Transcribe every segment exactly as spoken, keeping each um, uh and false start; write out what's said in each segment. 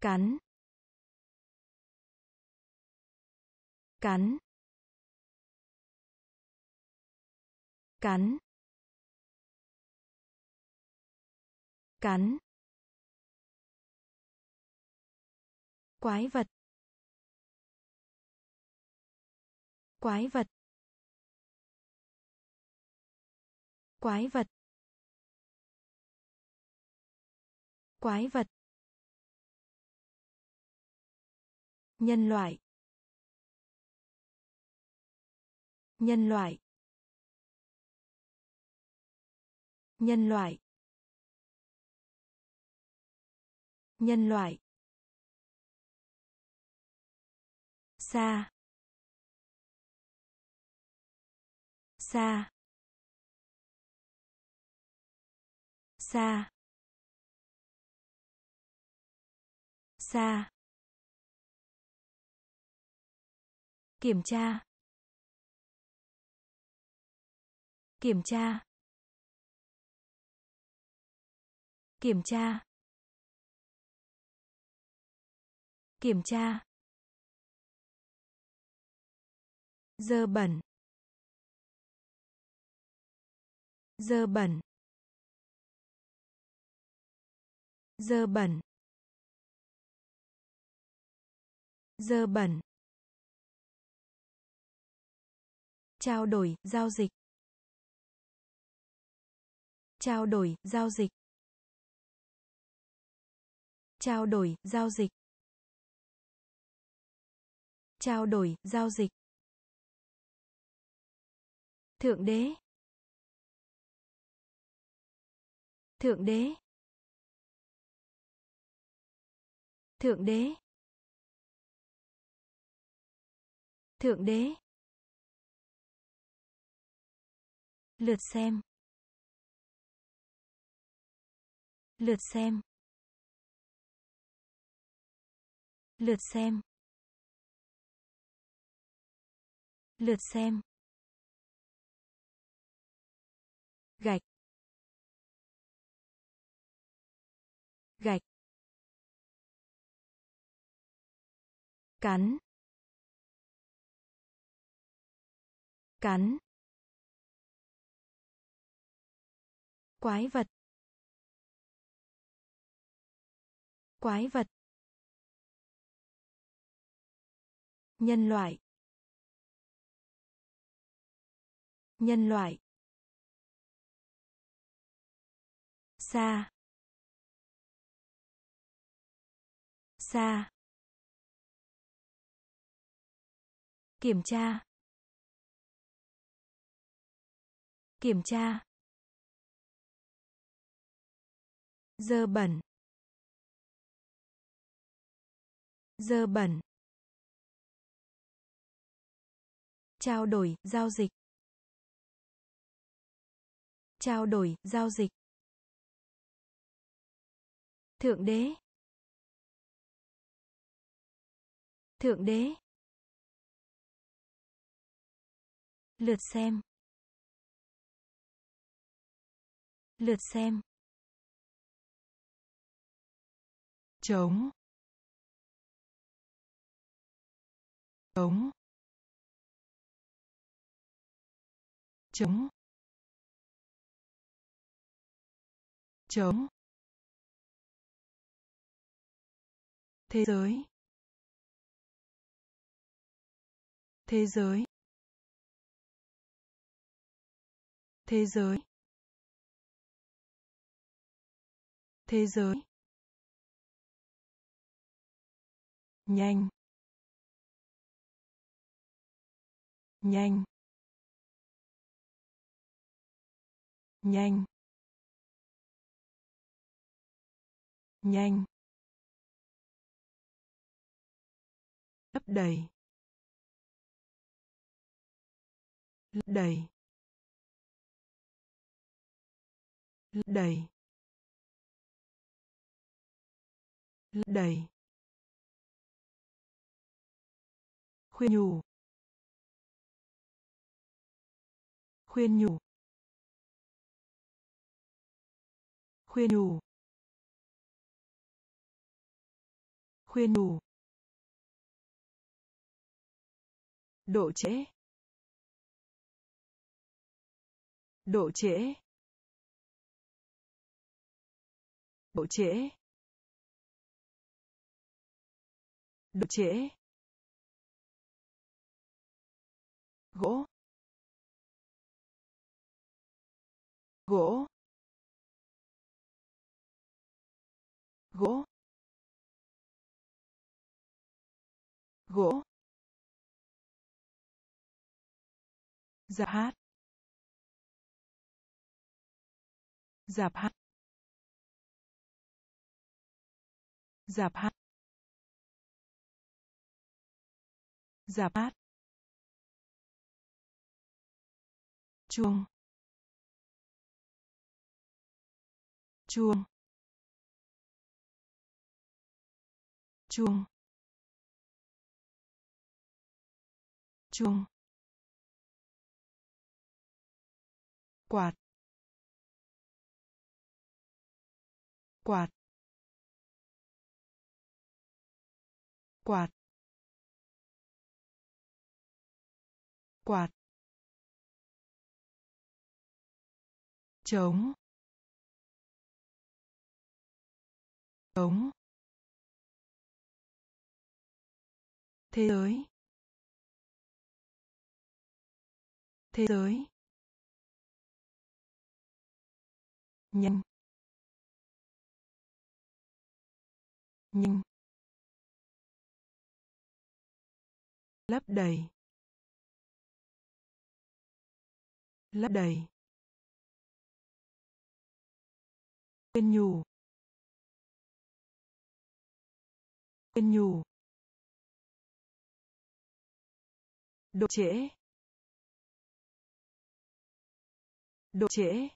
cắn, cắn, cắn, cắn, quái vật, quái vật, quái vật, quái vật, nhân loại, nhân loại, nhân loại, nhân loại, xa, xa, xa, xa, kiểm tra, kiểm tra, kiểm tra, kiểm tra, dơ bẩn, dơ bẩn, dơ bẩn, dơ bẩn, trao đổi, giao dịch, trao đổi, giao dịch, trao đổi, giao dịch, trao đổi, giao dịch, thượng đế, thượng đế, thượng đế, thượng đế, lượt xem, lượt xem, lượt xem, lượt xem, gạch, gạch, cắn, cắn, quái vật, quái vật, nhân loại, nhân loại, xa, xa, kiểm tra, kiểm tra, dơ bẩn, dơ bẩn, trao đổi, giao dịch, trao đổi, giao dịch, thượng đế, thượng đế, lượt xem, lượt xem, chống, chống, chống, chống, thế giới, thế giới, thế giới, thế giới, nhanh, nhanh, nhanh, nhanh, lấp đầy, lấp đầy, lấp đầy, lấp đầy, khuyên nhủ, khuyên nhủ, khuyên nhủ, khuyên nhủ, độ trễ, độ trễ, độ trễ, độ trễ, gỗ, gỗ, gỗ, gỗ, dạp hát, dạp hát, dạp hát, dạp hát, chuông, chuông, chuông, chuông, quạt, quạt, quạt, quạt, trống, trống, thế giới, thế giới, nhanh, nhanh, lấp đầy, lấp đầy, khuyên nhủ, khuyên nhủ, độ trễ, độ trễ,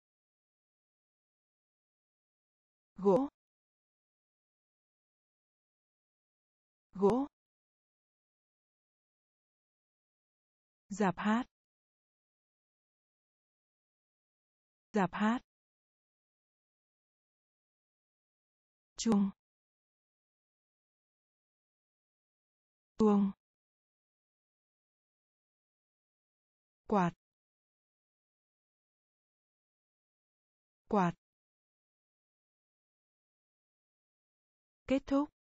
gỗ, gỗ, dạp hát, dạp hát, chuông, chuông, quạt, quạt, kết thúc,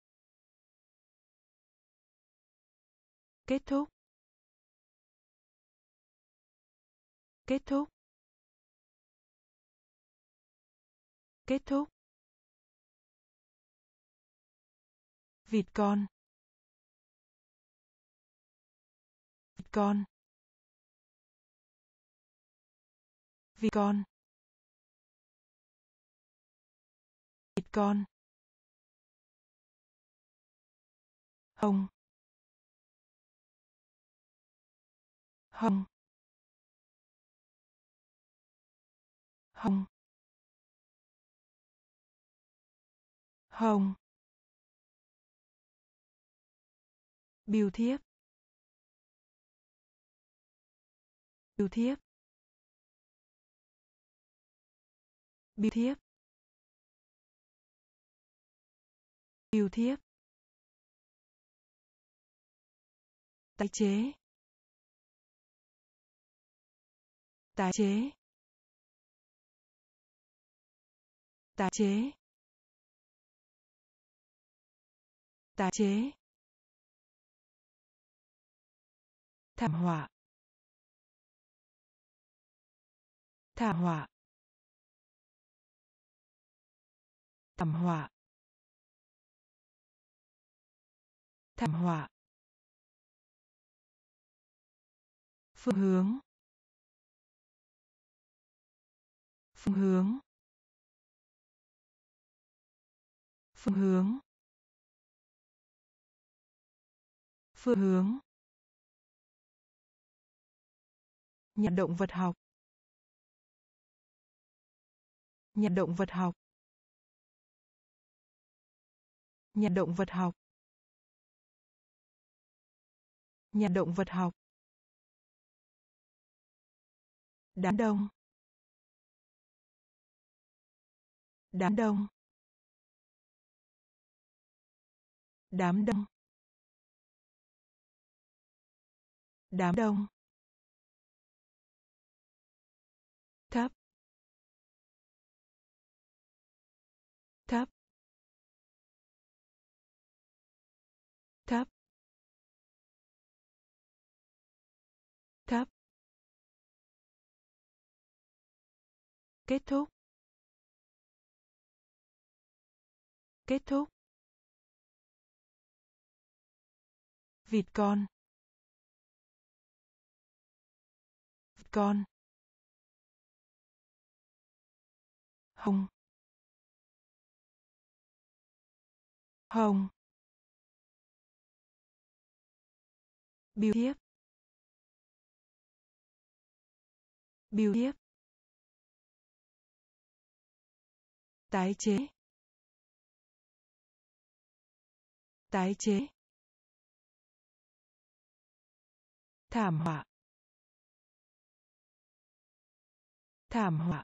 kết thúc, kết thúc, kết thúc, vịt con, vịt con, vịt con, vịt con, hồng, hồng, hồng, hồng, bưu thiếp, bưu thiếp, bưu thiếp, bưu thiếp, tái chế, tái chế, tái chế, tái chế, thảm họa, thảm họa, thảm họa, thảm họa, phương hướng, phương hướng, phương hướng, phương hướng, nhà động vật học, nhà động vật học, nhà động vật học, nhà động vật học, đám đông, đám đông, Đám đông. Đám đông. Thấp. Thấp. Thấp. Thấp. Kết thúc. Kết thúc. Vịt con. Vịt con. Hồng. Hồng. Biểu thiếp. Biểu thiếp. Tái chế. Tái chế. Thảm họa. Thảm họa.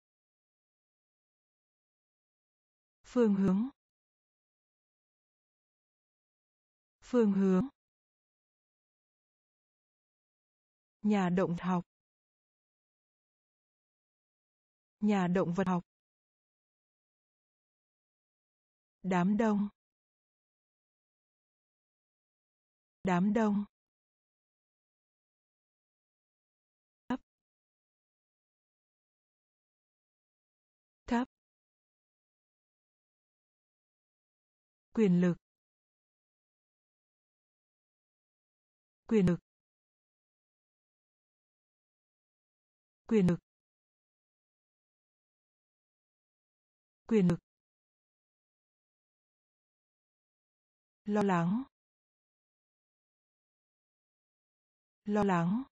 Phương hướng. Phương hướng. Nhà động học. Nhà động vật học. Đám đông. Đám đông. Thấp. Thấp. Quyền lực. Quyền lực. Quyền lực. Quyền lực. Lo lắng. Lo lắng.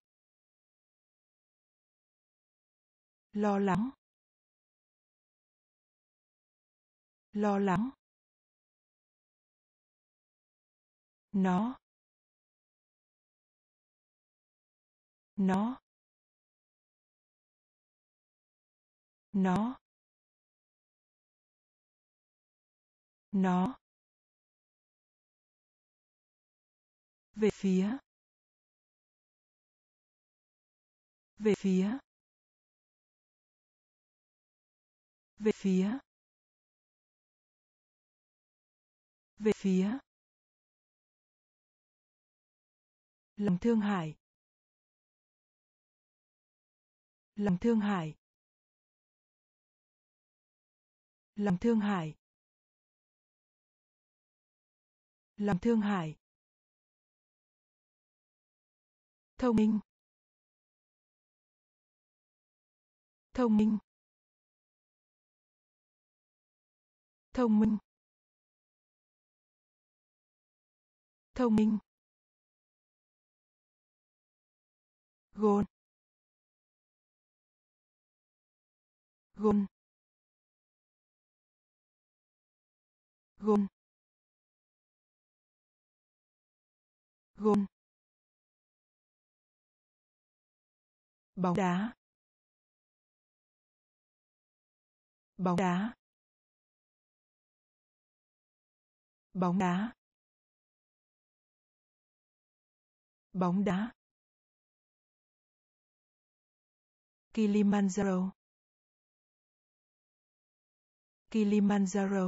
Lo lắng. Lo lắng. Nó. Nó. Nó. Nó. Về phía. Về phía. Về phía. Về phía. Lòng thương hại. Lòng thương hại. Lòng thương hại. Lòng thương hại. Thông minh. Thông minh. Thông minh. Thông minh. Gôn. Gôn. Gôn. Gôn. Bóng đá. Bóng đá. Bóng đá. Bóng đá. Kilimanjaro. Kilimanjaro.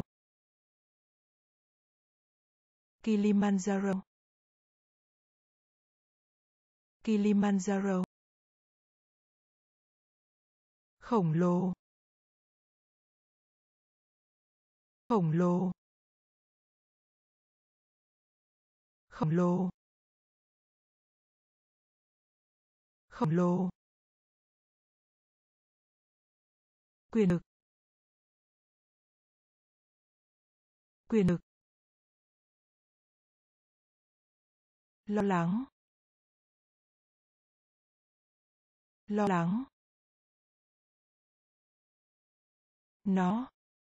Kilimanjaro. Kilimanjaro. Khổng lồ. Khổng lồ. Khổng lồ. Khổng lồ. Quyền lực. Quyền lực. Lo lắng. Lo lắng. Nó.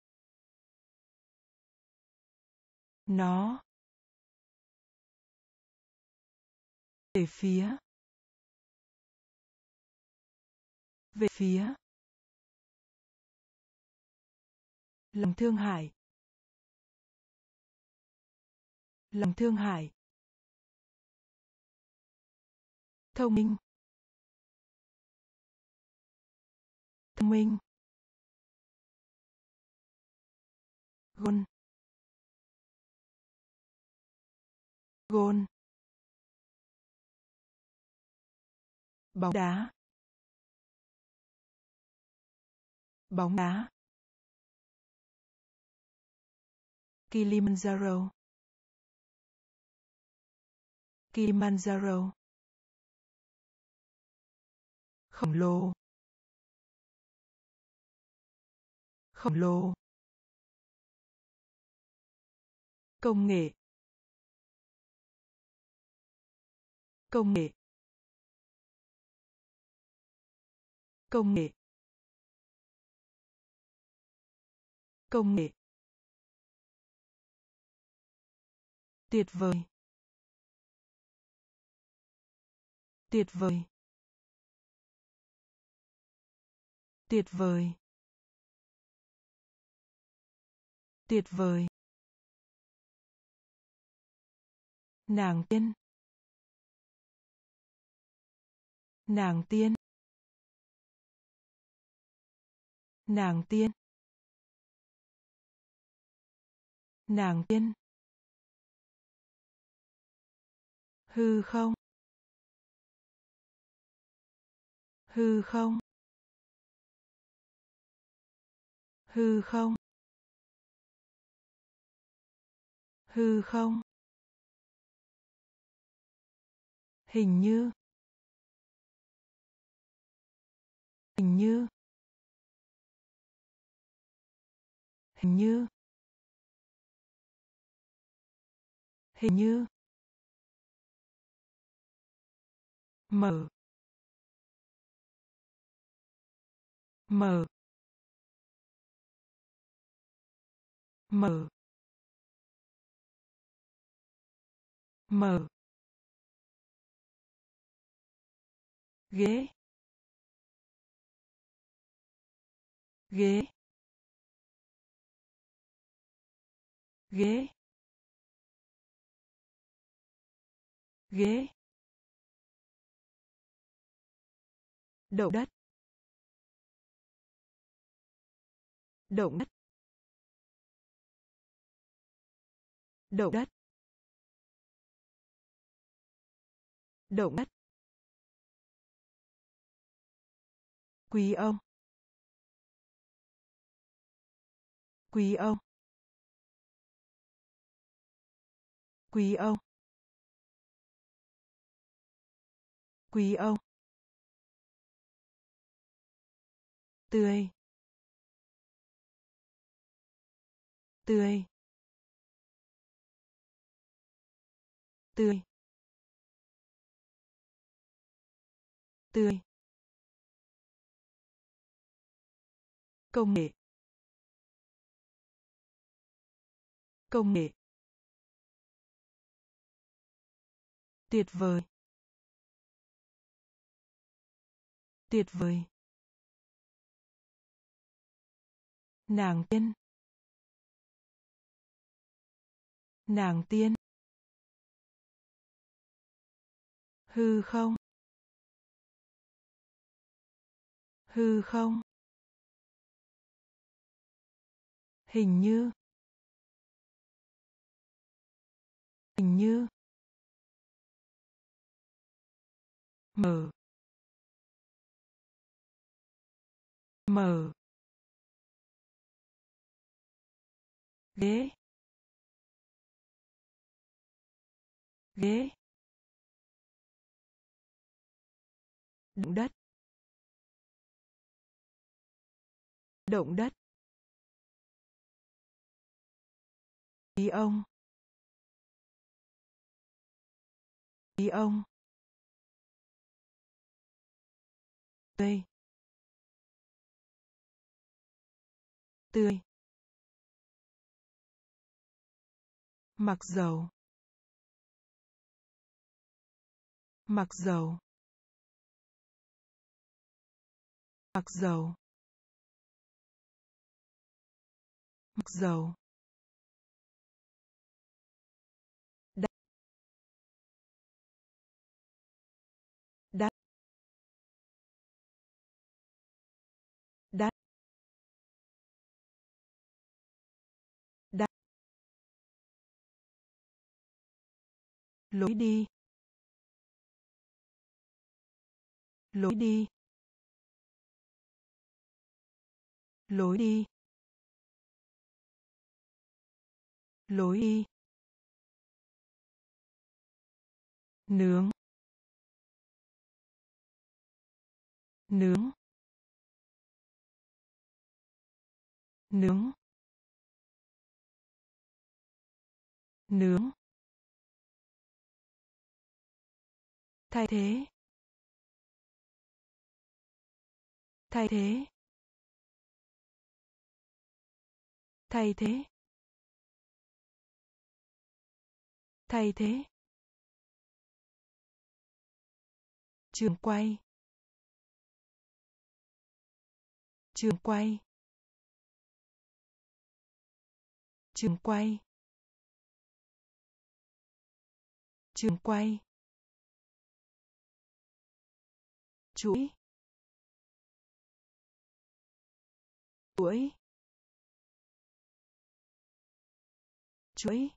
Nó. Về phía. Về phía. Lòng thương hại. lòng thương hại, thông minh, thông minh, gôn, gôn, bóng đá, bóng đá, Kilimanjaro, Kilimanjaro, khổng lồ, khổng lồ, công nghệ, công nghệ, công nghệ, công nghệ, tuyệt vời, tuyệt vời, tuyệt vời, tuyệt vời, nàng tiên, nàng tiên, nàng tiên, nàng tiên, hư không, hư không, hư không, hư không, hình như, hình như, hình như, hình như, mở, mở, mở, mở, ghế, ghế, ghế, ghế, động đất, động đất, động đất, động đất, quý ông, quý ông, quý ông, quý ông, tươi, tươi, tươi, tươi, công nghệ, công nghệ, tuyệt vời, tuyệt vời, nàng tiên, nàng tiên, hư không, hư không, hình như, hình như, mở, mở, ghế, ghế, động đất, động đất, quý ông, quý ông, tươi, tươi, mặc dầu, mặc dầu, mặc dầu, mặc dầu, lối đi, lối đi, lối đi, lối đi, nướng, nướng, nướng, nướng, thay thế, thay thế, thay thế, thay thế, trường quay, trường quay, trường quay, trường quay, chuỗi, chuỗi, chuỗi,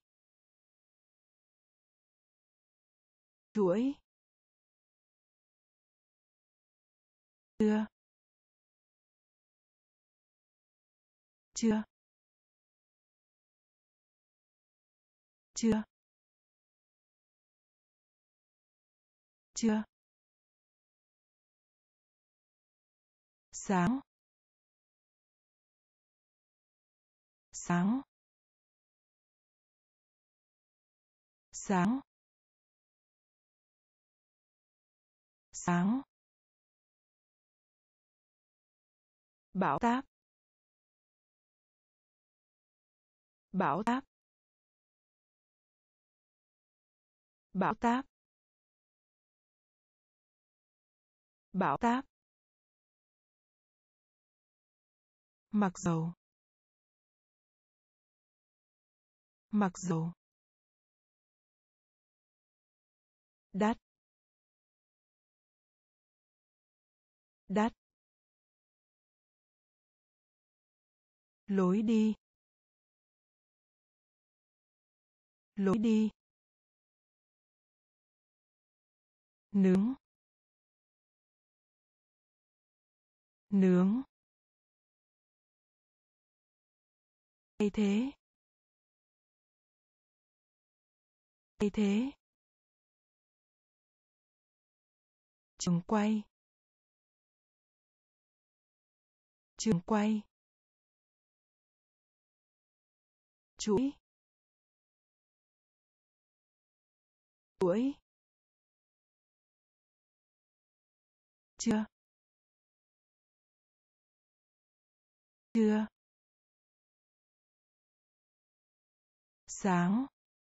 chuỗi, chưa, chưa, chưa, chưa, sáng, sáng, sáng, sáng, bão táp, bão táp, bão táp, bão táp, mặc dầu, mặc dầu, đắt, đắt, lối đi, lối đi, nướng, nướng, thay thế, thay thế, trường quay, trường quay, chuỗi, chuỗi, chưa, chưa, sáng,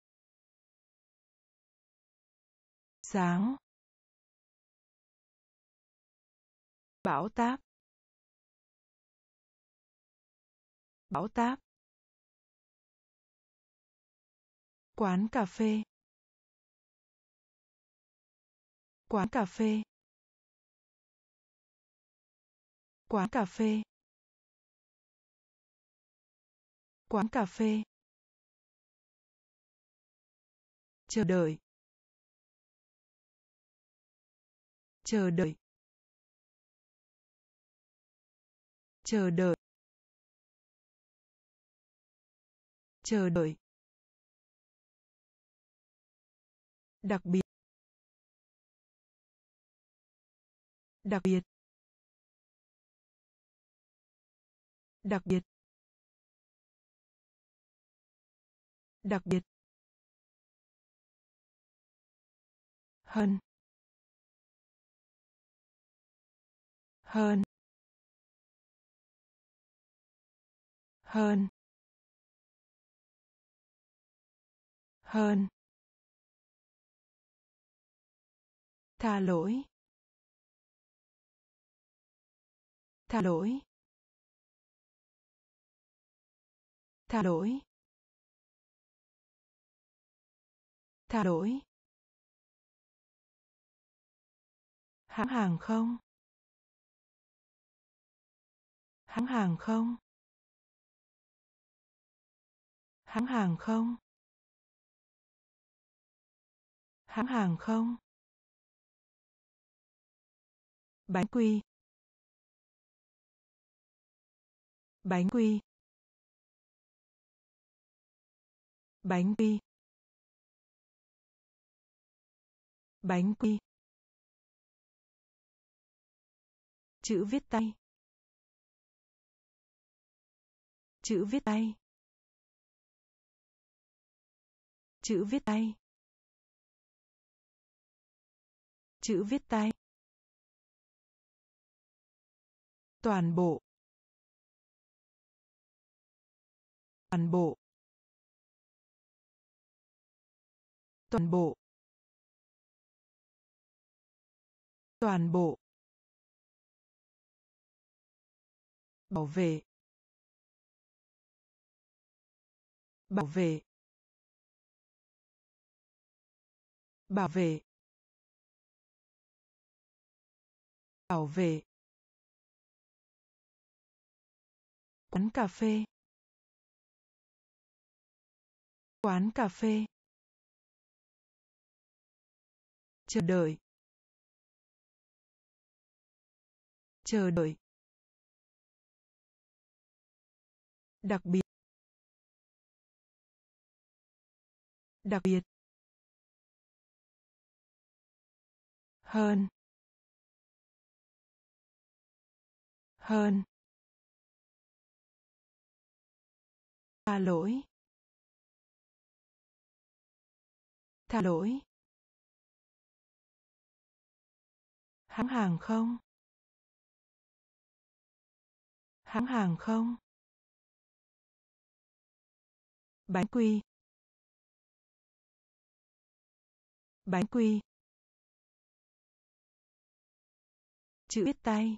sáng, bão táp, bão táp, quán cà phê, quán cà phê, quán cà phê, quán cà phê, chờ đợi, chờ đợi, chờ đợi, chờ đợi, đặc biệt, đặc biệt, đặc biệt, đặc biệt, hơn, hơn, hơn, hơn, tha lỗi, tha lỗi, tha lỗi, tha lỗi, hãng hàng không, hãng hàng không, hãng hàng không, Hãng hàng không. Bánh quy. Bánh quy. Bánh quy. Bánh quy. Chữ viết tay. Chữ viết tay. Chữ viết tay. Chữ viết tay. Toàn bộ. Toàn bộ. Toàn bộ. Toàn bộ. Bảo vệ. Bảo vệ. Bảo vệ. Bảo vệ. Quán cà phê. Quán cà phê. Chờ đợi. Chờ đợi. Đặc biệt. Đặc biệt. Hơn. Hơn. Tha lỗi. Tha lỗi. Hãng hàng không. Hãng hàng không. Bánh quy. Bánh quy. Chữ viết tay.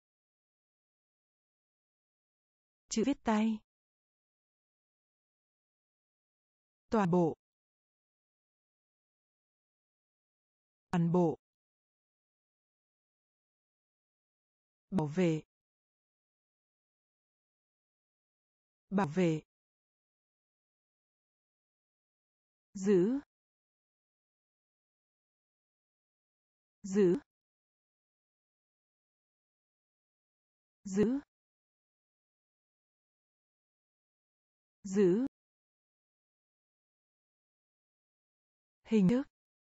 Chữ viết tay. Toàn bộ. Toàn bộ. Bảo vệ. Bảo vệ. Giữ. Giữ. Giữ. Giữ. Hình thức.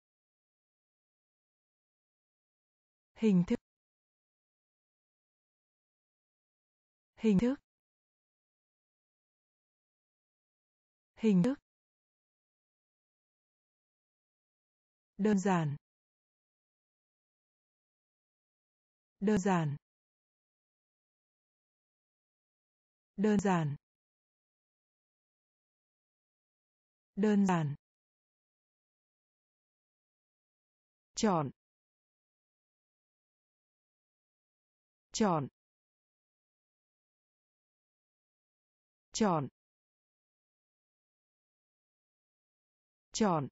Hình thức. Hình thức. Hình thức. Đơn giản. Đơn giản. Đơn giản. Đơn giản. Chọn. Chọn. Chọn. Chọn.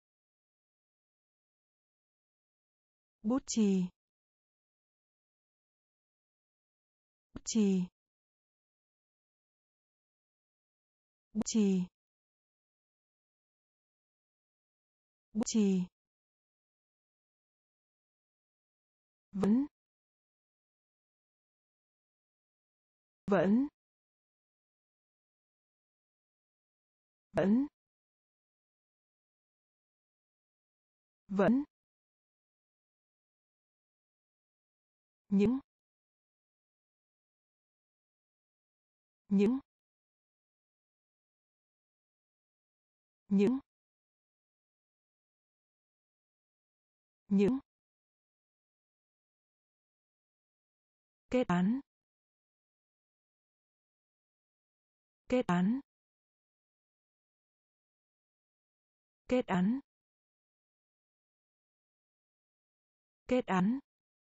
Bút chì. Bút chì. Bút chì. Bút chì. Vẫn. Vẫn. Vẫn. Vẫn. Những. Những. Những. Những. Kết án. Kết án. Kết án. Kết án.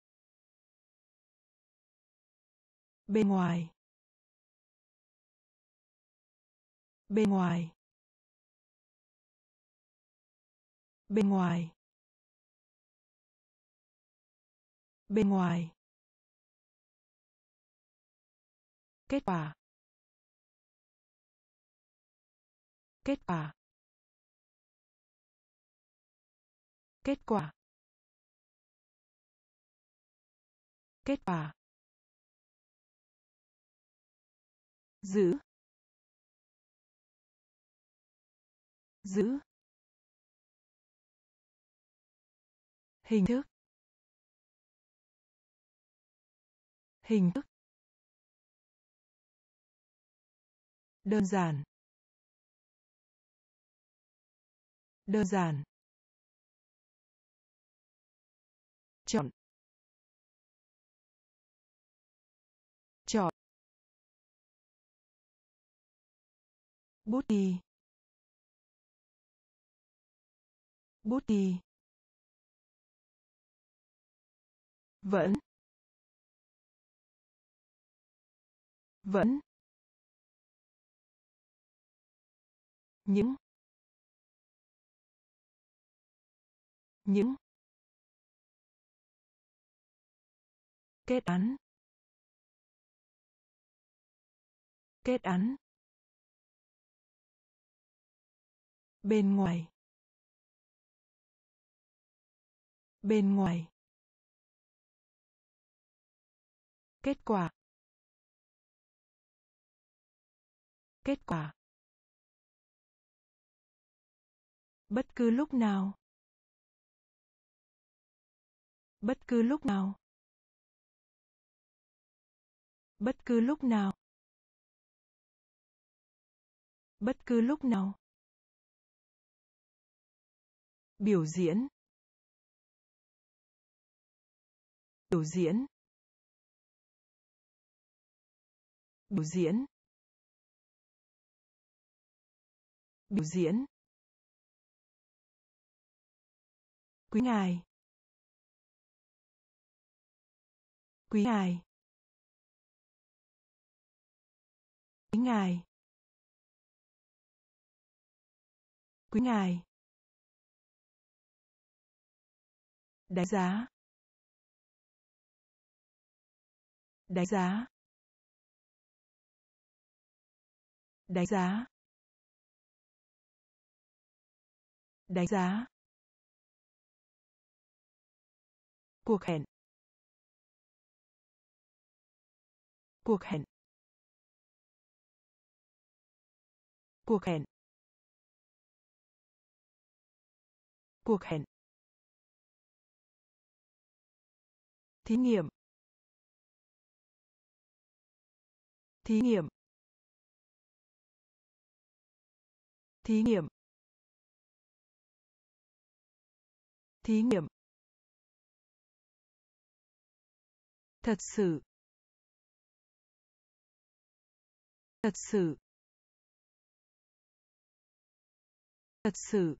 Bên ngoài. Bên ngoài. Bên ngoài. Bên ngoài. Kết quả. Kết quả. Kết quả. Kết quả. Giữ. Giữ. Hình thức. Hình thức. Đơn giản. Đơn giản. Chọn. Chọn. Bút đi. Bút đi. Vẫn. Vẫn. Những. Những. Kết án. Kết án. Bên ngoài. Bên ngoài. Kết quả. Kết quả. Bất cứ lúc nào. Bất cứ lúc nào. Bất cứ lúc nào. Bất cứ lúc nào. Biểu diễn. Biểu diễn. Biểu diễn. Biểu diễn. Quý ngài. Quý ngài. Quý ngài. Quý ngài. Đánh giá. Đánh giá. Đánh giá. Đánh giá. Cuộc hẹn. Cuộc hẹn. Cuộc hẹn. Cuộc hẹn. Thí nghiệm. Thí nghiệm. Thí nghiệm. Thí nghiệm. Thật sự. Thật sự. Thật sự.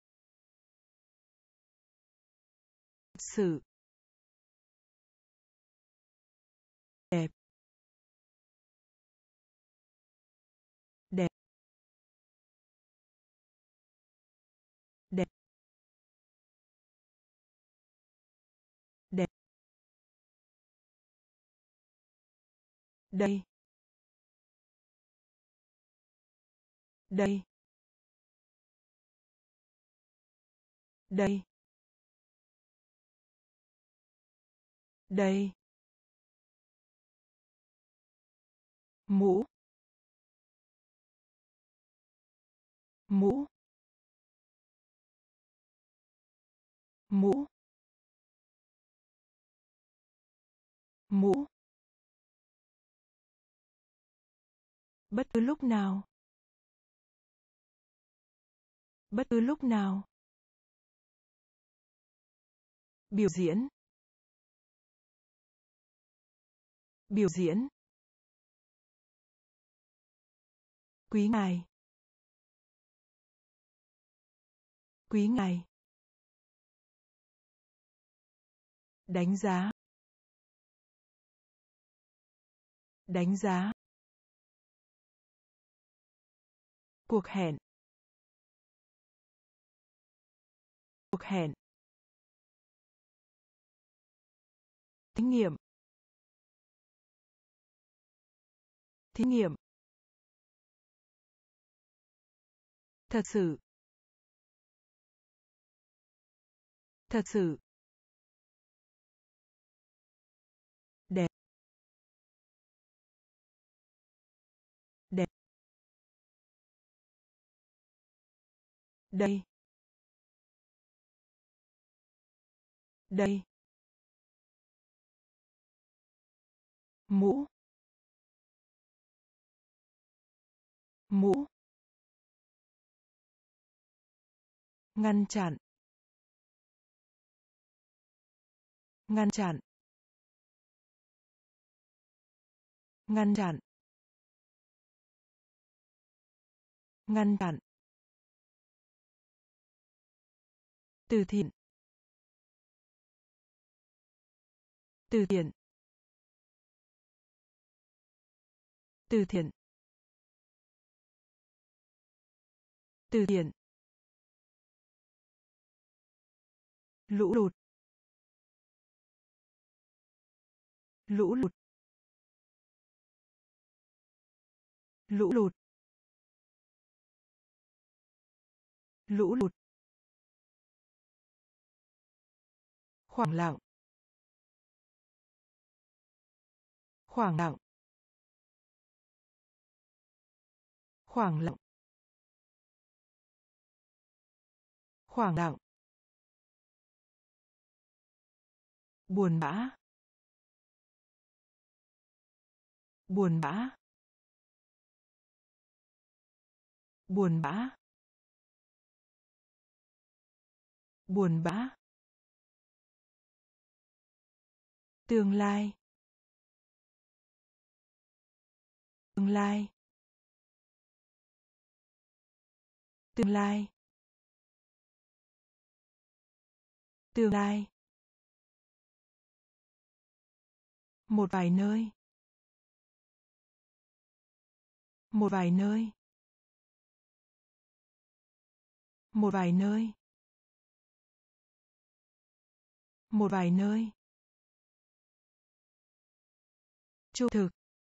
Thật sự. Đẹp. Đẹp. Đẹp. Đẹp. Đây. Đây. Đây. Đây. Mũ. Mũ. Mũ. Mũ. Bất cứ lúc nào. Bất cứ lúc nào. Biểu diễn. Biểu diễn. Quý ngài. Quý ngài. Đánh giá. Đánh giá. Cuộc hẹn. Cuộc hẹn. Thí nghiệm. Thí nghiệm. Thật sự. Thật sự. Đẹp. Đẹp. Đây. Đây. Mũ. Mũ. Ngăn chặn. Ngăn chặn. Ngăn chặn. Ngăn chặn. Từ thiện. Từ thiện. Từ thiện. Từ thiện. Lũ lụt. Lũ lụt. Lũ lụt. Lũ lụt. Khoảng lặng. Khoảng lặng. Khoảng lặng. Khoảng lặng. Buồn bã. Buồn bã. Buồn bã. Buồn bã. Tương lai. Tương lai. Tương lai. Tương lai. Một vài nơi. Một vài nơi. Một vài nơi. Một vài nơi. Trung thực.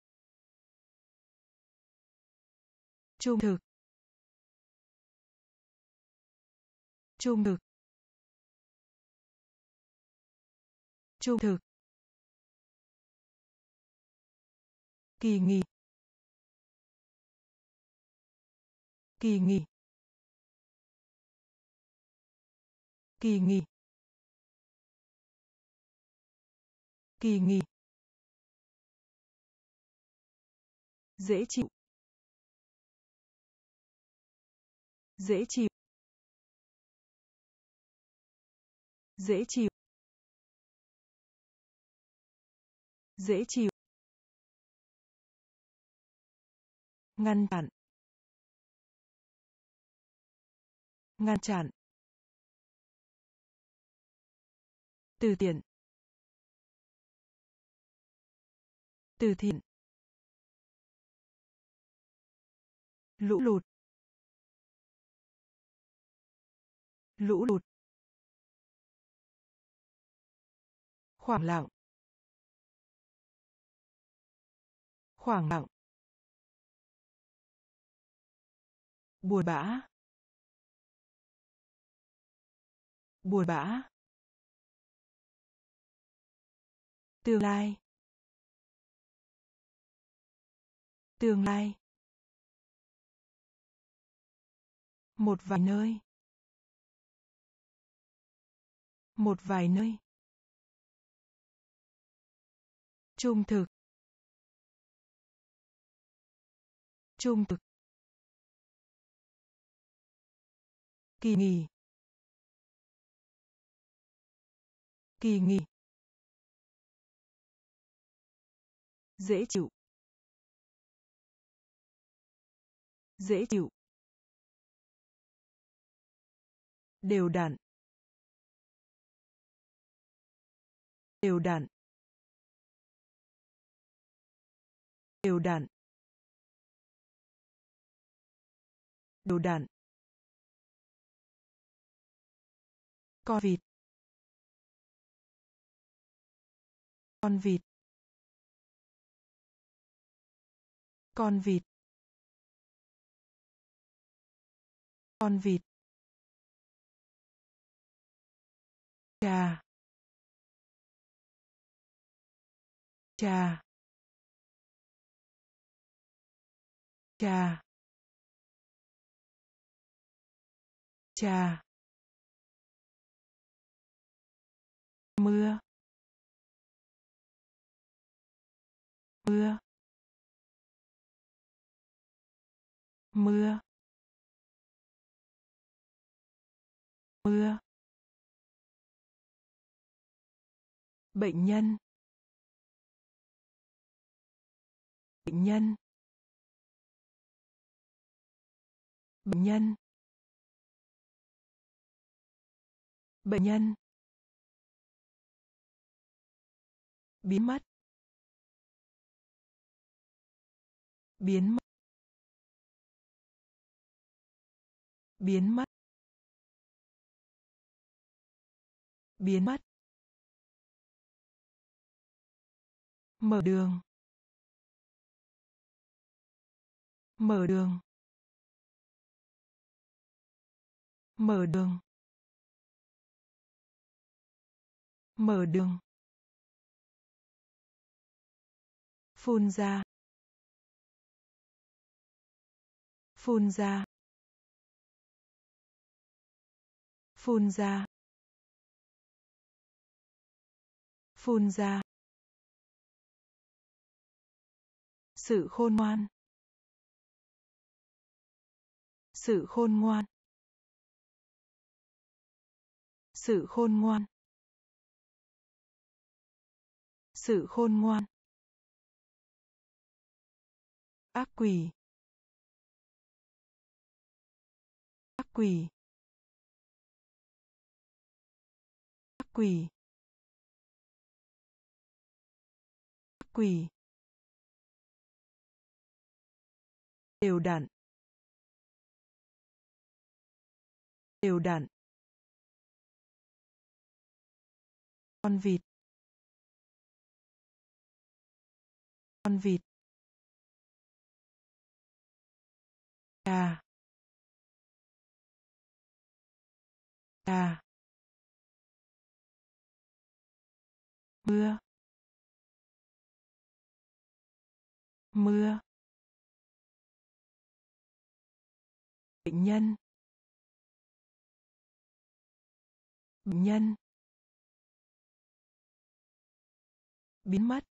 Trung thực. Trung thực. Trung thực. Kỳ nghỉ. Kỳ nghỉ. Kỳ nghỉ. Kỳ nghỉ. Dễ chịu. Dễ chịu. Dễ chịu. Dễ chịu. Ngăn chặn. Ngăn chặn. Từ thiện. Từ thiện. Lũ lụt. Lũ lụt. Khoảng lặng. Khoảng lặng. Buồn bã. Buồn bã. Tương lai. Tương lai. Một vài nơi. Một vài nơi. Trung thực. Trung thực. Kỳ nghỉ. Kỳ nghỉ. Dễ chịu. Dễ chịu. Đều đặn. Đều đặn. Đều đặn. Đều đặn. Con vịt. Con vịt. Con vịt. Con vịt. trà trà trà trà mưa mưa mưa mưa bệnh nhân bệnh nhân bệnh nhân bệnh nhân biến mất biến mất biến mất biến mất mở đường mở đường mở đường mở đường phun ra phun ra phun ra phun ra sự khôn ngoan sự khôn ngoan sự khôn ngoan sự khôn ngoan ác quỷ ác quỷ ác quỷ ác quỷ đều đặn đều đặn con vịt con vịt trà trà mưa mưa bệnh nhân bệnh nhân biến mất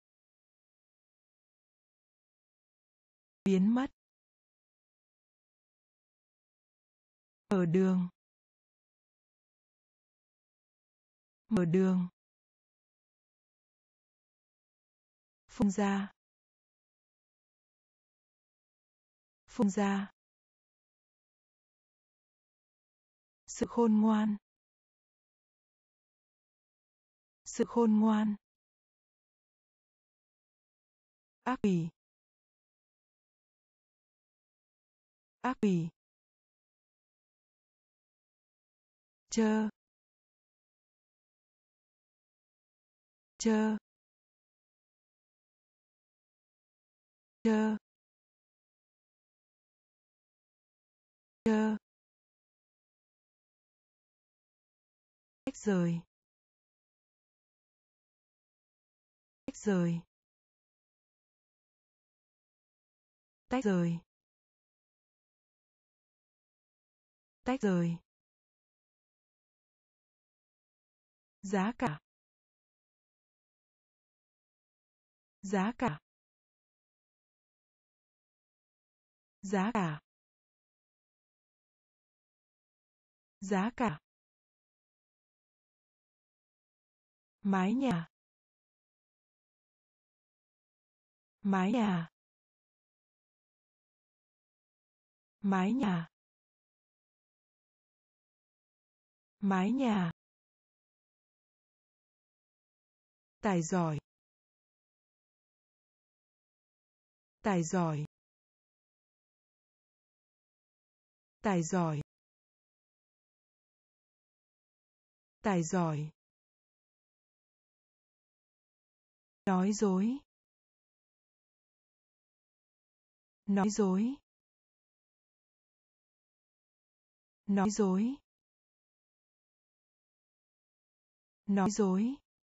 biến mất mở đường mở đường phun ra phun ra sự khôn ngoan sự khôn ngoan ác quỷ ác quỷ chơ chơ chơ chơ tách rời tách rời tách rời tách rời giá cả giá cả giá cả giá cả mái nhà mái nhà mái nhà mái nhà tài giỏi tài giỏi tài giỏi tài giỏi nói dối nói dối nói dối nói dối,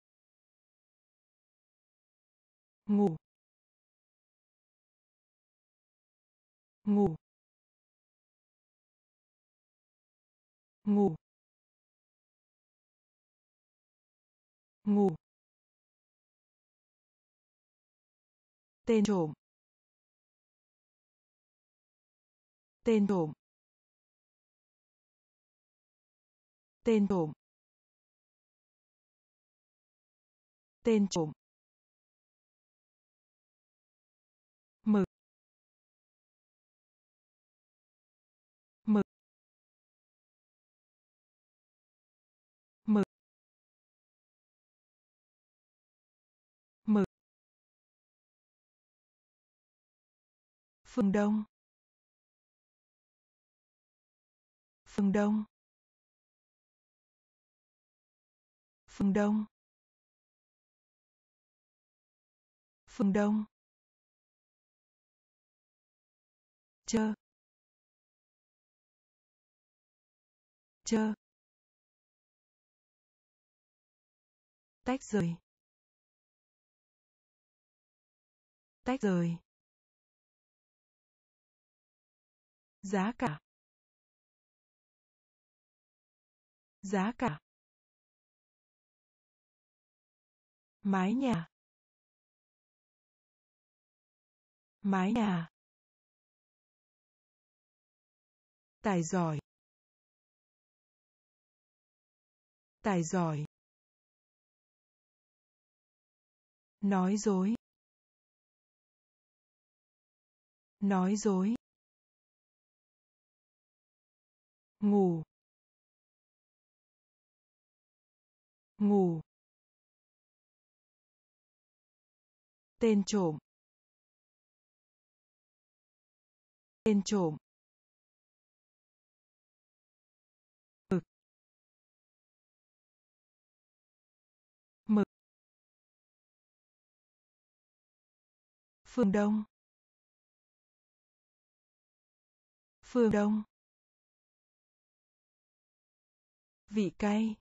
ngủ, ngủ, ngủ, ngủ, tên trộm, tên trộm, tên trộm, tên trộm, mực, mực, mực, mực, phương Đông, phương Đông, phương Đông, phương Đông, chơ, chơ, tách rời, tách rời, giá cả, giá cả, mái nhà, mái nhà, tài giỏi, tài giỏi, nói dối, nói dối, ngủ, ngủ, tên trộm, tên trộm, mực, mực, phương Đông, phương Đông, vị cay,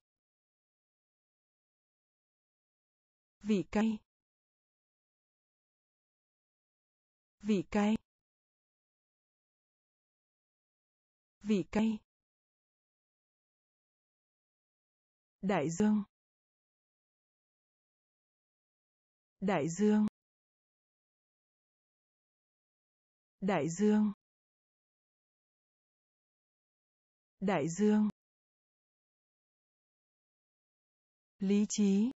vị cay, vị cay, vị cay, đại dương, đại dương, đại dương, đại dương, lý trí,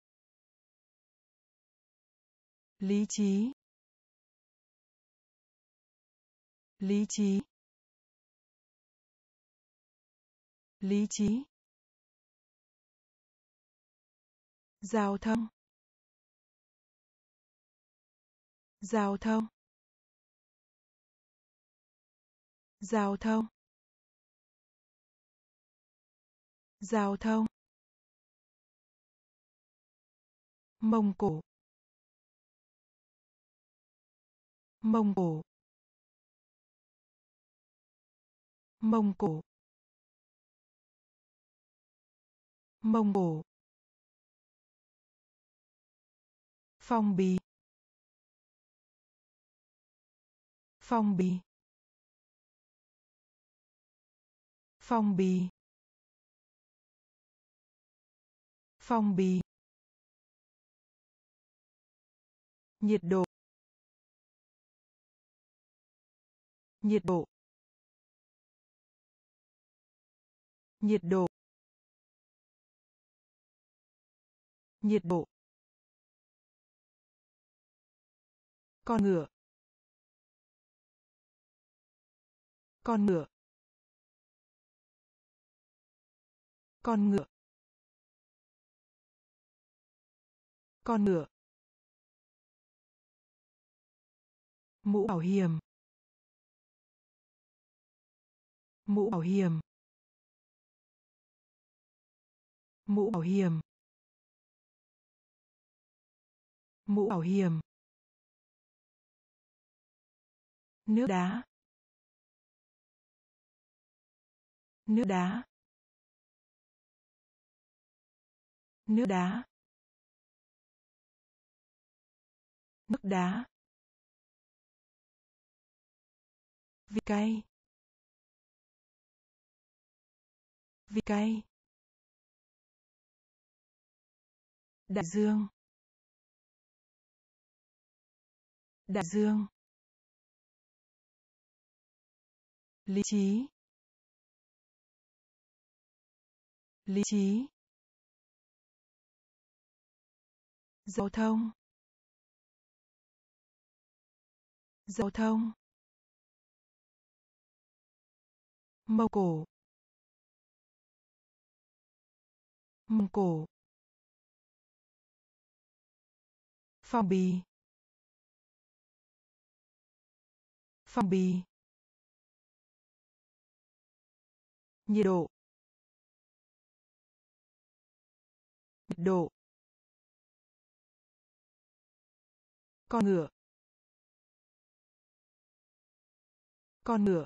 lý trí, lý trí, lý trí, giao thông, giao thông, giao thông, giao thông, Mông Cổ, Mông Cổ, Mông Cổ, Mông Cổ, phong bì, phong bì, phong bì, phong bì, nhiệt độ, nhiệt độ, nhiệt độ, nhiệt độ, con ngựa, con ngựa, con ngựa, con ngựa, mũ bảo hiểm, mũ bảo hiểm, mũ bảo hiểm, mũ bảo hiểm, nước đá, nước đá, Nước đá. Nước đá. Vị cay. Vị cay. Đại dương. Đại dương. Lý trí. Lý trí. Giao thông. Giao thông. Mông cổ. Mông cổ. Phong bì. Phong bì. Nhiệt độ. Nhiệt độ. Con ngựa. Con ngựa.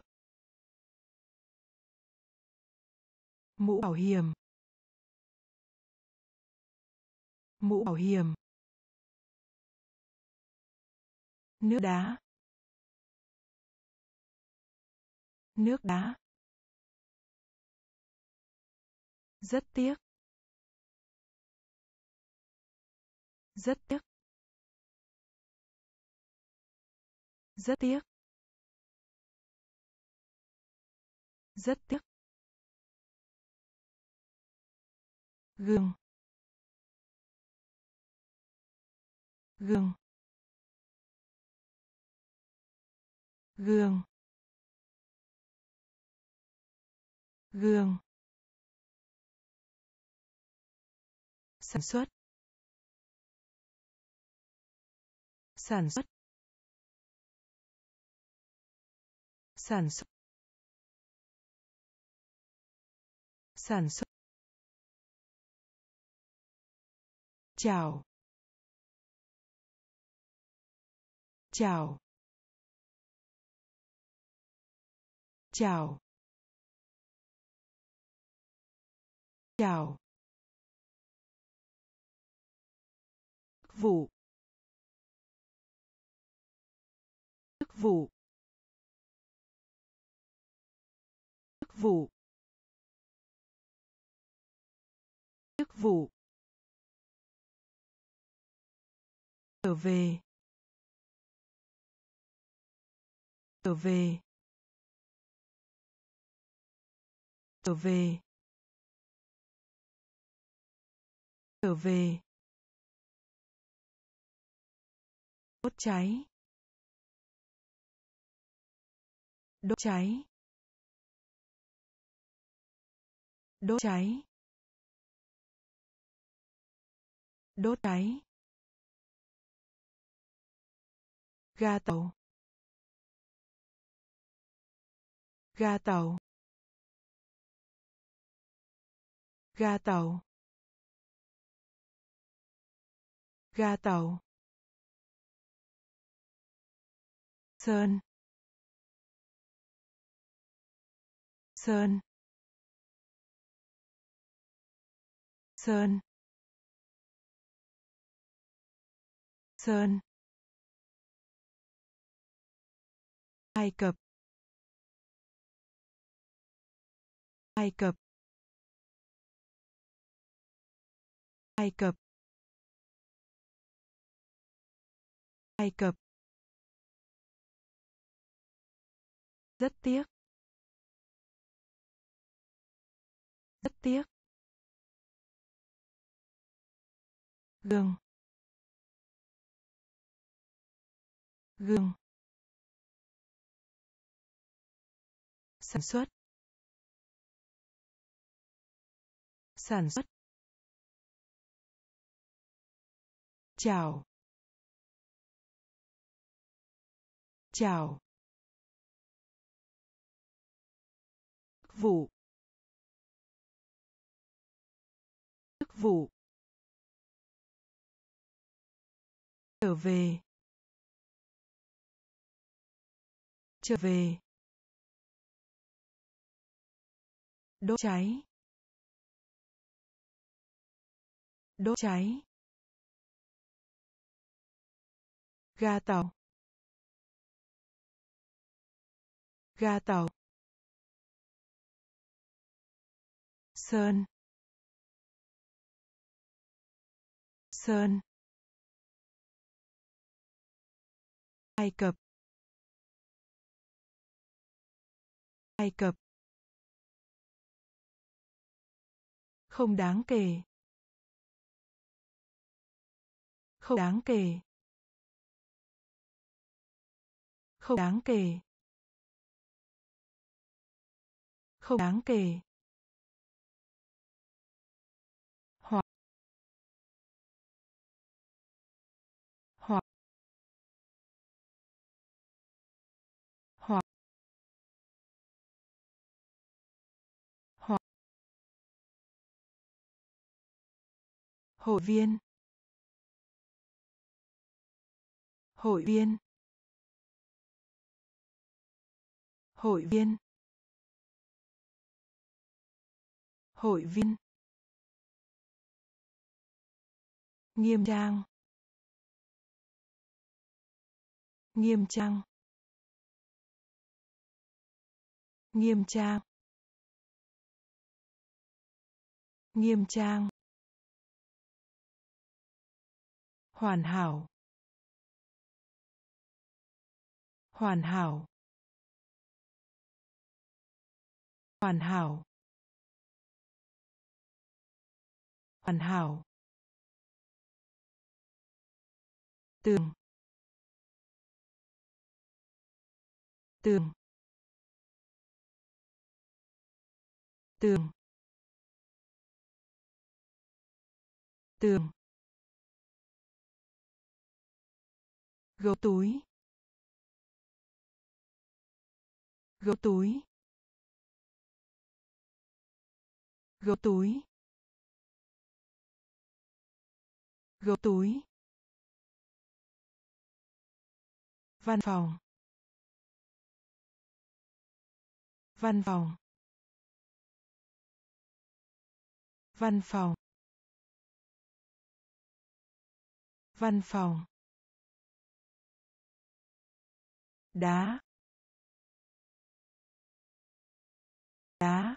Mũ bảo hiểm. Mũ bảo hiểm. Nước đá. Nước đá. Rất tiếc. Rất tiếc. Rất tiếc. Rất tiếc. Gương. Gương. Gương. Gương. Sản xuất. Sản xuất. Sản xuất. Sản xuất. Chào. Chào. Chào. Chào. Vụ. Chức vụ. Chức vụ. Chức vụ. Trở về. Trở về. Trở về. Trở về. Đốt cháy. Đốt cháy. Đốt cháy. Đốt cháy. Ga tàu. Ga tàu. Ga tàu. Ga tàu. Sơn. Sơn. Sơn. Sơn. Ai Cập. Ai Cập. Ai Cập. Ai Cập. Rất tiếc. Rất tiếc. Gương. Gương. Sản xuất. Sản xuất. Chào. Chào. Vụ. Chức vụ. Trở về. Trở về. Đốt cháy. đốt cháy, ga tàu, ga tàu, sơn, sơn, Ai Cập, Ai Cập, không đáng kể, không đáng kể, không đáng kể, không đáng kể, hoặc, hoặc, hoặc, hoặc, hội viên, hội viên, hội viên, hội viên, nghiêm trang, nghiêm trang, nghiêm trang, nghiêm trang, hoàn hảo, hoàn hảo, hoàn hảo, hoàn hảo, tường, tường, tường, tường, gấu túi, gấu túi, gấu túi, gấu túi, văn phòng, văn phòng, văn phòng, văn phòng, đá, đá,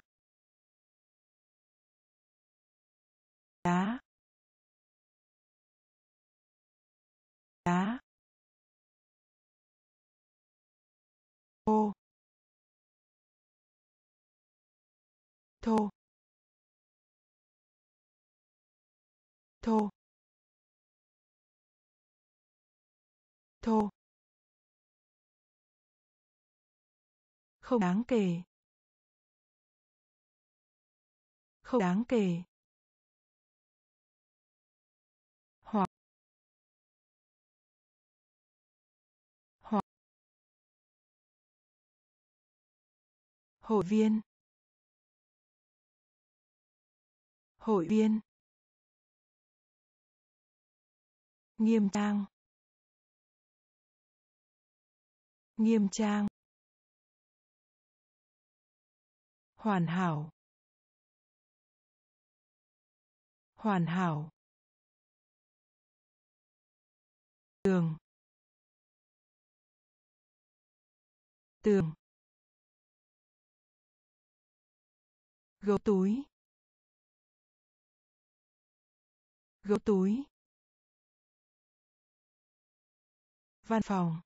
đá, đá, thô, thô, thô, thô, không đáng kể, không đáng kể, hoặc, hoặc, hội viên, hội viên, nghiêm trang, nghiêm trang, hoàn hảo, hoàn hảo, tường, tường, gấu túi, gấu túi, văn phòng,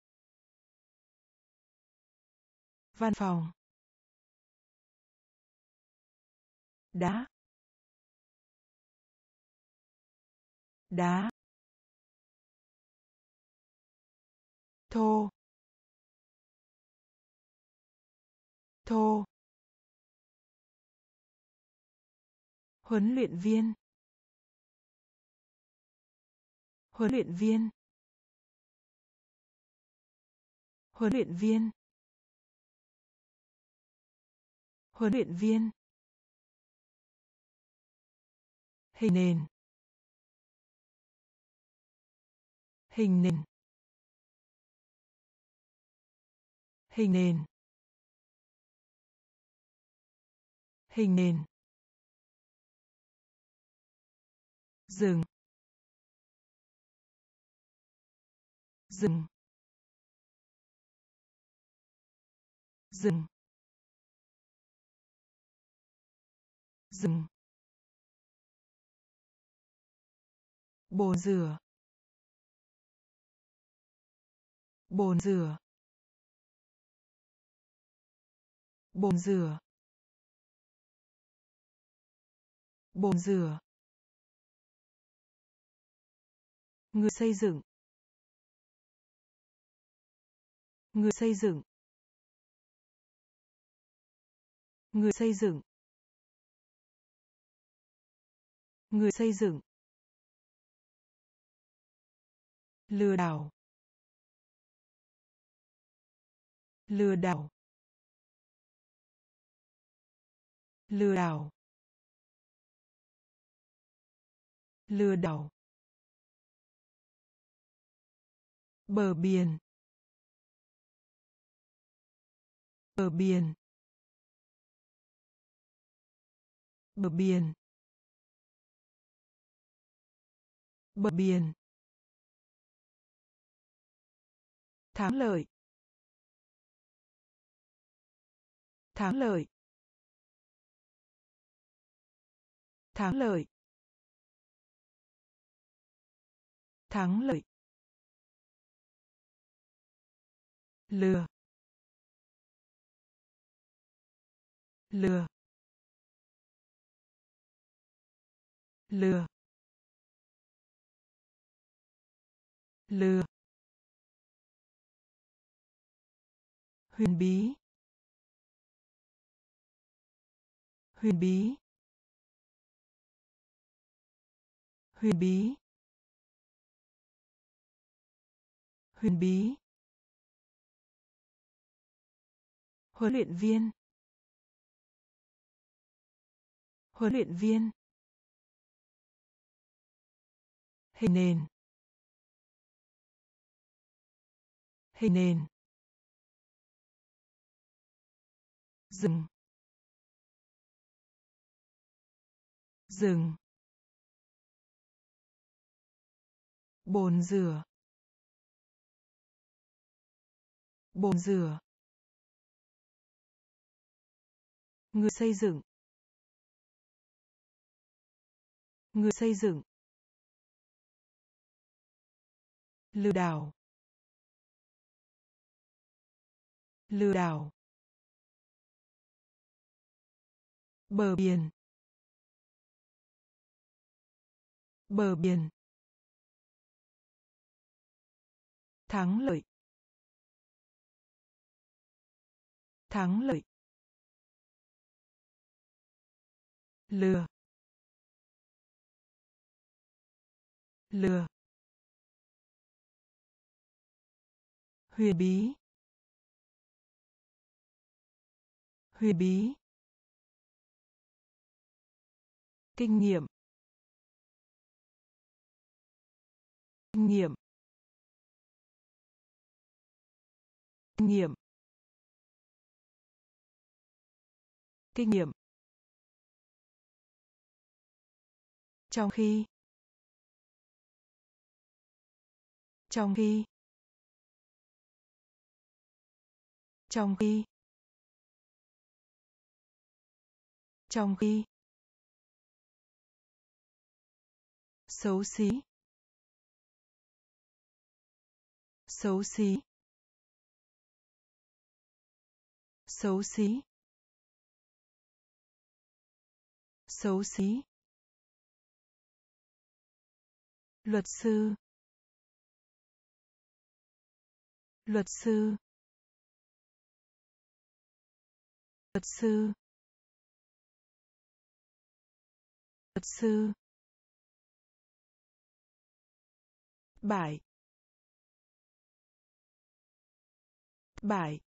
văn phòng, đá, đá, thô, thô, huấn luyện viên, huấn luyện viên, huấn luyện viên, huấn luyện viên, hình nền, hình nền, hình nền, hình nền, dừng dừng dừng dừng bồn rửa bồn rửa bồn rửa bồn rửa người xây dựng người xây dựng người xây dựng người xây dựng lừa đảo lừa đảo lừa đảo lừa đảo bờ biển bờ biển bờ biển bờ biển thắng lợi thắng lợi thắng lợi thắng lợi lừa lừa lừa lừa huyền bí huyền bí huyền bí huyền bí huấn luyện viên huấn luyện viên hình nền hình nền dừng dừng bồn rửa bồn rửa người xây dựng người xây dựng lừa đảo lừa đảo bờ biển bờ biển thắng lợi thắng lợi lừa lừa huyền bí huyền bí kinh nghiệm kinh nghiệm kinh nghiệm kinh nghiệm trong khi trong khi trong khi trong khi xấu xí xấu xí xấu xí xấu xí luật sư luật sư luật sư luật sư bại bại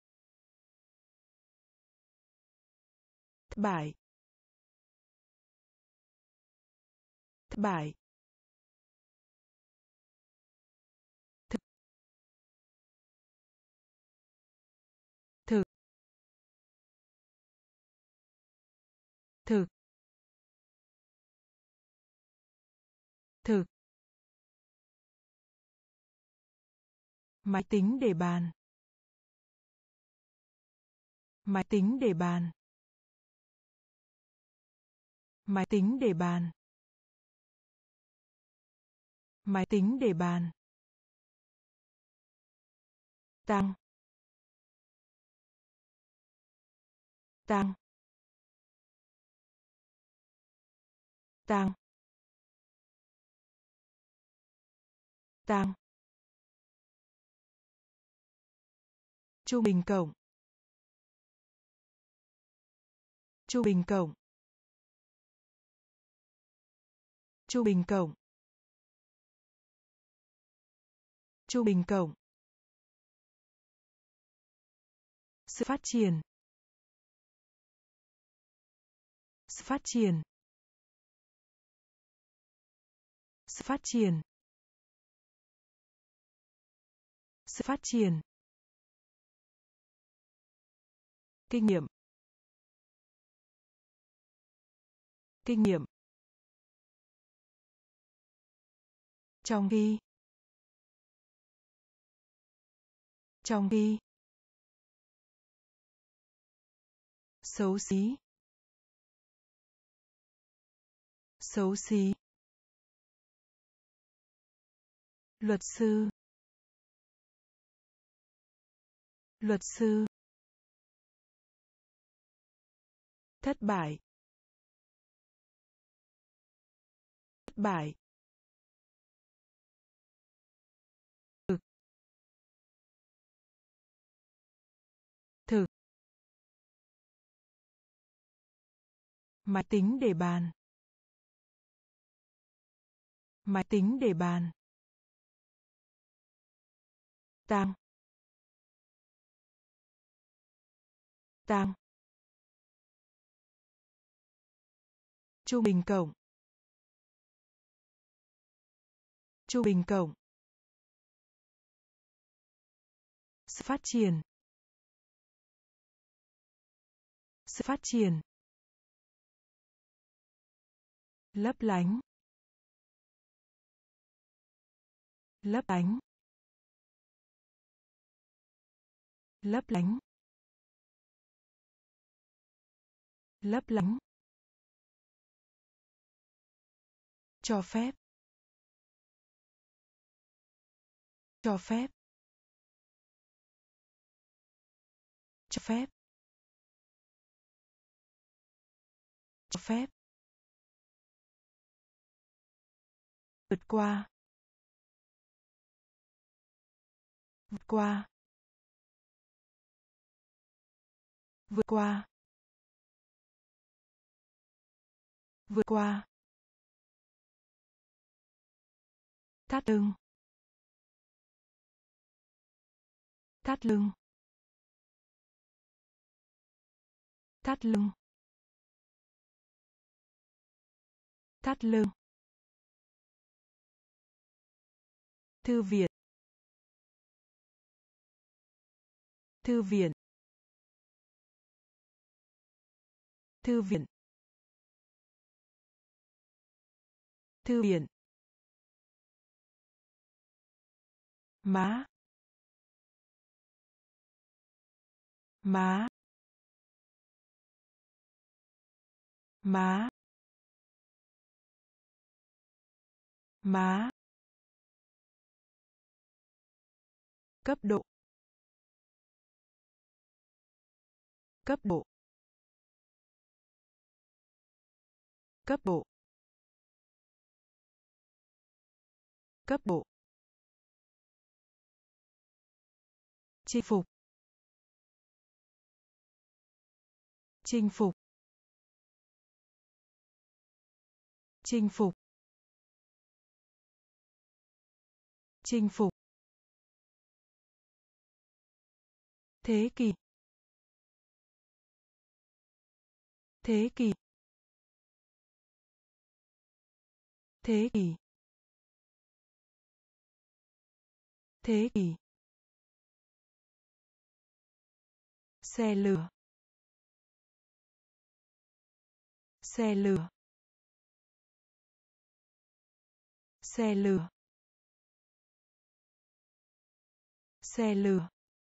bại bại thực thực thực Thực. Máy tính để bàn. Máy tính để bàn. Máy tính để bàn. Máy tính để bàn. Tăng. Tăng. Tăng. Tăng. Trung bình cộng. Trung bình cộng. Trung bình cộng. Trung bình cộng. Sự phát triển. Sự phát triển. Sự phát triển. Sự phát triển. Kinh nghiệm. Kinh nghiệm. Trong khi. Trong khi. Xấu xí. Xấu xí. Luật sư. Luật sư. Thất bại. Thất bại. Thực. Thực. Máy tính để bàn. Máy tính để bàn. Tăng. Tăng. Trung bình cộng. Trung bình cộng. Sự phát triển. Sự phát triển. Lấp lánh. Lấp lánh. Lấp lánh. Lấp lánh. Cho phép. Cho phép. Cho phép. Cho phép. Vượt qua. Vượt qua. Vượt qua. Vượt qua. Thắt lưng. Thắt lưng. Thắt lưng. Thắt lưng. Thư viện. Thư viện. Thư viện. Thư viện. Má. Má. Má. Má. Cấp độ. Cấp độ. Cấp độ. Cấp độ. Chinh phục. Chinh phục. Chinh phục. Chinh phục. Thế kỷ. Thế kỷ. Thế kỷ. Thế kỷ. Xe lửa. Xe lửa. Xe lửa. Xe lửa.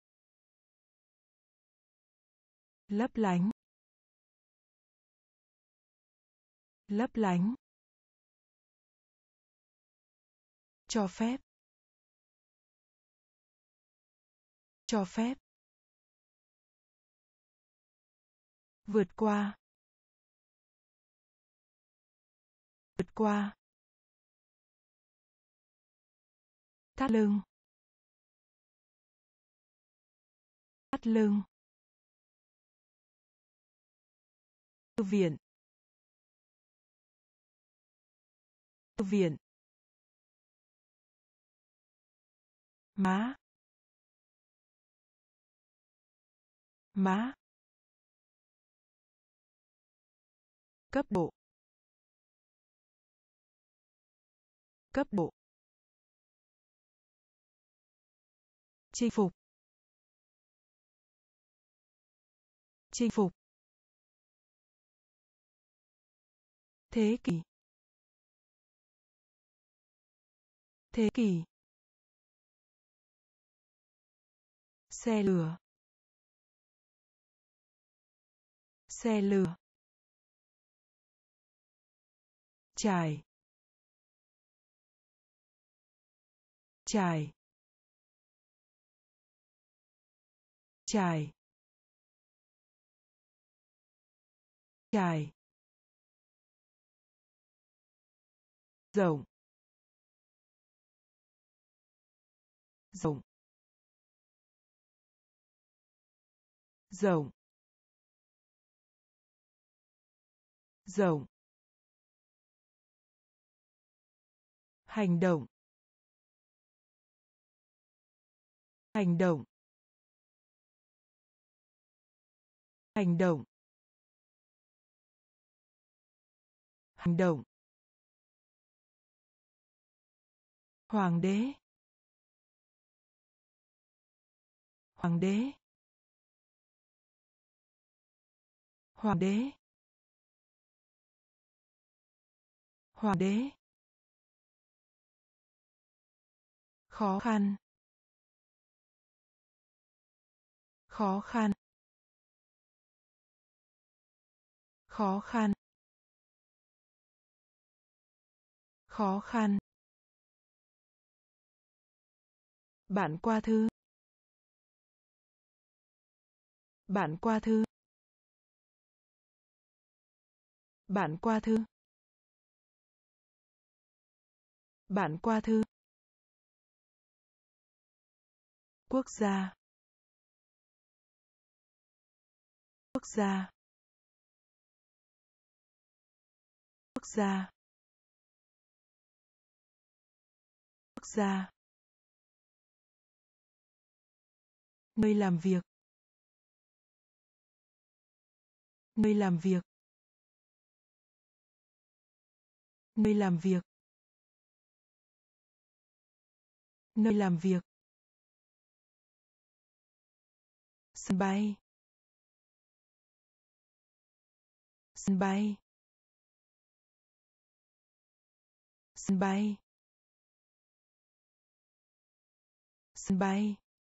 Lấp lánh. Lấp lánh. Cho phép. Cho phép. Vượt qua. Vượt qua. Thắt lưng. Thắt lưng. Thư viện. Thư viện. Má. Má. Cấp độ. Cấp độ. Chinh phục. Chinh phục. Thế kỷ. Thế kỷ. Xe lửa. Xe lửa. Trải. Trải. Trải. Trải. Rộng. Rộng. Rộng. Rộng. Hành động. Hành động. Hành động. Hành động. Hoàng đế. Hoàng đế. Hoàng đế. Hoàng đế. Khó khăn. Khó khăn. Khó khăn. Khó khăn. Bạn qua thư. Bạn qua thư. Bạn qua thư. Bạn qua thư. Quốc gia. Quốc gia. Quốc gia. Quốc gia. Nơi làm việc. Nơi làm việc. Nơi làm việc. Nơi làm việc. Sân bay. Sân bay. Sân bay. Sân bay.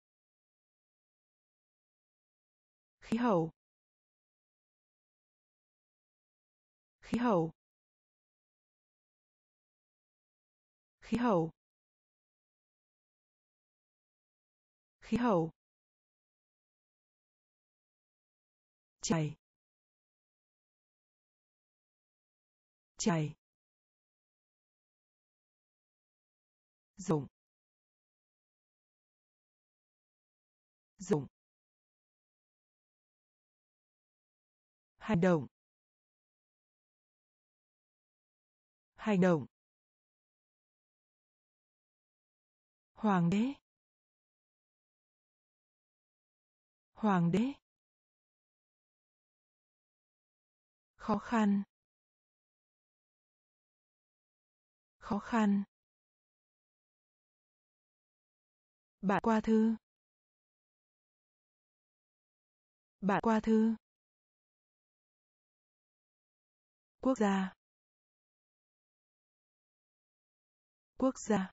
Khí hậu. Khí hậu. Khí hậu. Khí hậu. Chảy. Chảy. Rộng. Rộng. Hành động. Hành động. Hoàng đế. Hoàng đế. Khó khăn. Khó khăn. Bạn qua thư. Bạn qua thư. Quốc gia. Quốc gia.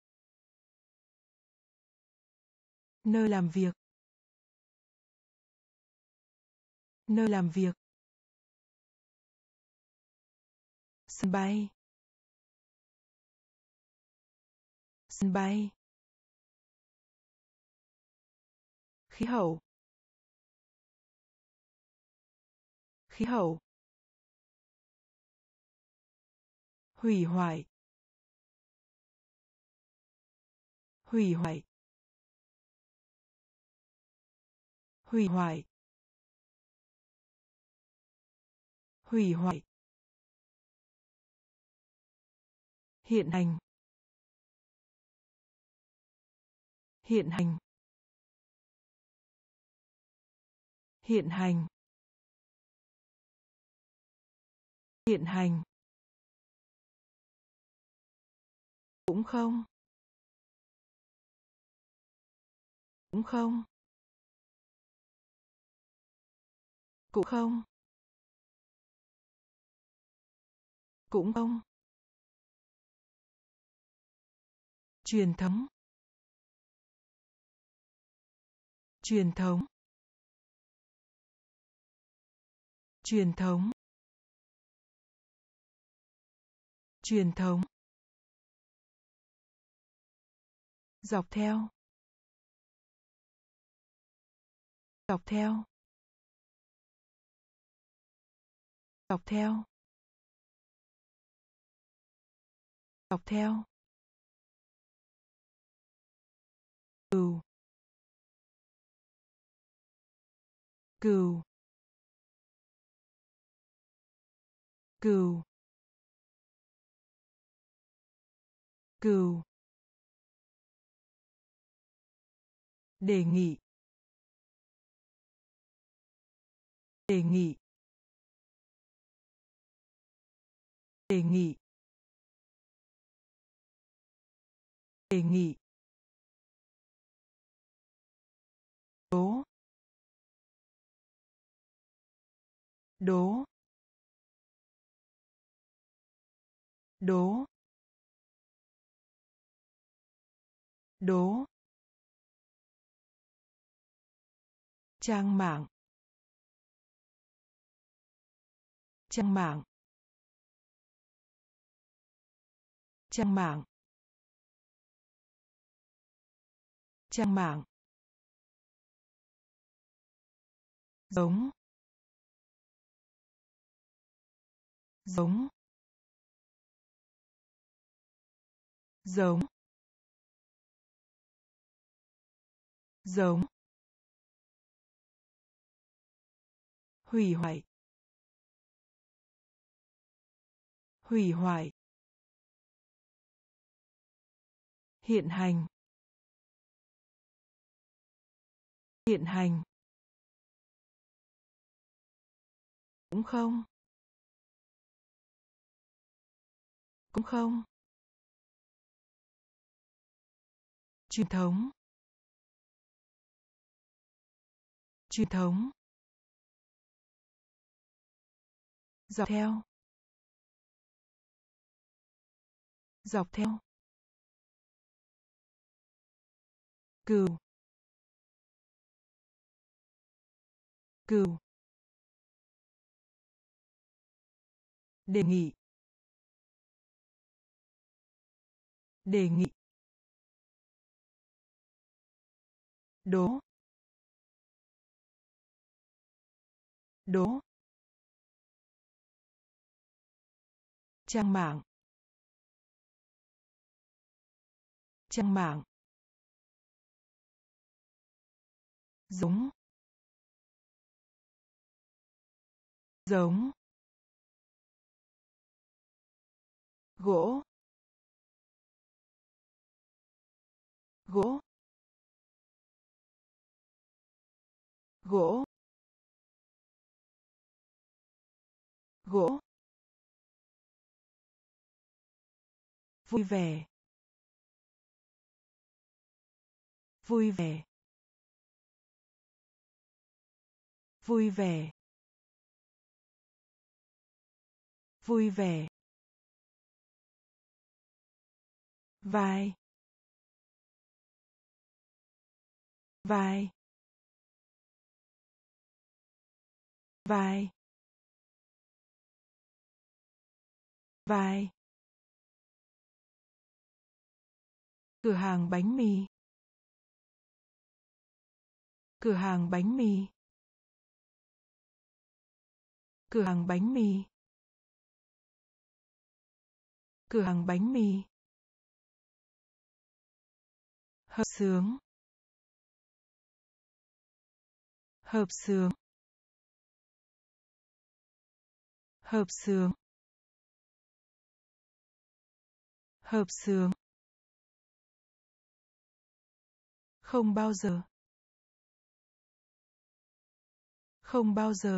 Nơi làm việc. Nơi làm việc. Sân bay. Sân bay. Khí hậu. Khí hậu. Hủy hoại. Hủy hoại. Hủy hoại. Hủy hoại. Hiện hành. Hiện hành. Hiện hành. Hiện hành. Cũng không. Cũng không. Cũng không. Cũng không. Truyền thống. Truyền thống. Truyền thống. Truyền thống. Dọc theo. Dọc theo. Dọc theo. Dọc theo. Cừu. Cừu. Cừu. Cừu. Đề nghị. Đề nghị. Đề nghị. Đề nghị. Đố. Đố. Đố. Đố. Trang mạng. Trang mạng. Trang mạng. Trang mạng. Giống. Giống. Giống. Giống. Hủy hoại. Hủy hoại. Hiện hành. Hiện hành. Cũng không. Cũng không. Truyền thống. Truyền thống. Dọc theo. Dọc theo. Cừu. Cừu. Đề nghị. Đề nghị. Đố. Đố. Trang mạng. Trang mạng. Giống. Giống. Gỗ. Gỗ. Gỗ. Gỗ. Vui vẻ. Vui vẻ. Vui vẻ. Vui vẻ. vai, vai, vai, vai. Cửa hàng bánh mì. Cửa hàng bánh mì. Cửa hàng bánh mì. Cửa hàng bánh mì. Hợp xướng. Hợp xướng. Hợp xướng. Hợp xướng. Không bao giờ. Không bao giờ.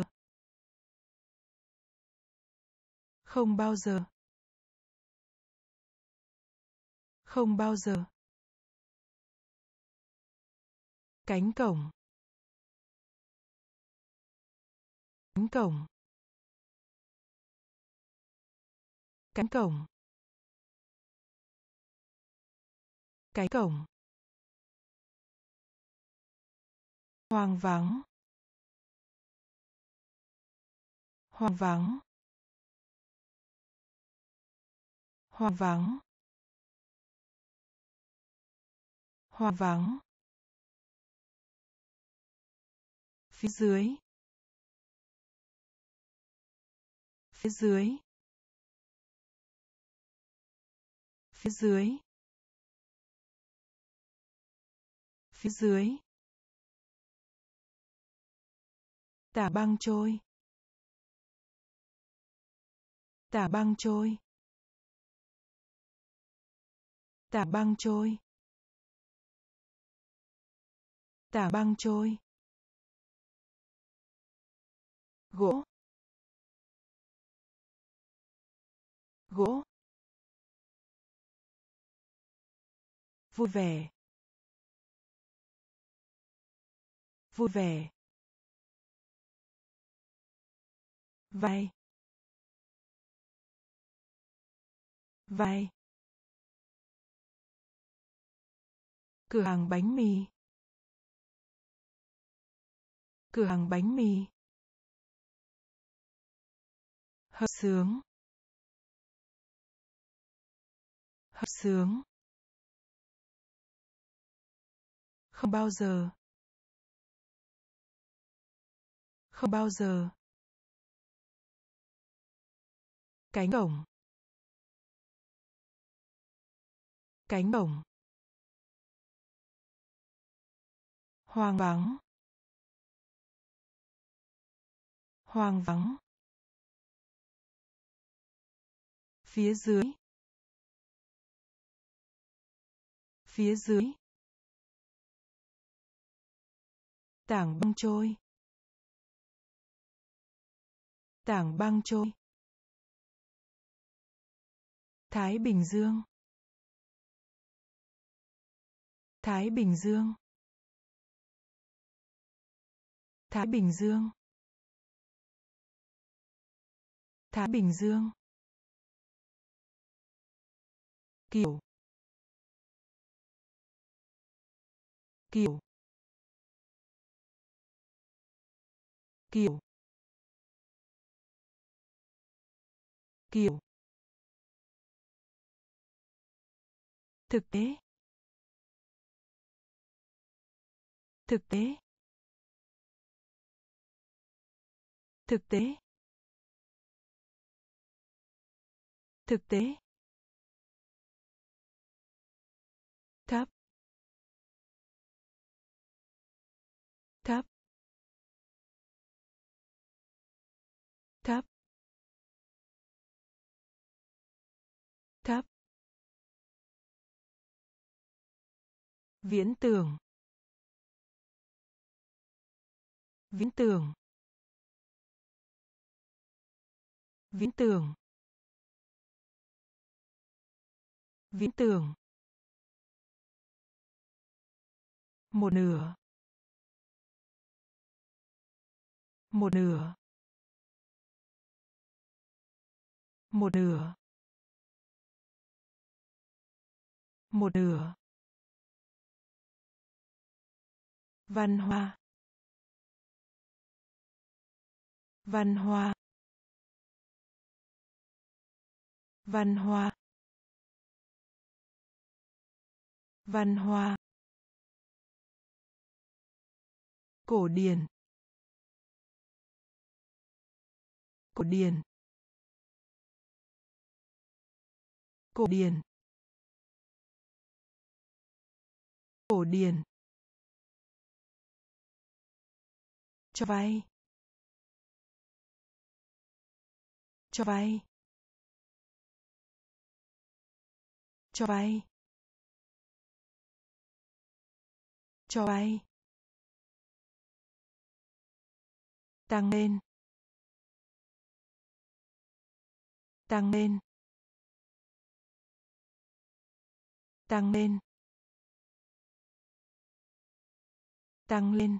Không bao giờ. Không bao giờ. Cánh cổng. Cánh cổng. Cánh cổng. Cánh cổng. Hoang vắng. Hoang vắng. Hoang vắng. Hoang vắng. Phía dưới. Phía dưới. Phía dưới. Phía dưới. Tả băng trôi. Tả băng trôi. Tả băng trôi. Tả băng trôi. Gỗ. Gỗ. Vui vẻ. Vui vẻ. Vai. Vai. Cửa hàng bánh mì. Cửa hàng bánh mì. Hợp xướng. Hợp xướng. Không bao giờ. Không bao giờ. Cánh cổng. Cánh cổng. Hoang vắng. Hoang vắng. Phía dưới. Phía dưới. Tảng băng trôi. Tảng băng trôi. Thái Bình Dương. Thái Bình Dương. Thái Bình Dương. Thái Bình Dương. Kiểu. Kiểu. Kiểu. Kiểu. Thực tế. Thực tế. Thực tế. Thực tế. Thấp. Thấp. Thấp. Thấp. Viễn tưởng. Viễn tưởng. Viễn tưởng. Viễn tưởng. Một nửa. Một nửa. Một nửa. một nửa, văn hoa, văn hoa, văn hoa, văn hoa, cổ điển, cổ điển, cổ điển, cổ điển, cho vay, cho vay, cho vay, cho vay, tăng lên, tăng lên, tăng lên, tăng lên,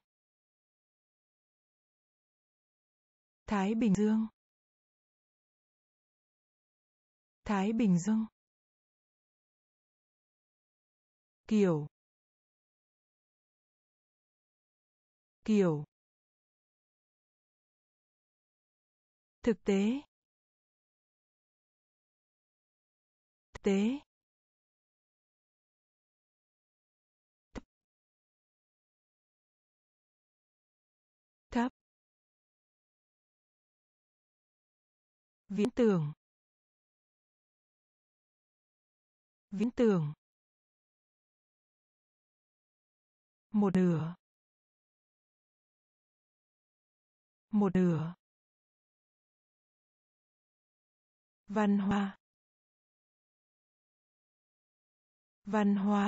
Thái Bình Dương, Thái Bình Dương, kiểu, kiểu, thực tế, thực tế, thấp, viễn tưởng, viễn tưởng, một nửa, một nửa, văn hoa, văn hoa,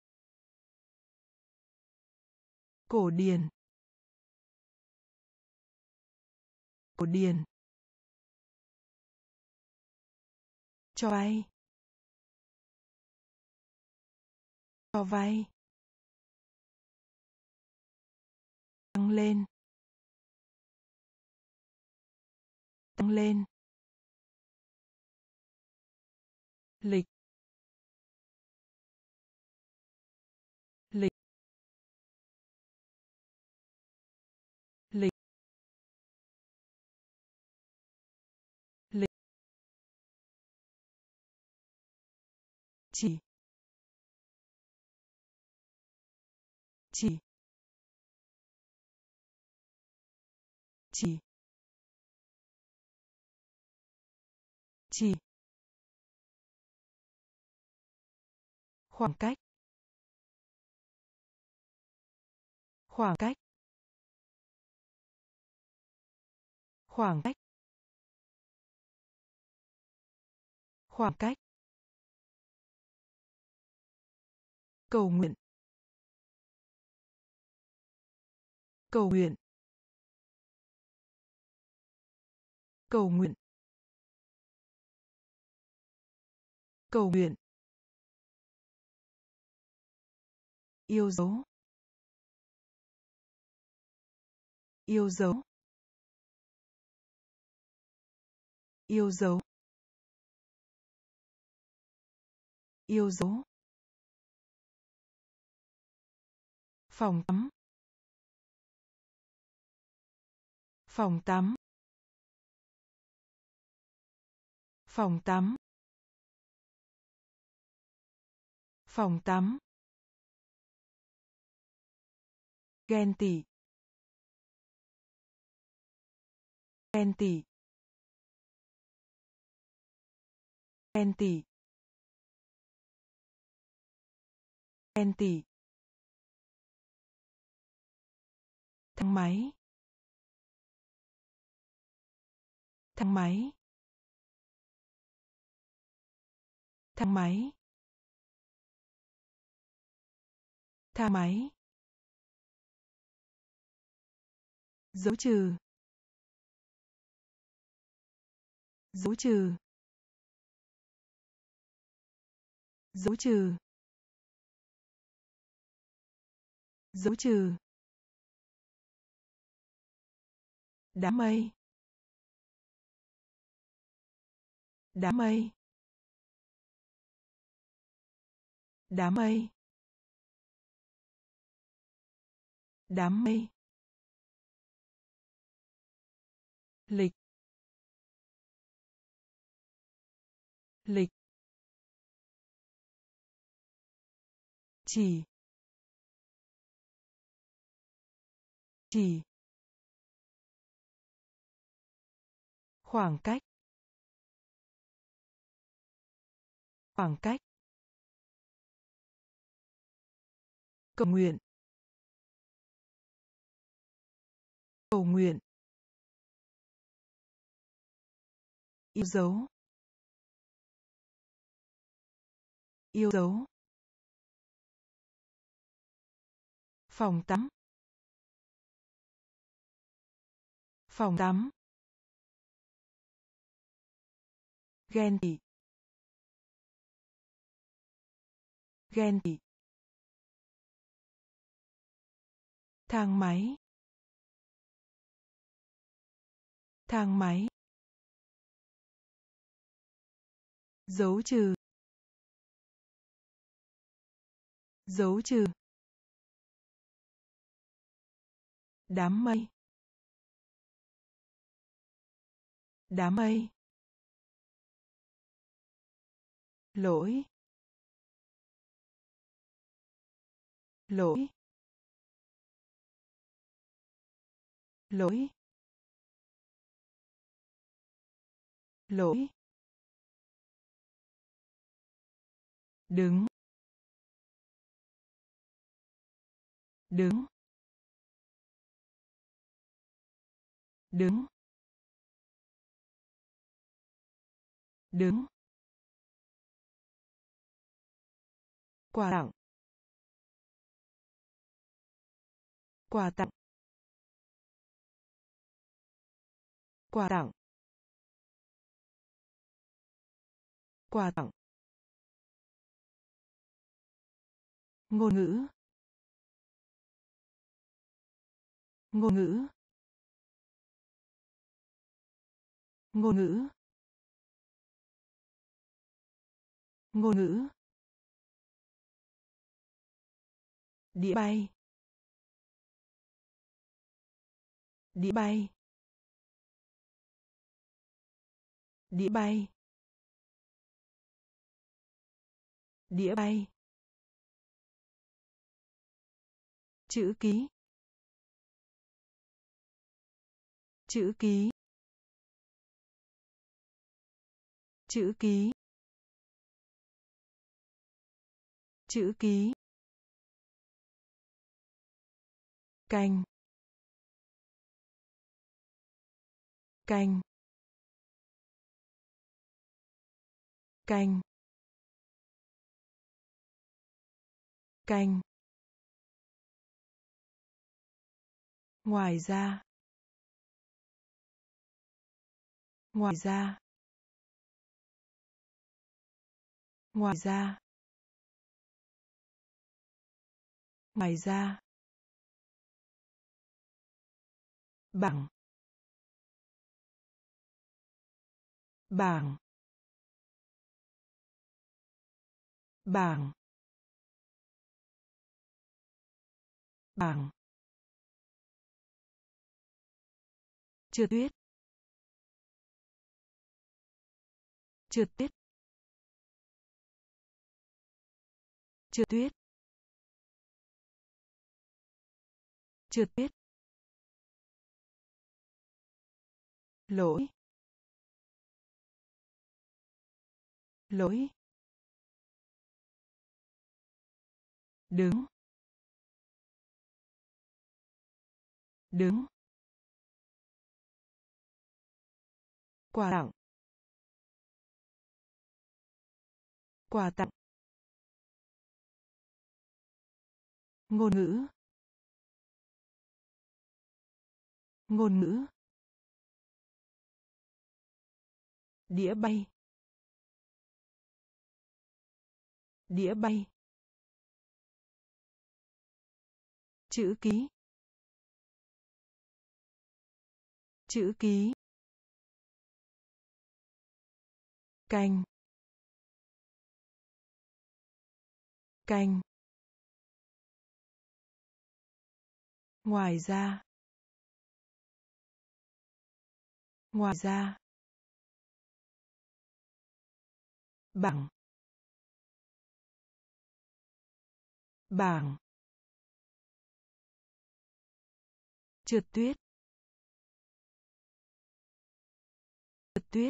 cổ điển, cổ điển, cho vay, cho vay, tăng lên, tăng lên, lịch, lịch, lịch, lịch, chỉ, chỉ, chỉ, chỉ, khoảng cách, khoảng cách, khoảng cách, khoảng cách, cầu nguyện, cầu nguyện, cầu nguyện, cầu nguyện, yêu dấu, yêu dấu, yêu dấu, yêu dấu, phòng tắm, phòng tắm, phòng tắm, phòng tắm, ghen tị, ghen tị, ghen tị, ghen tị, thang máy, thang máy, thang máy, thang máy, dấu trừ, dấu trừ, dấu trừ, dấu trừ, đám mây, đám mây, Đám mây. Đám mây. Lịch. Lịch. Chỉ. Chỉ. Khoảng cách. Khoảng cách. Cầu nguyện. Cầu nguyện. Yêu dấu. Yêu dấu. Phòng tắm. Phòng tắm. Ghen tị. Ghen tị. Thang máy. Thang máy. Dấu trừ. Dấu trừ. Đám mây. Đám mây. Lỗi. Lỗi. Lỗi. Lỗi. Đứng. Đứng. Đứng. Đứng. Quà tặng. Quà tặng. Quà tặng. Quà tặng. Ngôn ngữ. Ngôn ngữ. Ngôn ngữ. Ngôn ngữ. Đĩa bay. Đĩa bay. Đĩa bay. Đĩa bay. Chữ ký. Chữ ký. Chữ ký. Chữ ký. Canh. Canh. Canh. Canh. Ngoài ra. Ngoài ra. Ngoài ra. Ngoài ra. Bảng. Bảng. Bảng. Bảng. Trượt tuyết. Trượt tuyết. Trượt tuyết. Trượt tuyết. Lỗi. Lỗi. Đứng. Đứng. Quà tặng. Quà tặng. Ngôn ngữ. Ngôn ngữ. Đĩa bay. Đĩa bay. Chữ ký. Chữ ký. Canh. canh, ngoài ra, ngoài ra, bảng, bảng, trượt tuyết, trượt tuyết,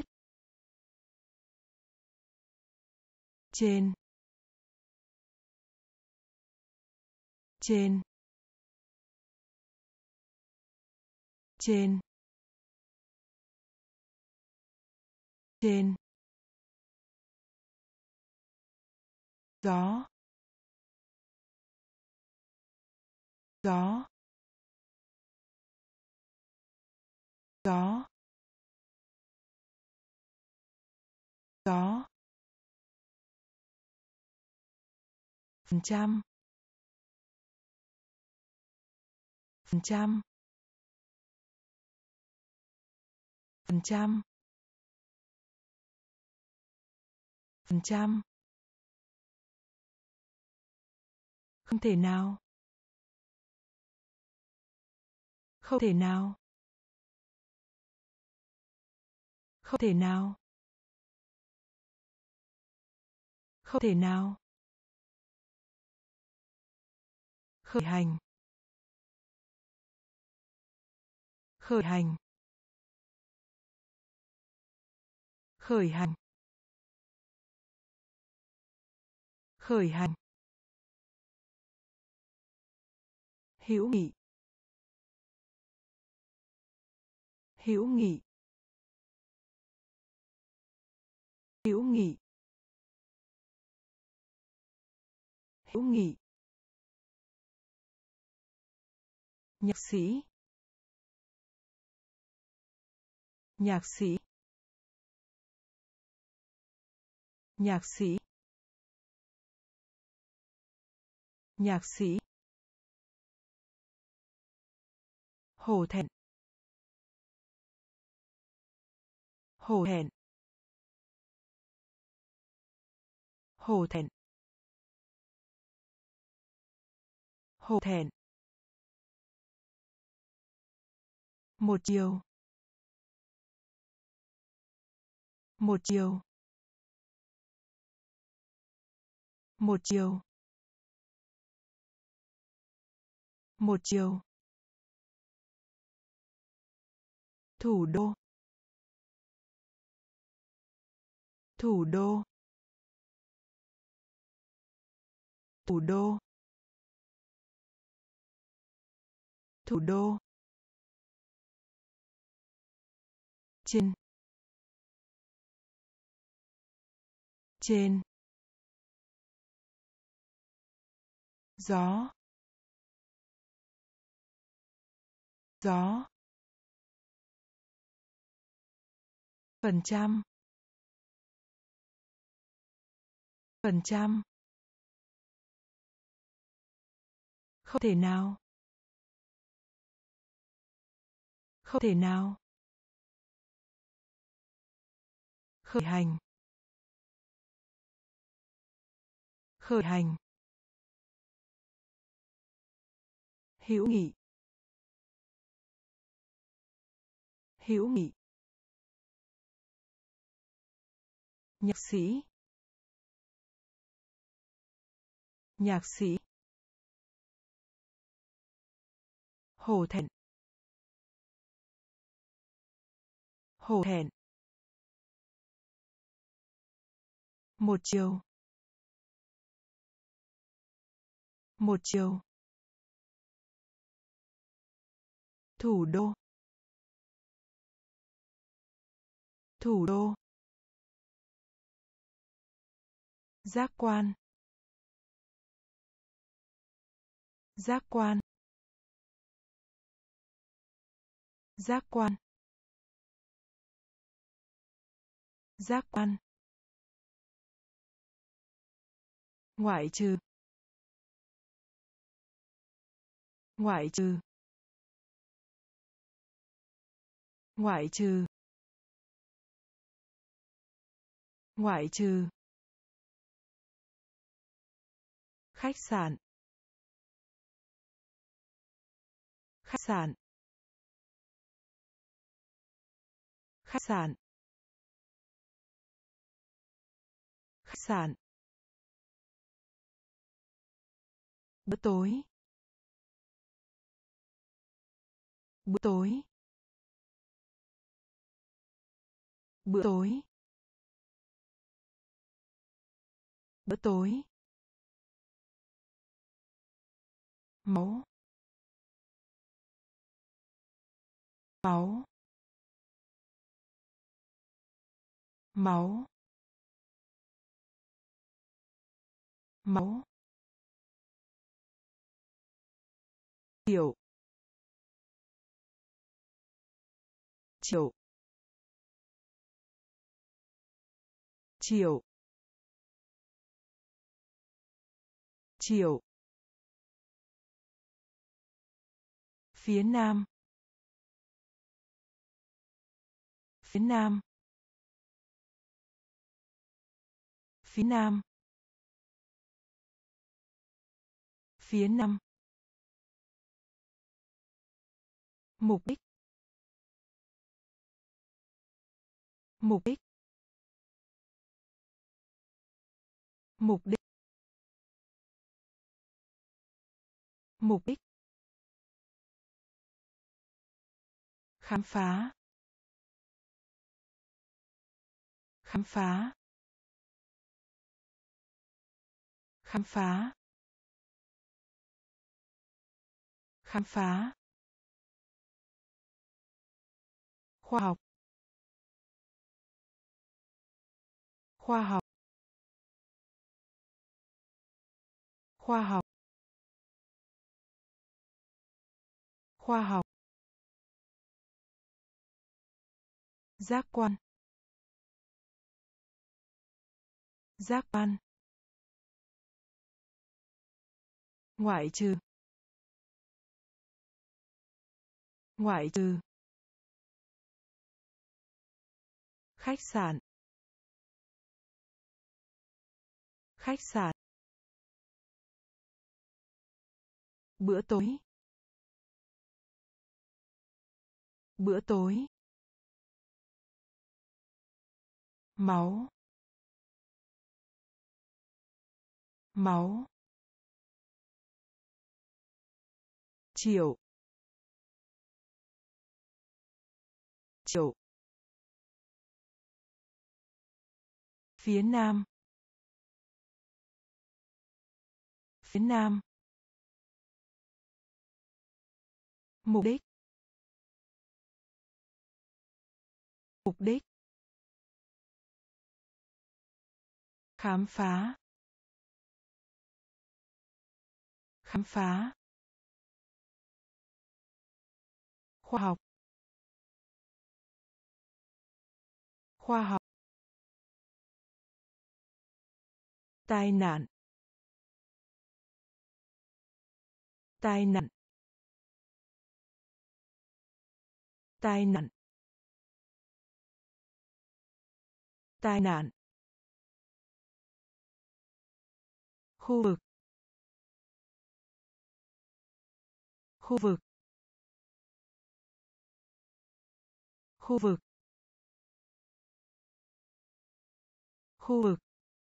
trên, trên, trên, trên, gió, gió, gió, gió, phần trăm, phần trăm, phần trăm, phần trăm, không thể nào, không thể nào, không thể nào, không thể nào, khởi hành, khởi hành, khởi hành, khởi hành, hữu nghị, hữu nghị, hữu nghị, hữu nghị, nhạc sĩ, nhạc sĩ, nhạc sĩ, nhạc sĩ, hổ thẹn, hổ thẹn, hổ thẹn, hổ thẹn, một chiều, một chiều, một chiều, một chiều, thủ đô, thủ đô, thủ đô, thủ đô, trên, trên, gió, gió, phần trăm, phần trăm, không thể nào, không thể nào, khởi hành, khởi hành, hữu nghị, hữu nghị, nhạc sĩ, nhạc sĩ, hổ thẹn, hổ thẹn, một chiều, một chiều, thủ đô, thủ đô, giác quan, giác quan, giác quan, giác quan, ngoại trừ, ngoại trừ, ngoại trừ, ngoại trừ, Khách sạn. Khách sạn. Khách sạn. Khách sạn. Bữa tối. Bữa tối. Bữa tối. Bữa tối. Máu. Máu. Máu. Máu. Triệu. Triệu. Triệu. Triệu. Phía nam. Phía nam. Phía nam. Phía nam. Mục đích. Mục đích. Mục đích. Mục đích. Khám phá. Khám phá. Khám phá. Khám phá. Khoa học. Khoa học. Khoa học. Khoa học. Giác quan. Giác quan. Ngoại trừ. Ngoại trừ. Khách sạn. Khách sạn. Bữa tối. Bữa tối. Máu. Máu. Triệu. Triệu. Phía nam. Phía nam. Mục đích. Mục đích. Khám phá. Khám phá. Khoa học. Khoa học. Tai nạn. Tai nạn. Tai nạn. Tai nạn. Khu vực. Khu vực. Khu vực. Khu vực.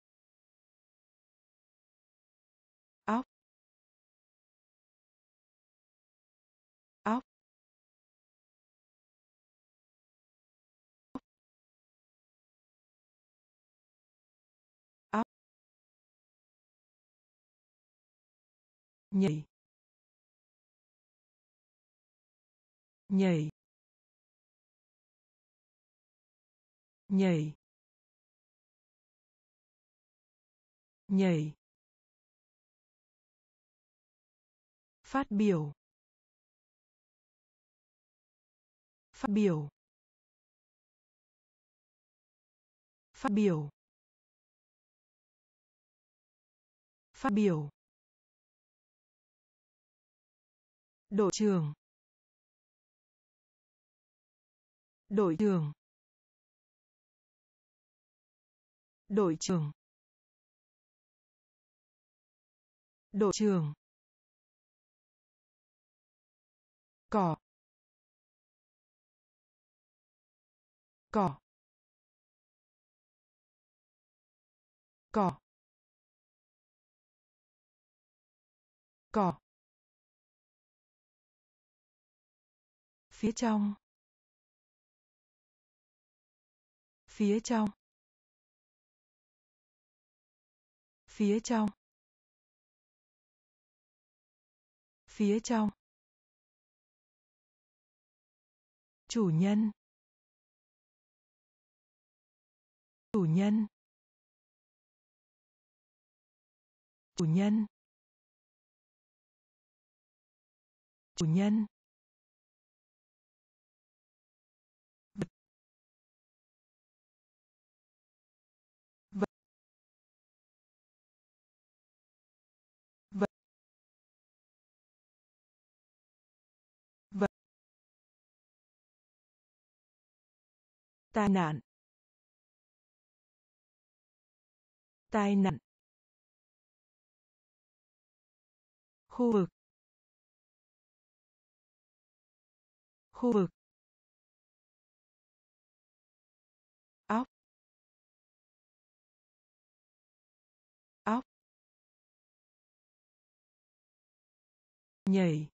Óc. Óc. Óc. Nhảy. Nhảy. Nhảy. Nhảy. Phát biểu. Phát biểu. Phát biểu. Phát biểu. Đội trưởng. Đội trưởng. Đội trưởng. Đội trưởng. Cỏ. Cỏ. Cỏ. Cỏ. Phía trong. Phía trong. Phía trong. Phía trong. Chủ nhân. Chủ nhân. Chủ nhân. Chủ nhân. Vật. Vật. Vật. Vật. Tai nạn. Tai nạn. Khu vực. Khu vực. Óc. Óc. Nhảy.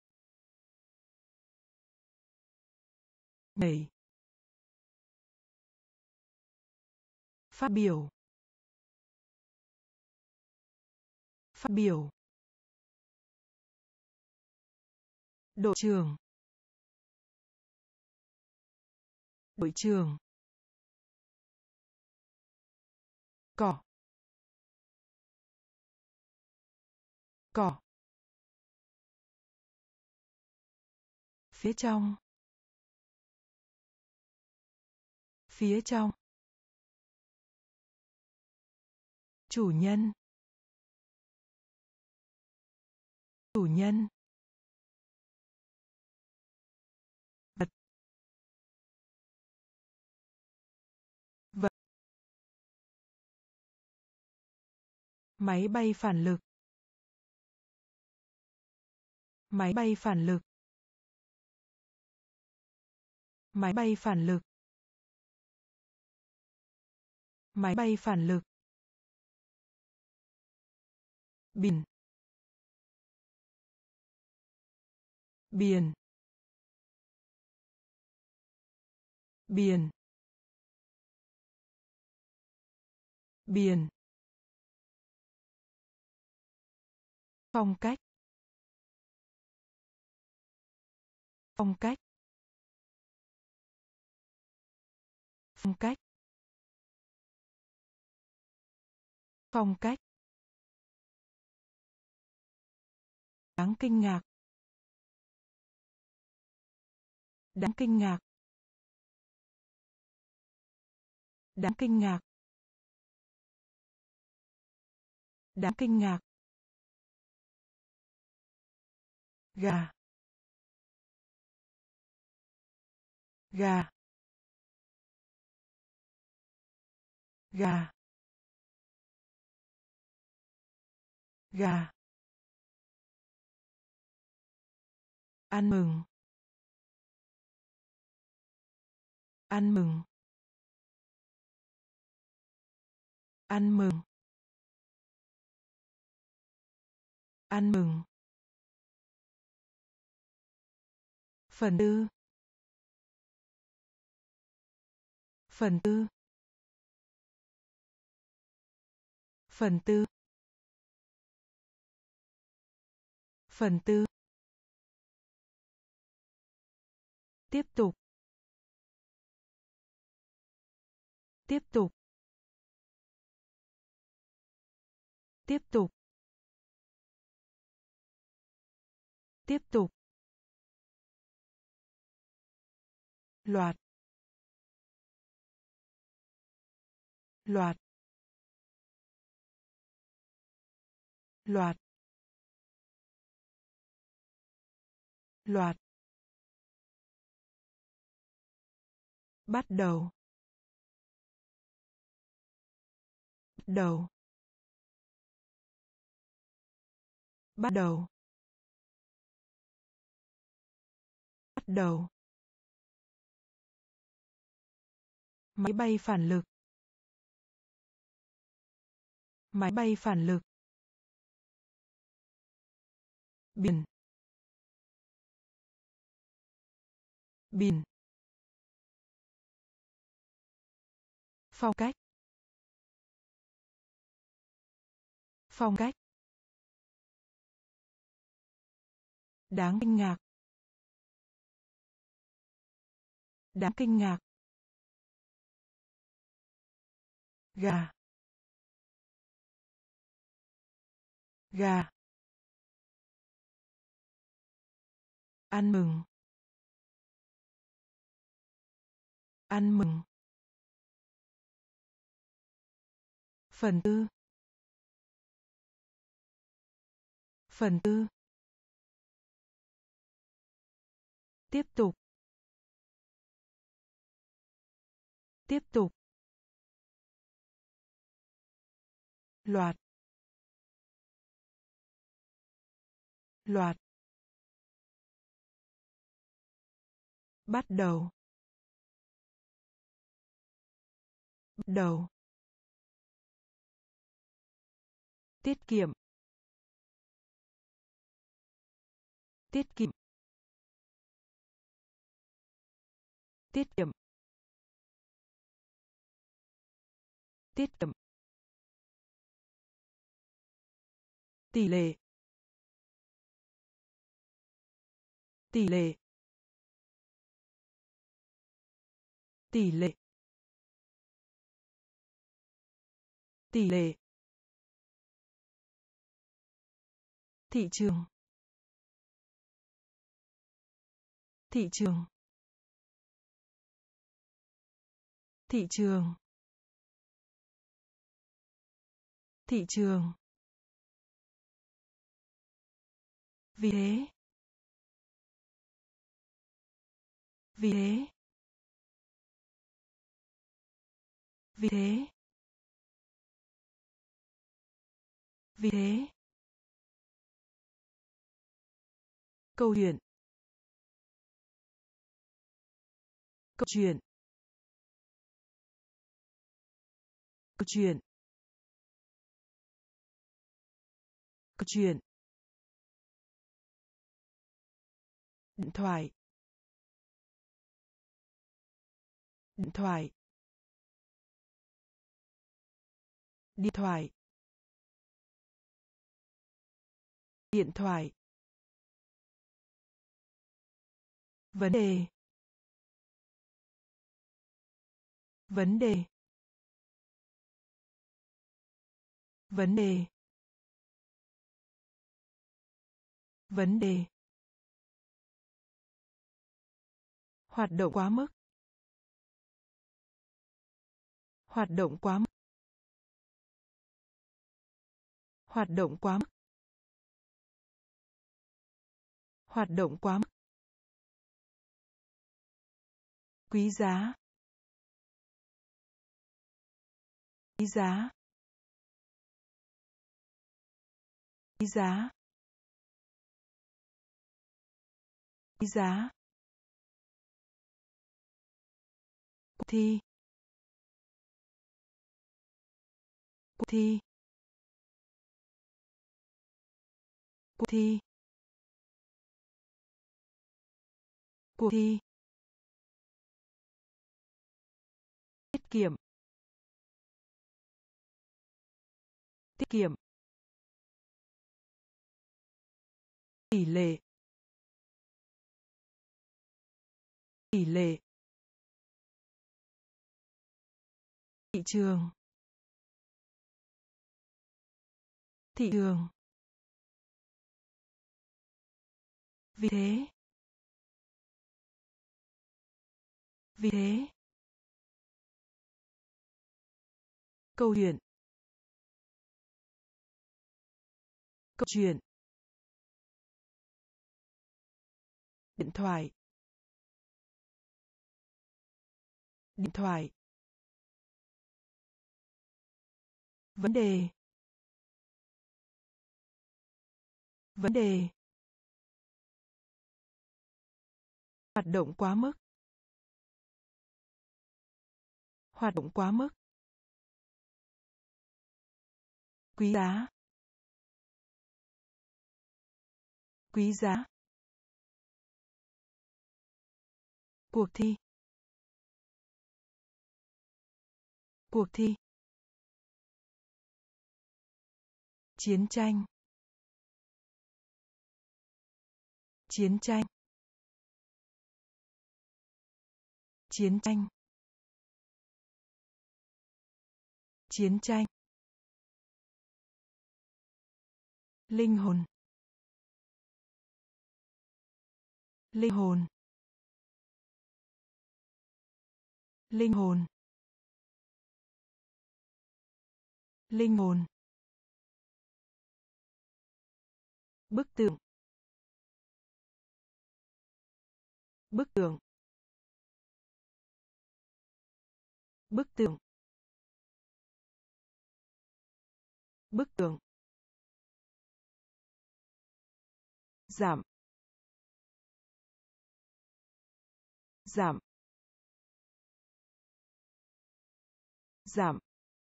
Nhảy. Phát biểu. Phát biểu. Đội trưởng. Đội trưởng. Cỏ. Cỏ. Phía trong. Phía trong. Chủ nhân. Chủ nhân. Vật. Vật. Máy bay phản lực. Máy bay phản lực. Máy bay phản lực. Máy bay phản lực. Biển. Biển. Biển. Biển. Phong cách. Phong cách. Phong cách. Phong cách. Đáng kinh ngạc. Đáng kinh ngạc. Đáng kinh ngạc. Đáng kinh ngạc. Gà. Gà. Gà. Gà. Ăn mừng. Ăn mừng. Ăn mừng. Ăn mừng. Phần tư. Phần tư. Phần tư. Phần tư. Tiếp tục. Tiếp tục. Tiếp tục. Tiếp tục. Loạt. Loạt. Loạt. Loạt. Bắt đầu. Bắt đầu. Bắt đầu. Bắt đầu. Máy bay phản lực. Máy bay phản lực. Biển. Biển. Phong cách. Phong cách. Đáng kinh ngạc. Đáng kinh ngạc. Gà. Gà. Ăn mừng. Ăn mừng. Phần tư. Phần tư. Tiếp tục. Tiếp tục. Loạt. Loạt. Bắt đầu. Bắt đầu. Tiết kiệm. Tiết kiệm. Tiết kiệm. Tiết kiệm. Tỷ lệ. Tỷ lệ. Tỷ lệ. Tỷ lệ. Thị trường. Thị trường. Thị trường. Thị trường. Vì thế. Vì thế. Vì thế. Vì thế. Câu chuyện. Câu chuyện. Câu chuyện. Câu chuyện. Điện thoại. Điện thoại. Điện thoại. Điện thoại. Vấn đề. Vấn đề. Vấn đề. Vấn đề. Hoạt động quá mức. Hoạt động quá mức. Hoạt động quá mức. Hoạt động quá mức. Quý giá. Quý giá. Quý giá. Quý giá. Cuộc thi. Cuộc thi. Cuộc thi. Cuộc thi. Tiết kiệm. Tiết kiệm. Tỷ lệ. Tỷ lệ. Thị trường. Thị trường. Vì thế. Vì thế. Câu chuyện. Câu chuyện. Điện thoại. Điện thoại. Vấn đề. Vấn đề. Hoạt động quá mức. Hoạt động quá mức. Quý giá. Quý giá. Cuộc thi. Cuộc thi. Chiến tranh. Chiến tranh. Chiến tranh. Chiến tranh. Linh hồn. Linh hồn. Linh hồn. Linh hồn. Bức tượng. Bức tượng. Bức tượng. Bức tượng. Giảm. Giảm. Giảm.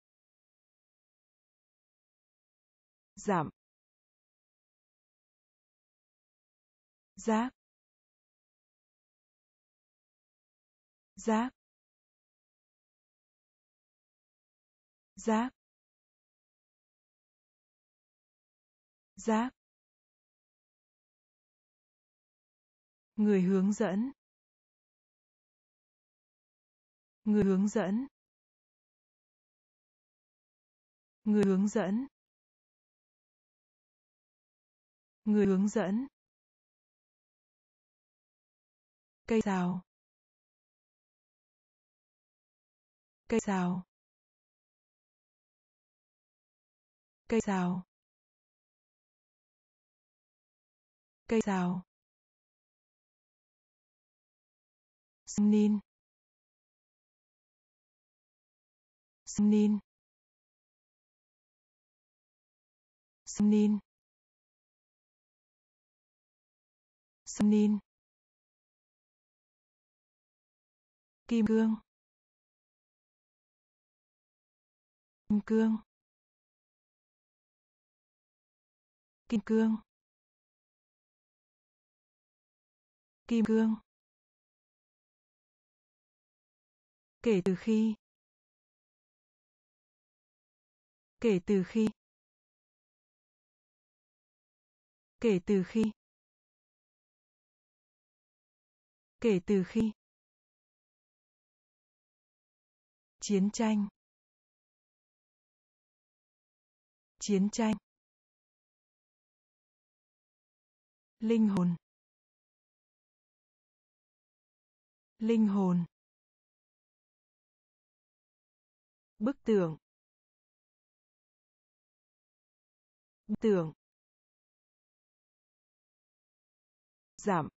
Giảm. Giác. Giác. Giác. Giác. Người hướng dẫn. Người hướng dẫn. Người hướng dẫn. Người hướng dẫn. Cây sào. Cây sào. Cây sào. Cây sào. Sinh niên. Sinh niên. Sinh niên. Sinh niên. Kim cương. Kim cương. Kim cương. Kim cương. Kể từ khi. Kể từ khi. Kể từ khi. Kể từ khi. Chiến tranh. Chiến tranh. Linh hồn. Linh hồn. Bức tượng. Bức tượng. Giảm.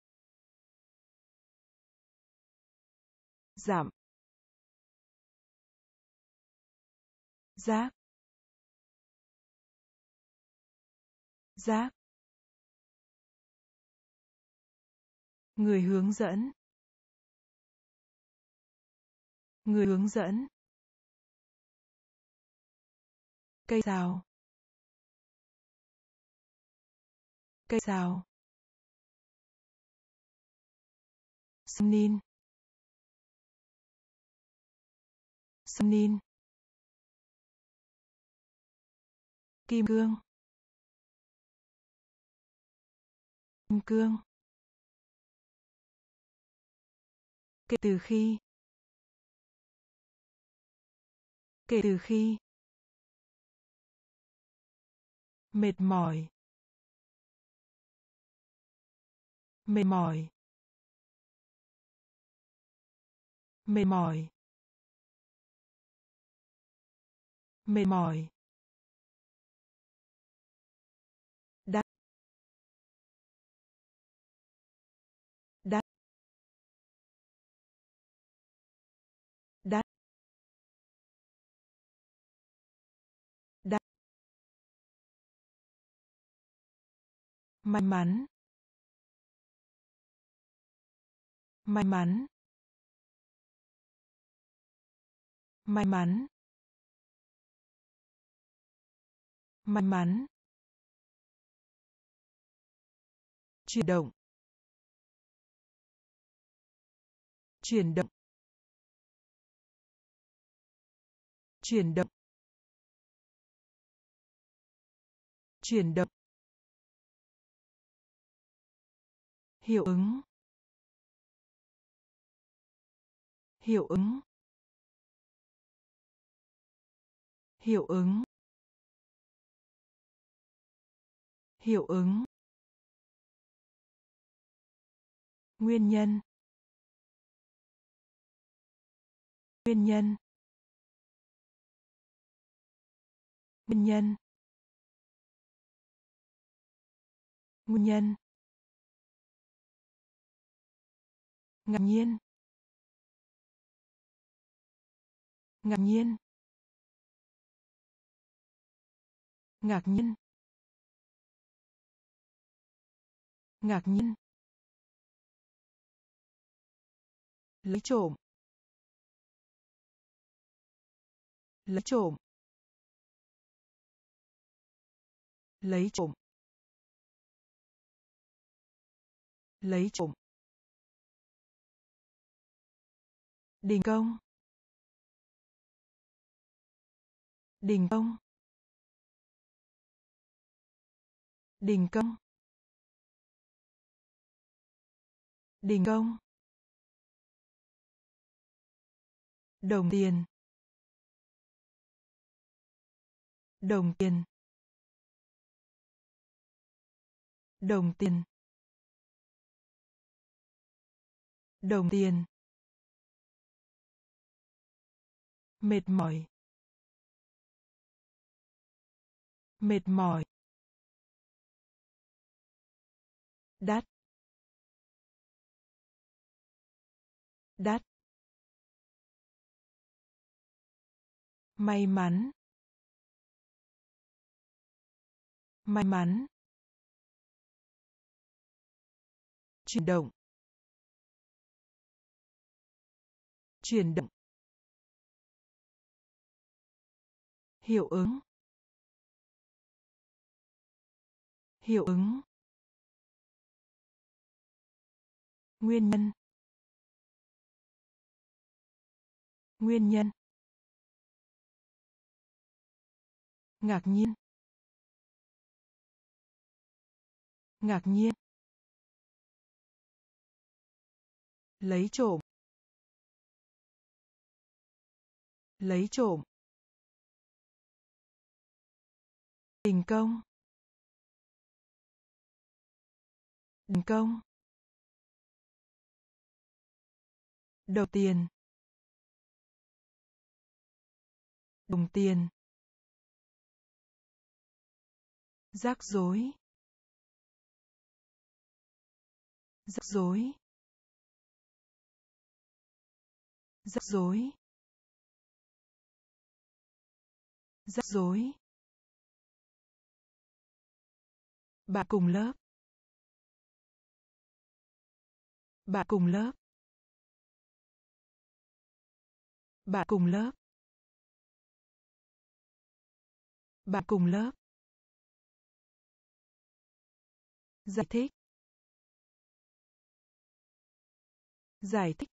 Giảm. Giác. Giác. Người hướng dẫn. Người hướng dẫn. Cây sào. Cây sào. Sinh niên. Sinh niên. Kim cương. Kim cương. Kể từ khi. Kể từ khi. Mệt mỏi. Mệt mỏi. Mệt mỏi. Mệt mỏi. Đắt. Đắt. Đắt. Đắt. may mắn, may mắn, may mắn, may mắn, chuyển động, chuyển động, chuyển động, chuyển động, hiệu ứng, hiệu ứng, hiệu ứng, hiệu ứng, nguyên nhân, nguyên nhân, nguyên nhân, nguyên nhân, ngạc nhiên, ngạc nhiên, ngạc nhiên, ngạc nhiên, lấy trộm, lấy trộm, lấy trộm, lấy trộm, đình công, đình công, đình công, đình công, đồng tiền, đồng tiền, đồng tiền, đồng tiền, mệt mỏi, mệt mỏi, đắt, đắt, may mắn, may mắn, chuyển động, chuyển động, hiệu ứng, hiệu ứng, nguyên nhân, nguyên nhân, ngạc nhiên, ngạc nhiên, lấy trộm, lấy trộm, đình công, đình công, đồng tiền, đồng tiền, rắc rối, rắc rối, rắc rối, rắc rối, bạn cùng lớp, bạn cùng lớp, bạn cùng lớp, bạn cùng lớp, giải thích, giải thích,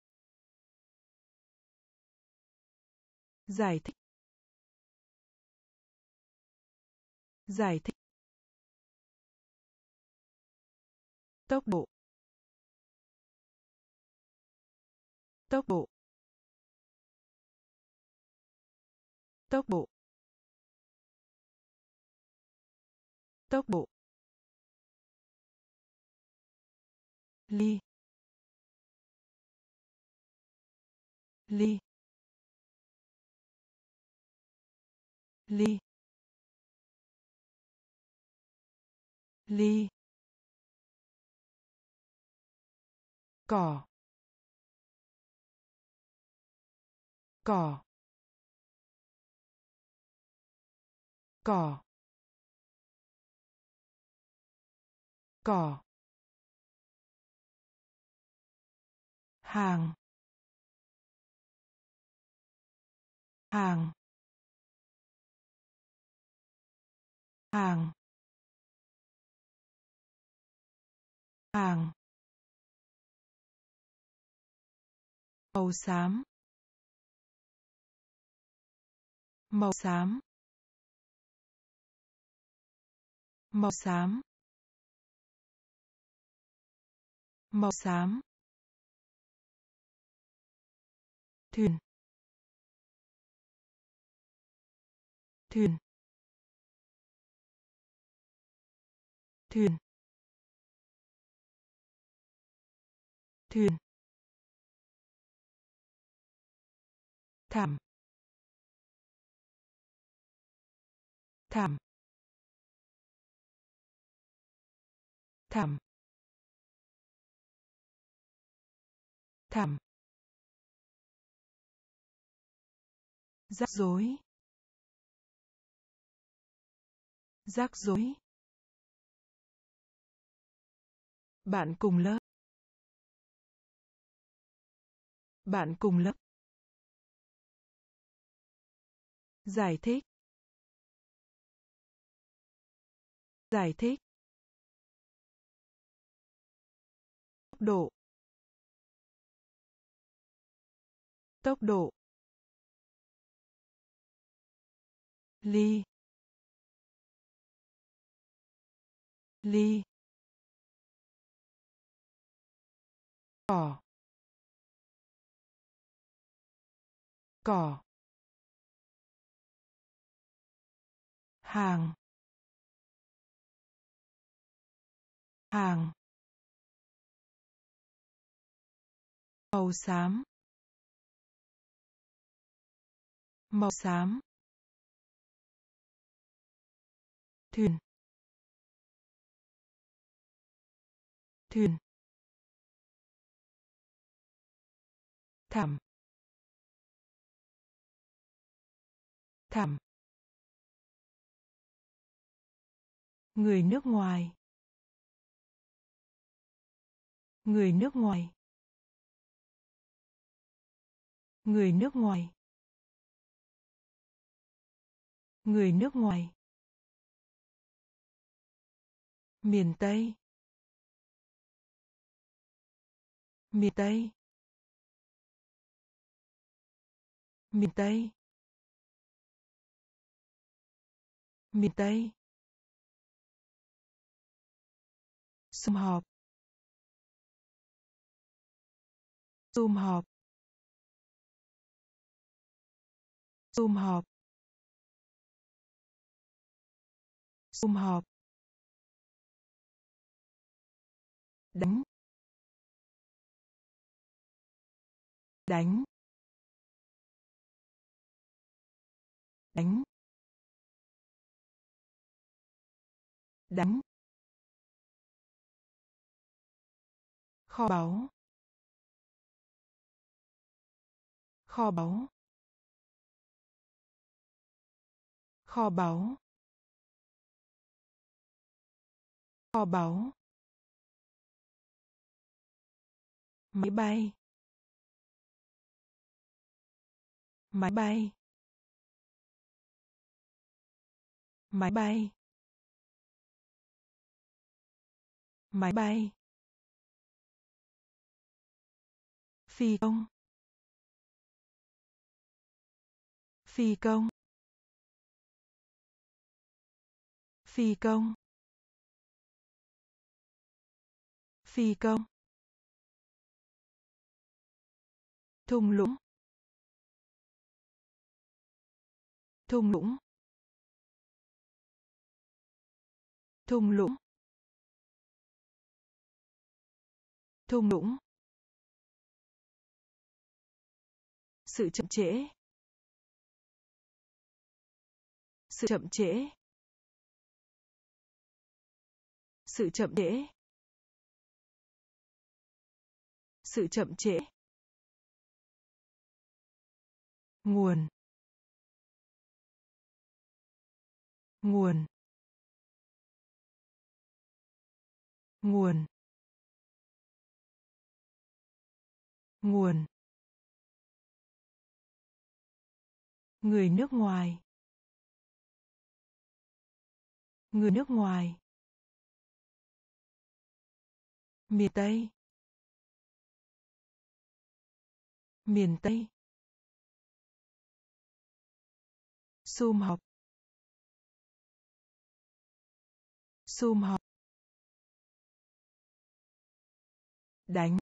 giải thích, giải thích, tốc độ, tốc độ, tốc độ, tốc độ, ly, ly, ly, ly, cỏ, cỏ, cỏ, cỏ, hàng, hàng, hàng, hàng, màu xám, màu xám, màu xám, màu xám, thuyền, thuyền, thuyền, thuyền, thảm, thảm, thảm, thảm, rắc rối, rắc rối, bạn cùng lớp, bạn cùng lớp, giải thích, giải thích, tốc độ, tốc độ, ly, ly, cỏ, cỏ, hàng, hàng, màu xám, màu xám, thuyền, thuyền, thảm, thảm, người nước ngoài, người nước ngoài, người nước ngoài, người nước ngoài, miền Tây, miền Tây, miền Tây, miền Tây, sum họp, sum họp, sum họp, sum họp, đánh, đánh, đánh, đánh, kho báu, kho báu, kho báu, kho báu, máy bay, máy bay, máy bay, máy bay, phi công, phi công, phi công, phi công, thung lũng, thung lũng, thung lũng, thung lũng, sự chậm trễ, sự chậm trễ, sự chậm trễ, sự chậm trễ, nguồn, nguồn, nguồn nguồn người nước ngoài người nước ngoài miền Tây miền Tây sum họp sum họp đánh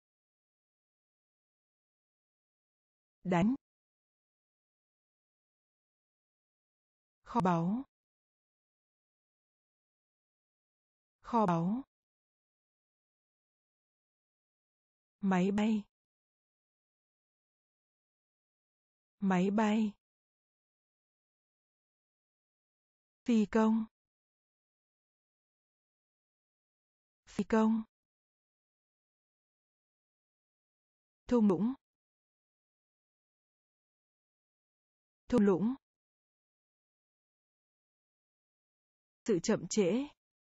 đánh kho báu kho báu máy bay máy bay phi công phi công thung lũng thung lũng sự chậm trễ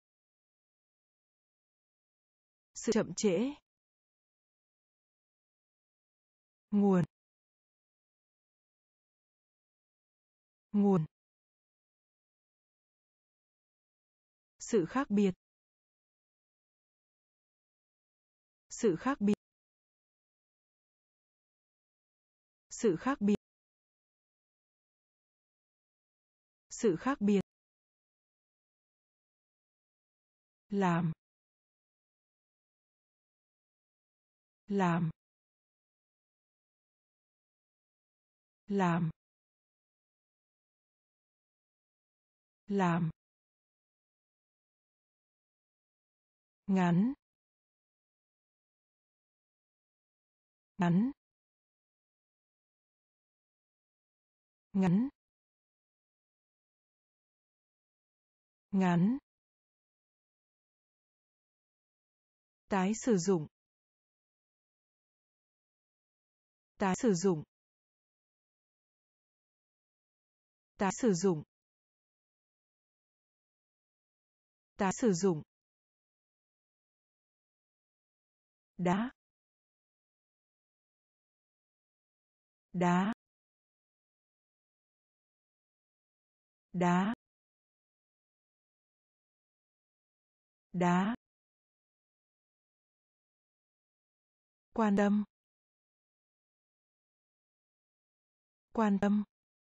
sự chậm trễ nguồn nguồn sự khác biệt sự khác biệt sự khác biệt sự khác biệt làm làm làm làm ngắn ngắn ngắn ngắn tái sử dụng tái sử dụng tái sử dụng tái sử dụng đá đá đá đá quan tâm quan tâm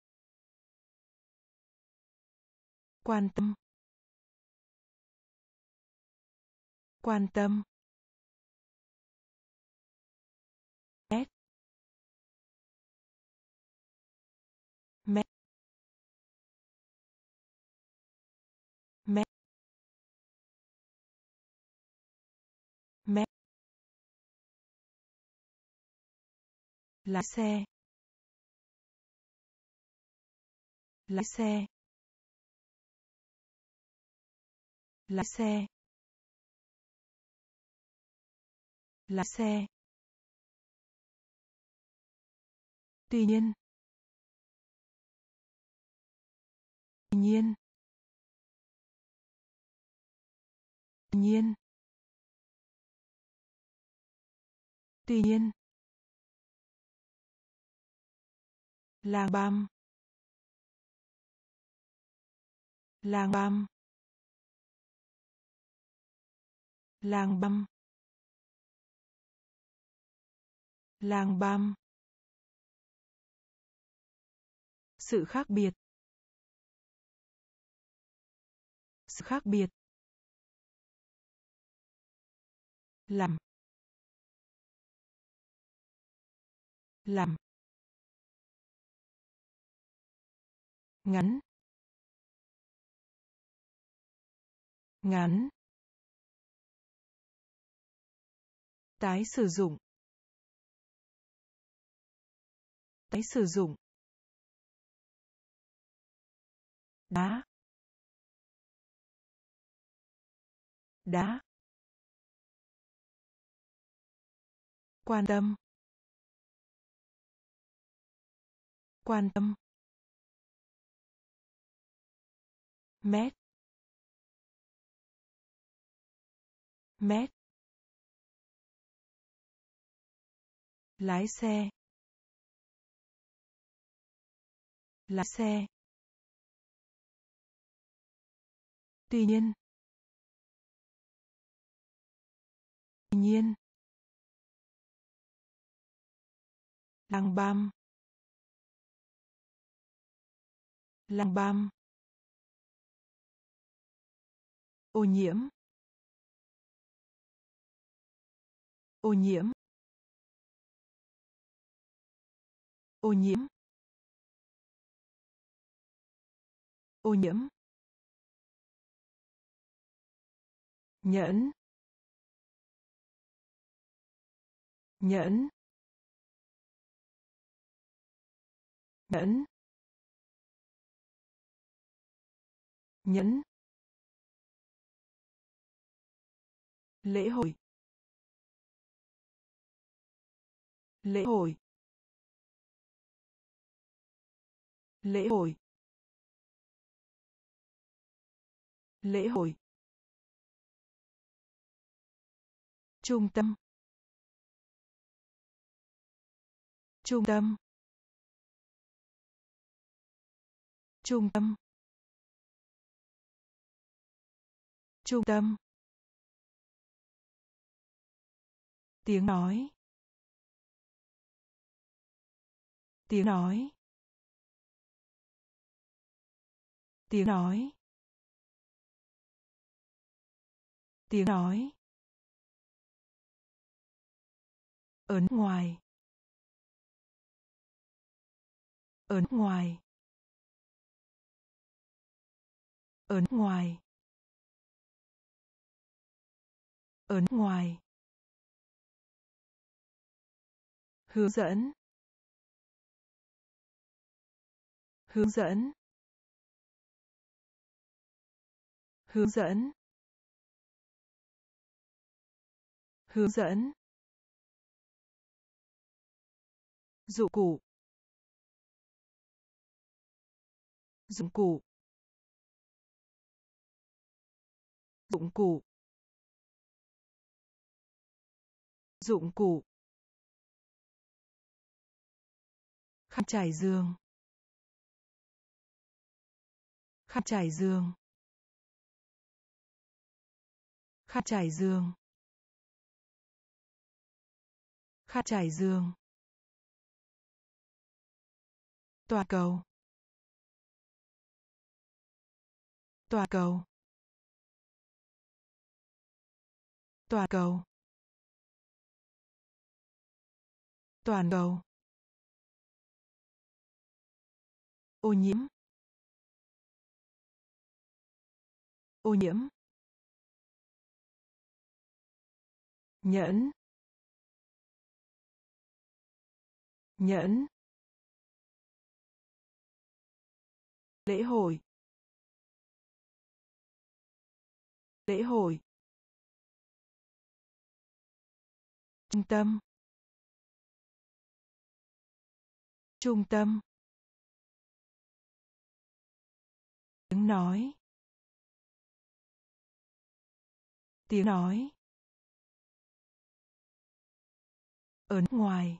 quan tâm quan tâm mét mét mét mét lái xe lái xe lái xe lái xe tuy nhiên tuy nhiên tuy nhiên tuy nhiên làng băm làng băm làng băm làng băm sự khác biệt sự khác biệt làm làm ngắn ngắn tái sử dụng tái sử dụng đá đá quan tâm quan tâm mét mét, lái xe, lái xe, tuy nhiên, tuy nhiên, làng băm, làng băm, ô nhiễm, ô nhiễm, ô nhiễm, ô nhiễm, nhẫn, nhẫn, nhẫn, nhẫn, lễ hội, lễ hội, lễ hội, lễ hội, trung tâm, trung tâm, trung tâm, trung tâm, tiếng nói, tiếng nói, tiếng nói, tiếng nói, ở nước ngoài, ở nước ngoài, ở nước ngoài, ở nước ngoài, hướng dẫn, hướng dẫn, hướng dẫn, hướng dẫn, dụng cụ, dụng cụ, dụng cụ, dụng cụ, khăn trải giường, khăn trải giường, khăn trải giường, khăn trải giường, toàn cầu, toàn cầu, toàn cầu, toàn cầu, ô nhiễm, ô nhiễm, nhẫn, nhẫn, lễ hội, lễ hội, trung tâm, trung tâm, tiếng nói, tiếng nói, ở nước ngoài,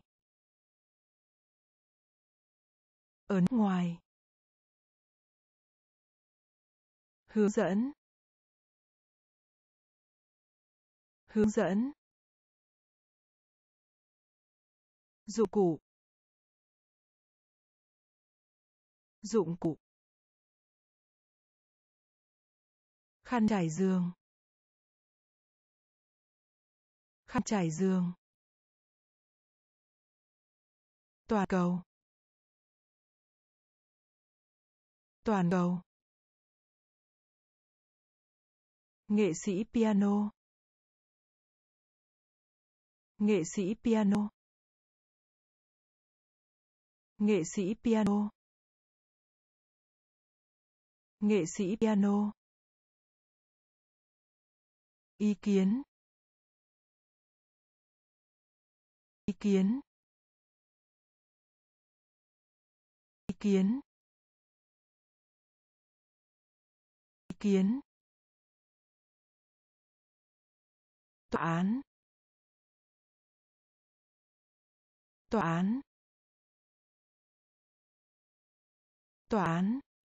ở nước ngoài, hướng dẫn, hướng dẫn, dụng cụ, dụng cụ, khăn trải giường, khăn trải giường, toàn cầu, toàn cầu, nghệ sĩ piano, nghệ sĩ piano, nghệ sĩ piano, nghệ sĩ piano, ý kiến, ý kiến, ý kiến, ý kiến, Tòa án. Tòa án. Tòa án.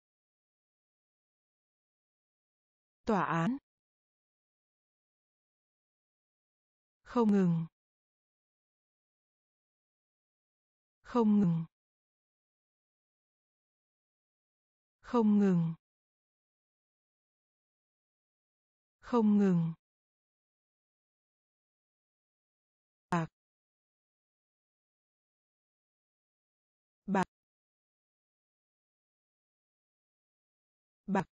Tòa án. Không ngừng. Không ngừng. Không ngừng. Không ngừng. Bạc. Bạc. Bạc.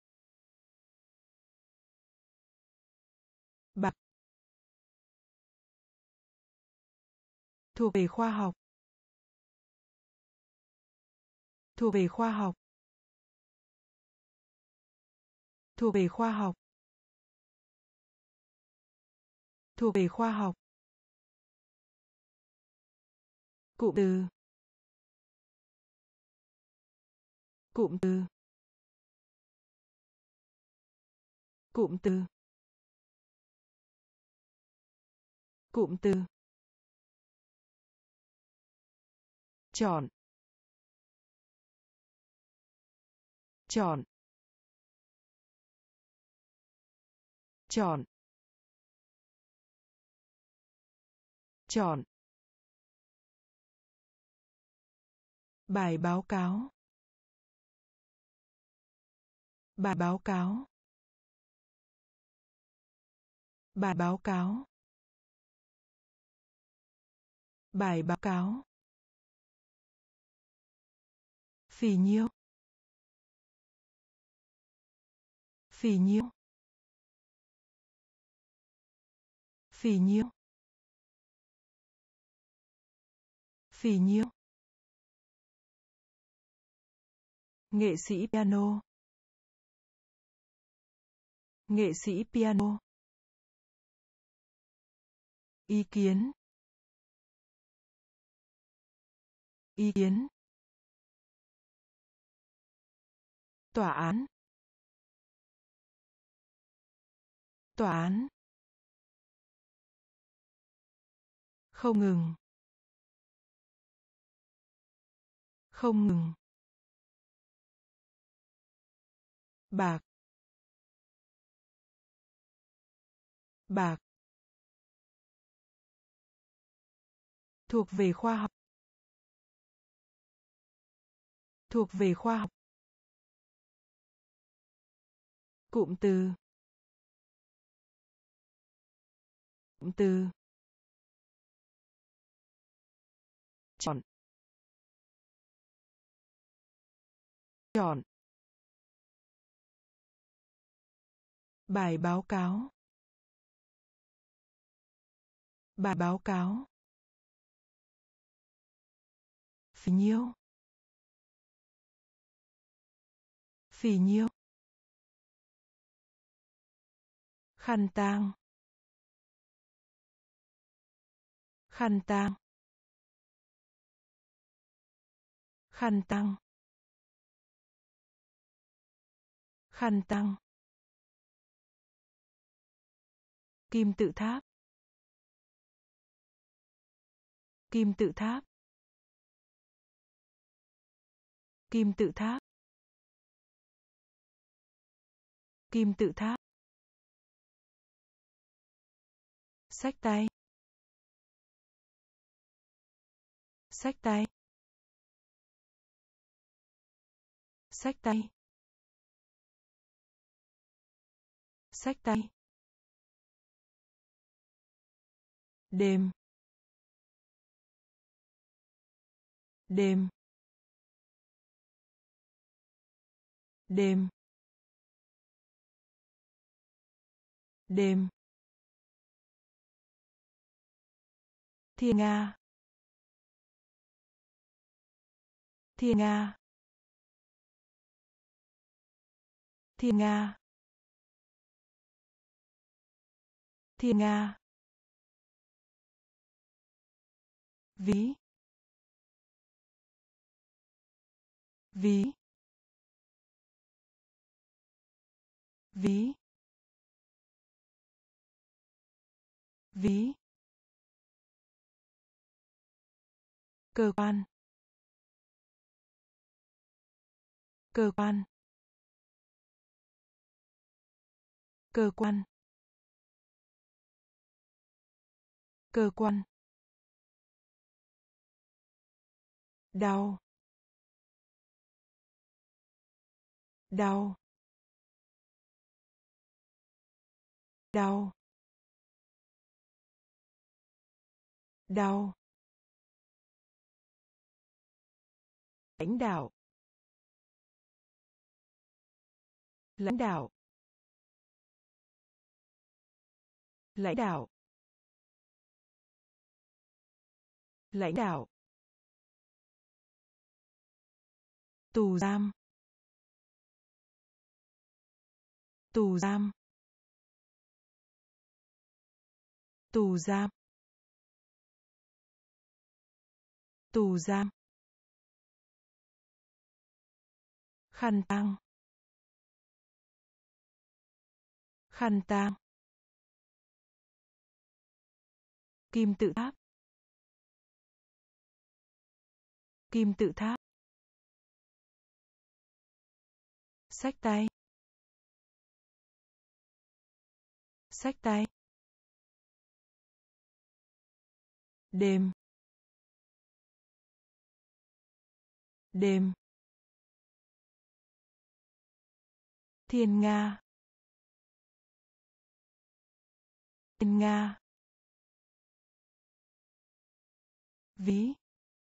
Bạc. Thuộc về khoa học. Thuộc về khoa học. Thuộc về khoa học. Thuộc về khoa học. Cụm từ. Cụm từ. Cụm từ. Cụm từ. Chọn. Chọn. Chọn. Chọn. Bài báo cáo. Bài báo cáo. Bài báo cáo. Bài báo cáo. Phì nhiêu. Phì nhiêu. Phì nhiêu. Phì nhiêu. Nghệ sĩ piano. Nghệ sĩ piano. Ý kiến. Ý kiến. Tòa án. Tòa án. Không ngừng. Không ngừng. Bạc. Bạc. Thuộc về khoa học. Thuộc về khoa học. Cụm từ. Cụm từ. Chọn. Chọn. Bài báo cáo. Bài báo cáo. Phì nhiêu. Phì nhiêu. Khăn tang. Khăn tang. Khăn tang. Khăn tang. Kim tự tháp. Kim tự tháp. Kim tự tháp. Kim tự tháp. Xách tay. Xách tay. Xách tay. Xách tay. Đêm. Đêm. Đêm. Đêm. Thiên nga. Thiên nga. Thiên nga. Thiên nga. Ví. Ví. Ví. ví, cơ quan, cơ quan, cơ quan, cơ quan, đau, đau, đau, đau, lãnh đạo, lãnh đạo, lãnh đạo, lãnh đạo, tù giam, tù giam, tù giam, tù giam, khăn tang, khăn tang, kim tự tháp, kim tự tháp, xách tay, xách tay, đêm, đêm, thiên nga, thiên nga, ví,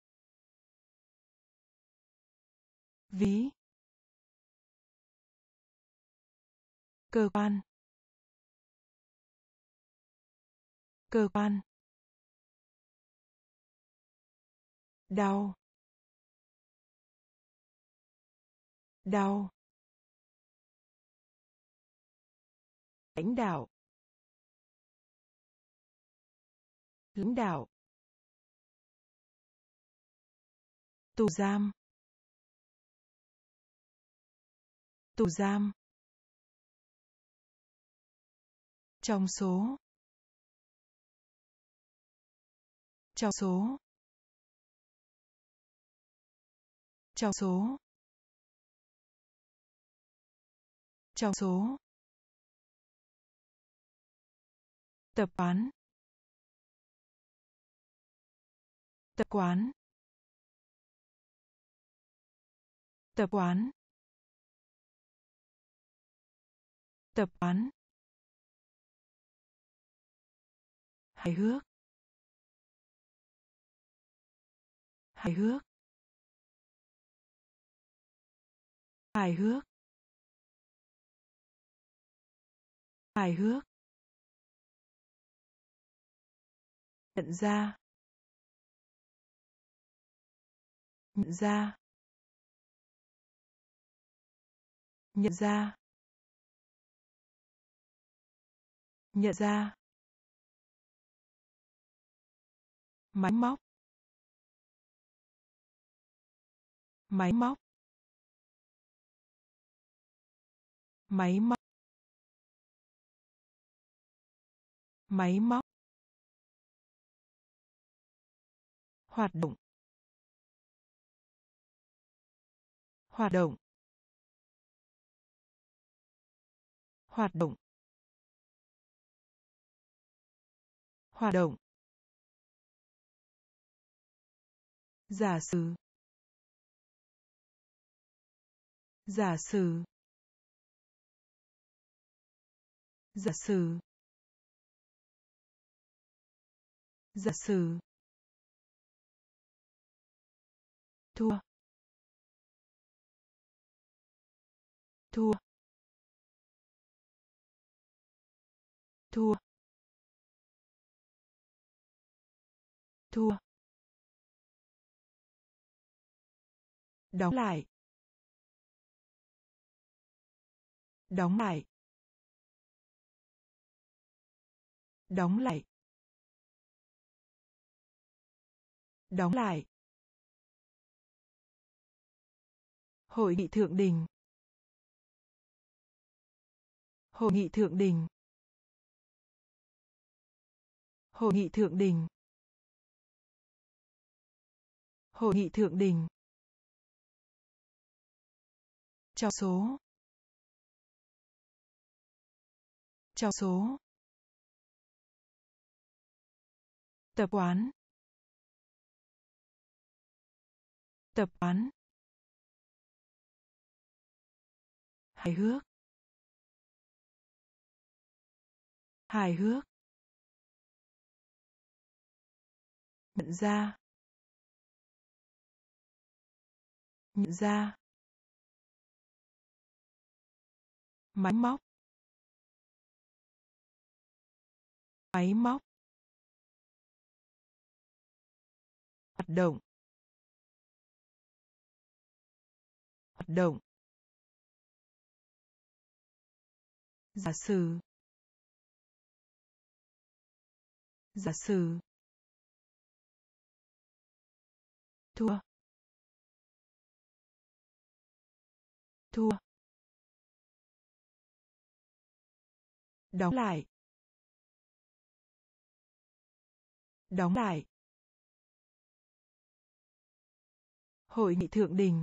ví, cơ quan, cơ quan, đau, đau, lãnh đạo, lãnh đạo, tù giam, tù giam, trong số, trong số, trong số, trong số, tập quán, tập quán, tập quán, tập quán, hài hước, hài hước, hài hước, hài hước, nhận ra, nhận ra, nhận ra, nhận ra, máy móc, máy móc, máy móc, máy móc, hoạt động, hoạt động, hoạt động, hoạt động, giả sử, giả sử, giả sử, giả sử, thua, thua, thua, thua, đóng lại, đóng lại, đóng lại, đóng lại, hội nghị thượng đỉnh, hội nghị thượng đỉnh, Hội nghị thượng đỉnh. Hội nghị thượng đỉnh. Trong số. Trong số. Tập quán. Tập quán. Hài hước. Hài hước. Nhận ra. Nhận ra. Máy móc. Máy móc. Hoạt động. Hoạt động. Giả sử. Giả sử. Thua. Thua. Đóng lại. Đóng lại. Hội nghị thượng đỉnh.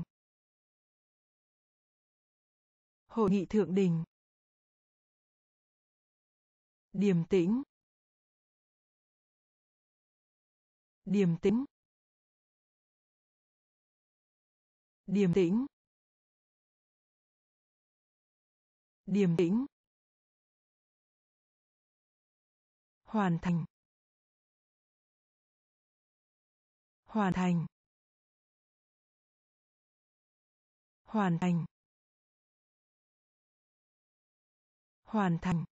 Hội nghị thượng đỉnh. Điềm tĩnh. Điềm tĩnh. Điềm tĩnh. Điềm tĩnh. Hoàn thành. Hoàn thành. Hoàn thành. Hoàn thành.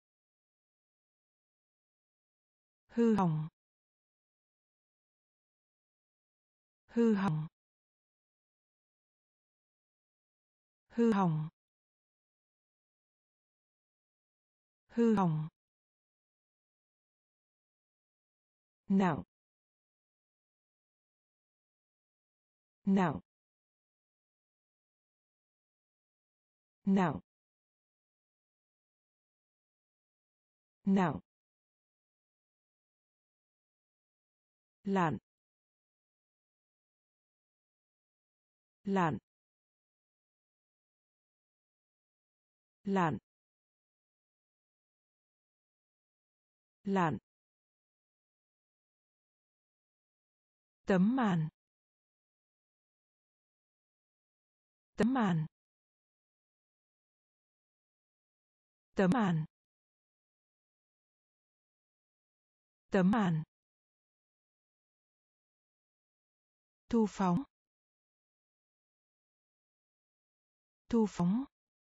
Hư hỏng. Hư hỏng. Hư hỏng. Hư hỏng. Nặng. Nặng. Nặng. Nặng. Lặn. Lặn. Lặn. Lặn. Tấm màn. Tấm màn. Tấm màn. Tấm màn. Thu phóng. Thu phóng.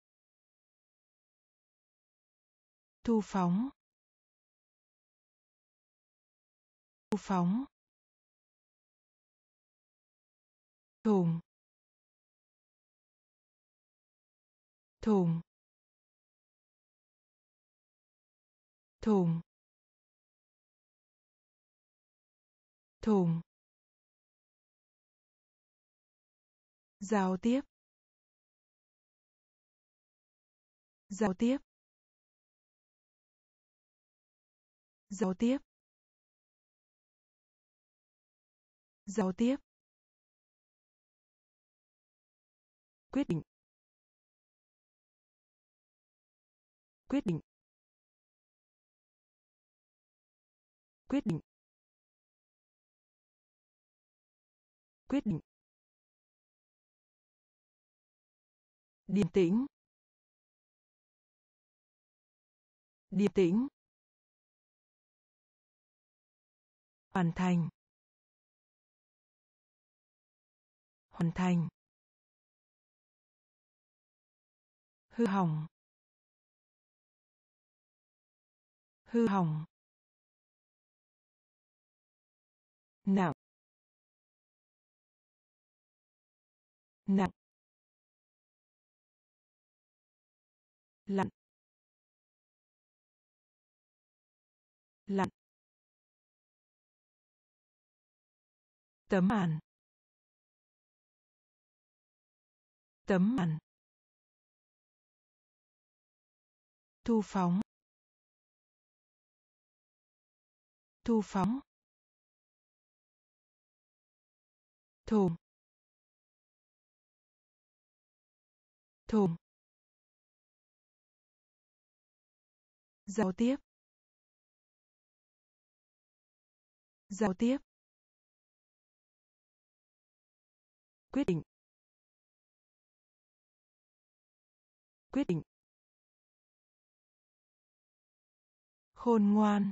Thu phóng. Thu phóng. Thùng. Thùng. Thùng. Thùng. Giao tiếp. Giao tiếp. Giao tiếp. Giao tiếp. Quyết định. Quyết định. Quyết định. Quyết định. Điềm tĩnh. Điềm tĩnh. Hoàn thành. Hoàn thành. Hư hỏng. Hư hỏng. Nặng. Nặng. Lặn. Lặn. Tấm màn. Tấm màn. Thu phóng. thu phóng, thùng, thùng, giao tiếp, giao tiếp, quyết định, quyết định, khôn ngoan,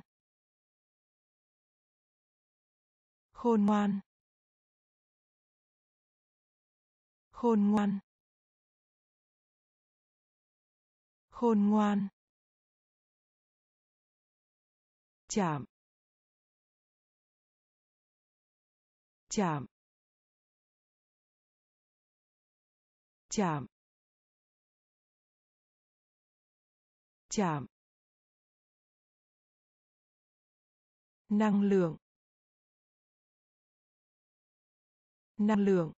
khôn ngoan, khôn ngoan, khôn ngoan, chạm, chạm, chạm, chạm, năng lượng, năng lượng,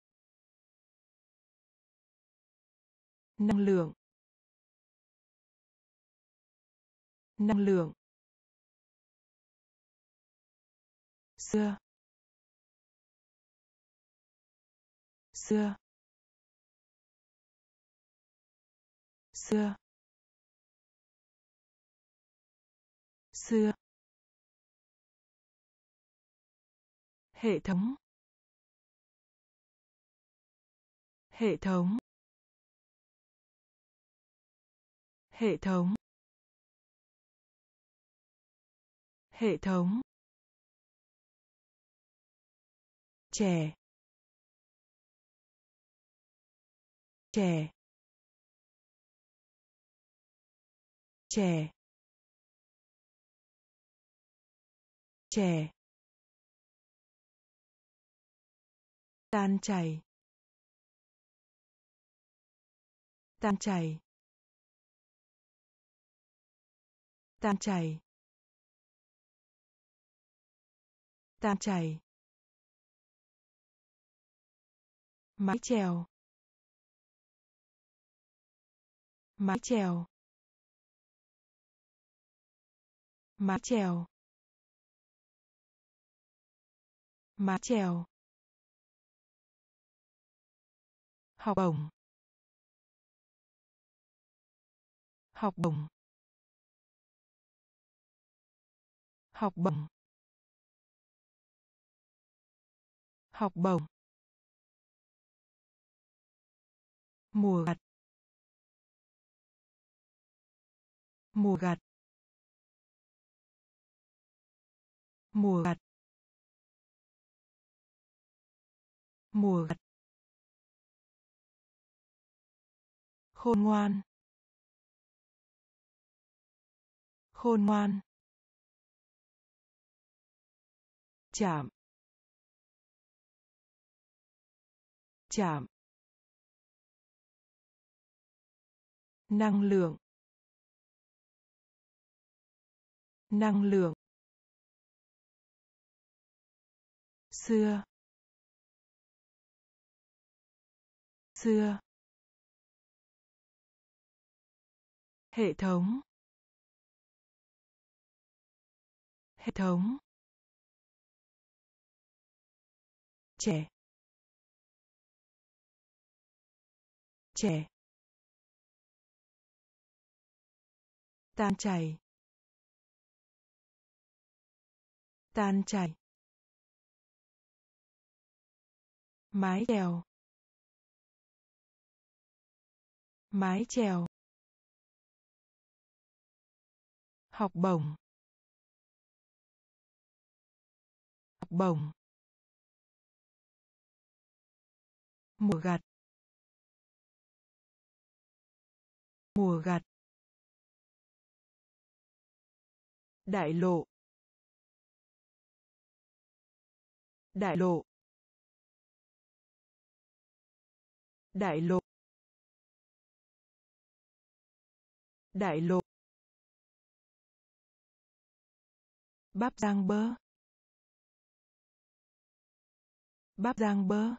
năng lượng, năng lượng, xưa, xưa, xưa, xưa, hệ thống, hệ thống, hệ thống, hệ thống, trẻ, trẻ, trẻ, trẻ, tan chảy, tan chảy, tan chảy, tan chảy, mái chèo, mái chèo, mái chèo, mái chèo, học bổng, học bổng, học bổng, học bổng, mùa gặt, mùa gặt, mùa gặt, mùa gặt, khôn ngoan, khôn ngoan, chạm, chạm, năng lượng, năng lượng, xưa, xưa, hệ thống, hệ thống, trẻ, trẻ, tan chảy, tan chảy, mái chèo, mái chèo, học bổng, học bổng, mùa gặt, mùa gặt, đại lộ, đại lộ, đại lộ, đại lộ, bắp rang bơ, bắp rang bơ,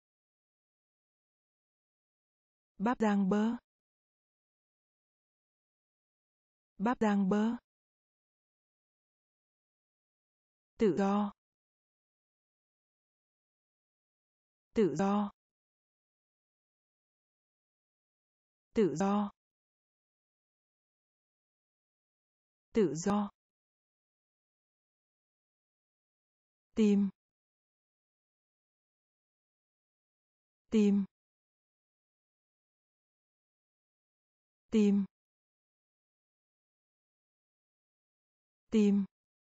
bắp rang bơ, bắp rang bơ, Tự do. Tự do. Tự do. Tự do. Tim. Tim. Tim. Tim.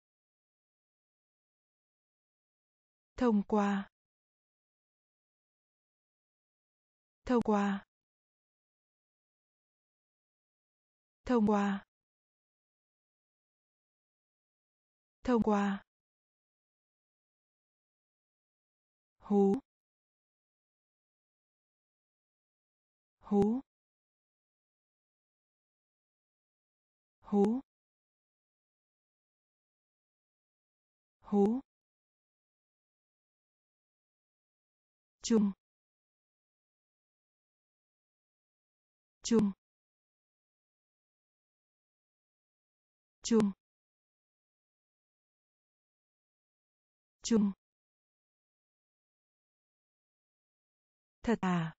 Thông qua. Thông qua. Thông qua. Thông qua. Hú. Hú. Hú. Hú. Chung. Chung. Chung. Chung. Thật à.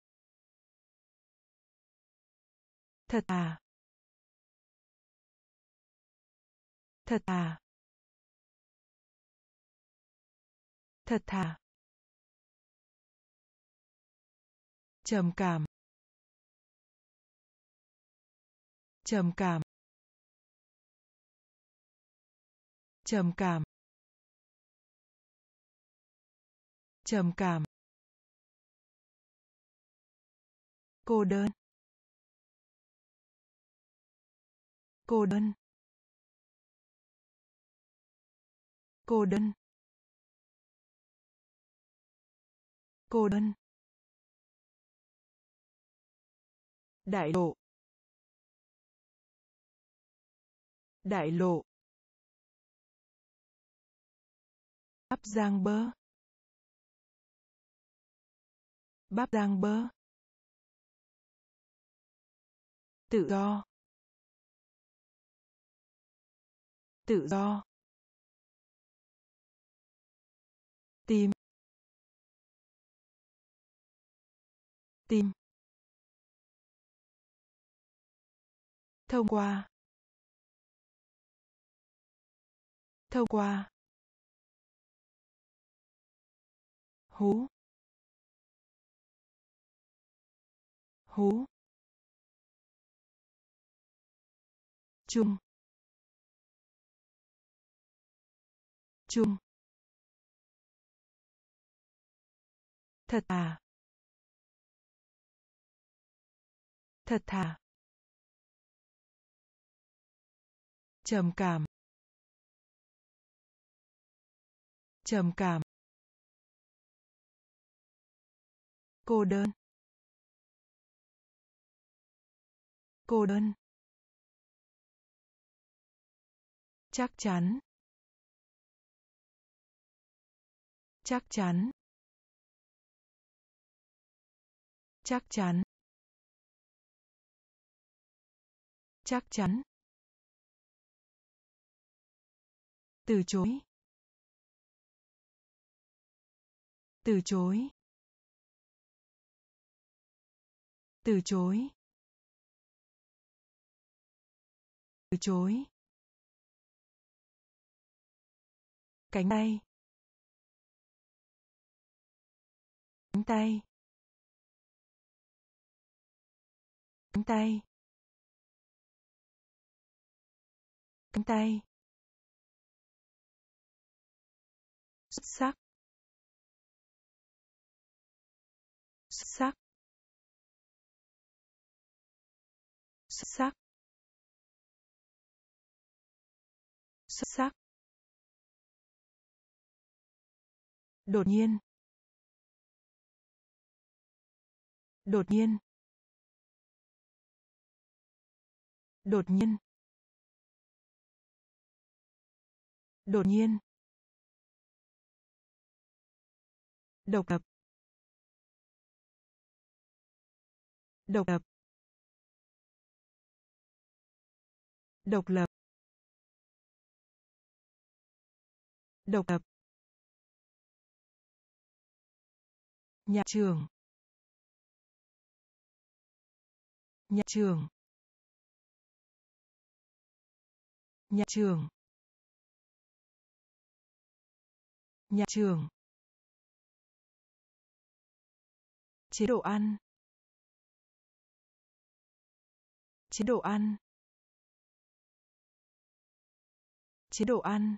Thật à. Thật à. Thật thà. Trầm cảm. Trầm cảm. Trầm cảm. Trầm cảm. Cô đơn. Cô đơn. Cô đơn. Cô đơn. Đại lộ. Đại lộ. Bắp rang bơ. Bắp rang bơ. Tự do. Tự do. Tim. Tim. Thông qua. Thông qua. Hú. Hú. Chung. Chung. Thật à. Thật thà. Trầm cảm. Trầm cảm. Cô đơn. Cô đơn. Chắc chắn. Chắc chắn. Chắc chắn. Chắc chắn. Từ chối. Từ chối. Từ chối. Từ chối. Cánh tay. Cánh tay. Cánh tay. Cánh tay. Xuất sắc. Xuất sắc. Xuất sắc. Xuất sắc. Đột nhiên. Đột nhiên. Đột nhiên. Đột nhiên. Độc lập. Độc lập. Độc lập. Độc lập. Nhà trường. Nhà trường. Nhà trường. Nhà trường. Chế độ ăn. Chế độ ăn. Chế độ ăn.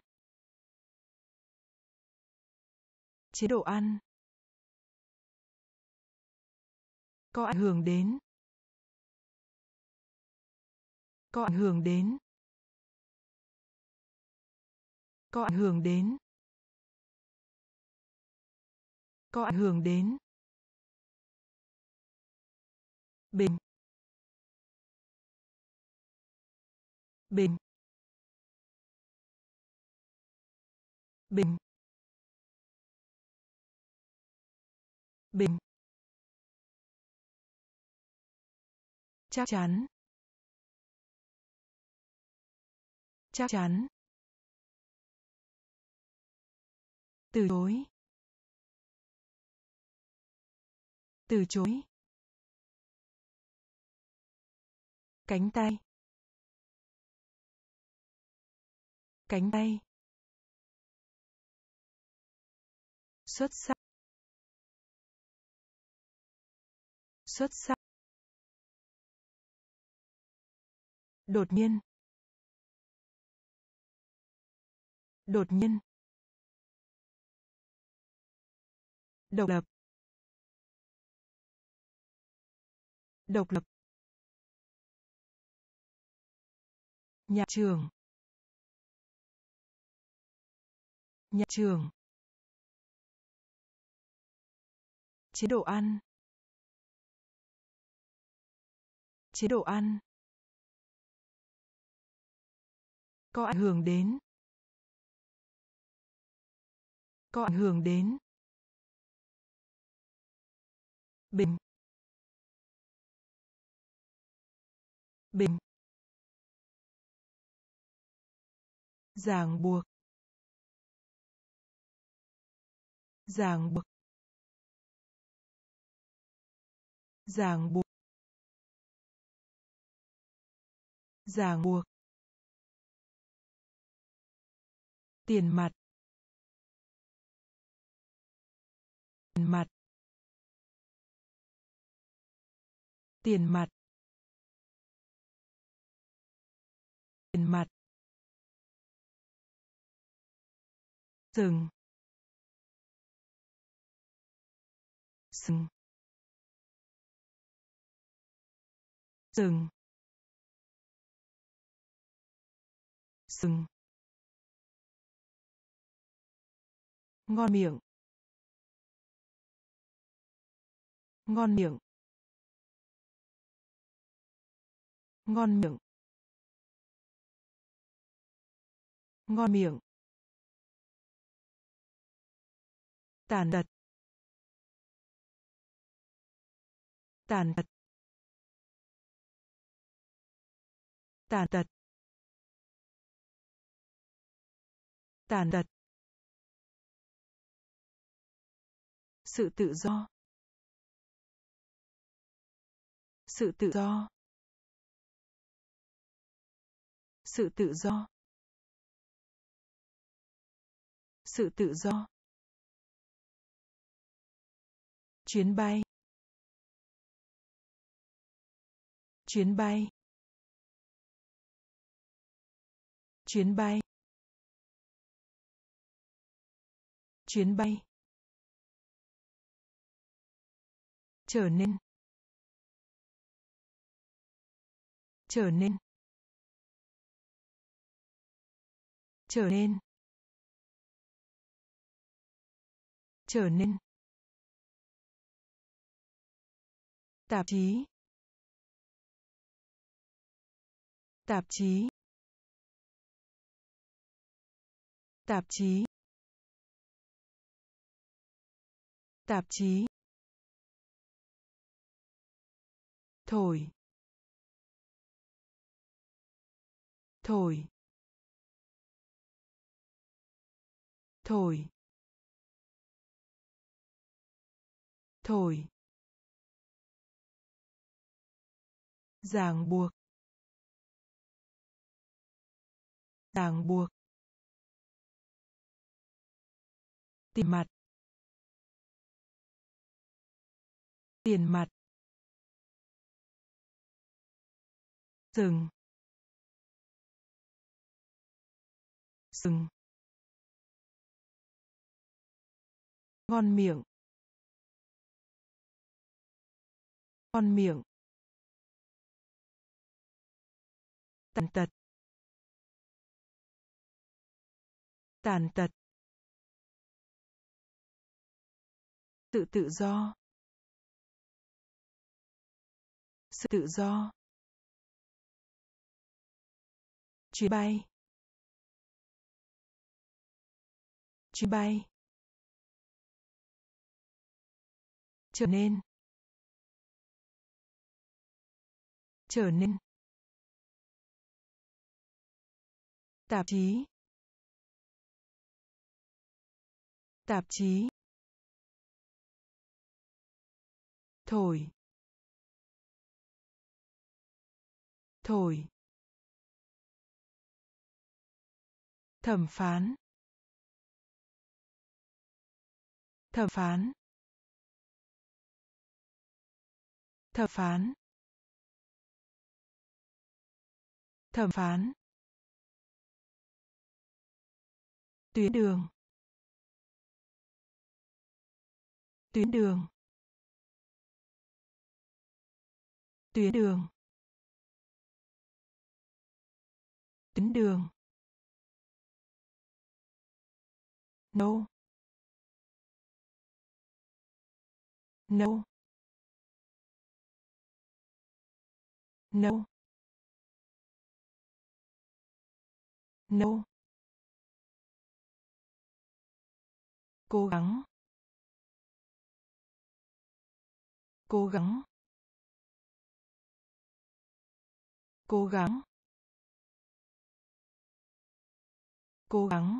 Chế độ ăn. Có ảnh hưởng đến. Có ảnh hưởng đến. Có ảnh hưởng đến. Có ảnh hưởng đến. Bình. Bình. Bình. Bình. Chắc chắn. Chắc chắn. Từ chối. Từ chối. Cánh tay. Cánh tay. Xuất sắc. Xuất sắc. Đột nhiên. Đột nhiên. Độc lập. Độc lập. Nhà trường. Nhà trường. Chế độ ăn. Chế độ ăn. Có ảnh hưởng đến. Có ảnh hưởng đến. Bình. Bình. Ràng buộc. Ràng buộc. Ràng buộc. Ràng buộc. Tiền mặt. Tiền mặt. Tiền mặt. Tiền mặt. Sừng. Sừng. Sừng. Sừng. Ngon miệng. Ngon miệng. Ngon miệng. Ngon miệng. Tàn tật. Tàn tật. Tàn tật. Tàn tật. Sự tự do. Sự tự do. Sự tự do. Sự tự do. Chuyến bay. Chuyến bay. Chuyến bay. Chuyến bay. Trở nên. Trở nên. Trở nên. Trở nên. Tạp chí. Tạp chí. Tạp chí. Tạp chí. Thổi. Thổi. thổi, thổi, ràng buộc, ràng buộc, tiền mặt, tiền mặt, sừng, sừng, ngon miệng, ngon miệng, tàn tật, tàn tật, sự tự do, sự tự do, chuyến bay, chuyến bay, trở nên, trở nên, tạp chí, tạp chí, thổi, thổi, thẩm phán, thẩm phán, thẩm phán, thẩm phán, tuyến đường, tuyến đường, tuyến đường, tuyến đường, no, no, no, no, cố gắng, cố gắng, cố gắng, cố gắng,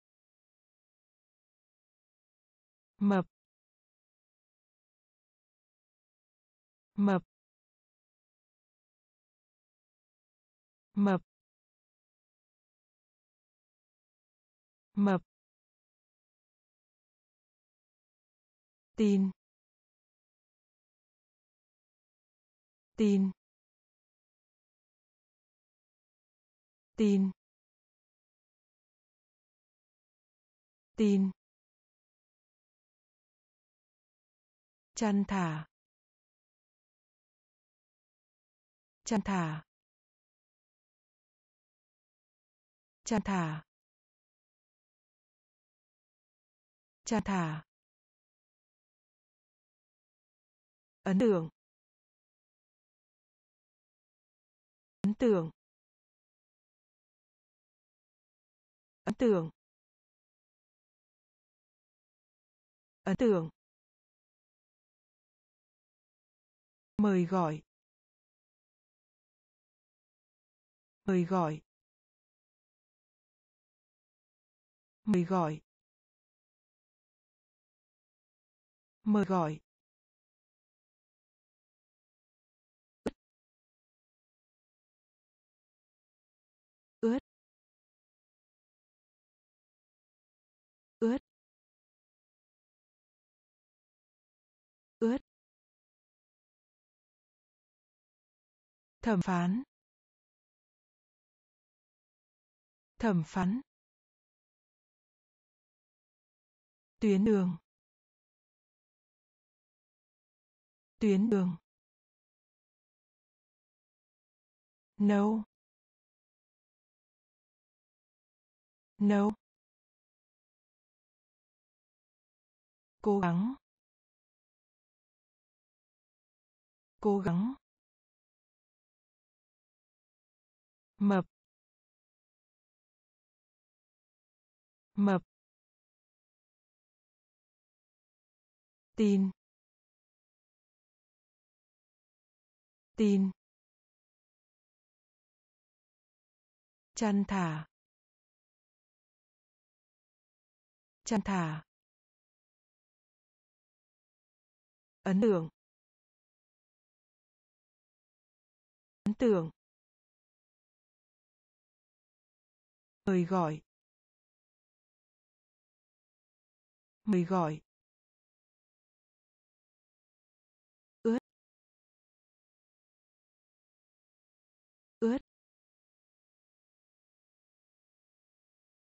mập, mập, mập, mập, tin, tin, tin, tin, chăn thả, chăn thả, chăn thả, chăn thả, ấn tượng, ấn tượng, ấn tượng, ấn tượng, mời gọi, mời gọi, mời gọi, mời gọi, ướt, ướt, ướt, thẩm phán, thẩm phán, tuyến đường, tuyến đường, no, no, cố gắng, cố gắng, mập, mập, tin, tin, chăn thả, Chăn thả. Ấn tượng. Ấn tượng. Mời gọi. Mời gọi. Ướt. Ướt.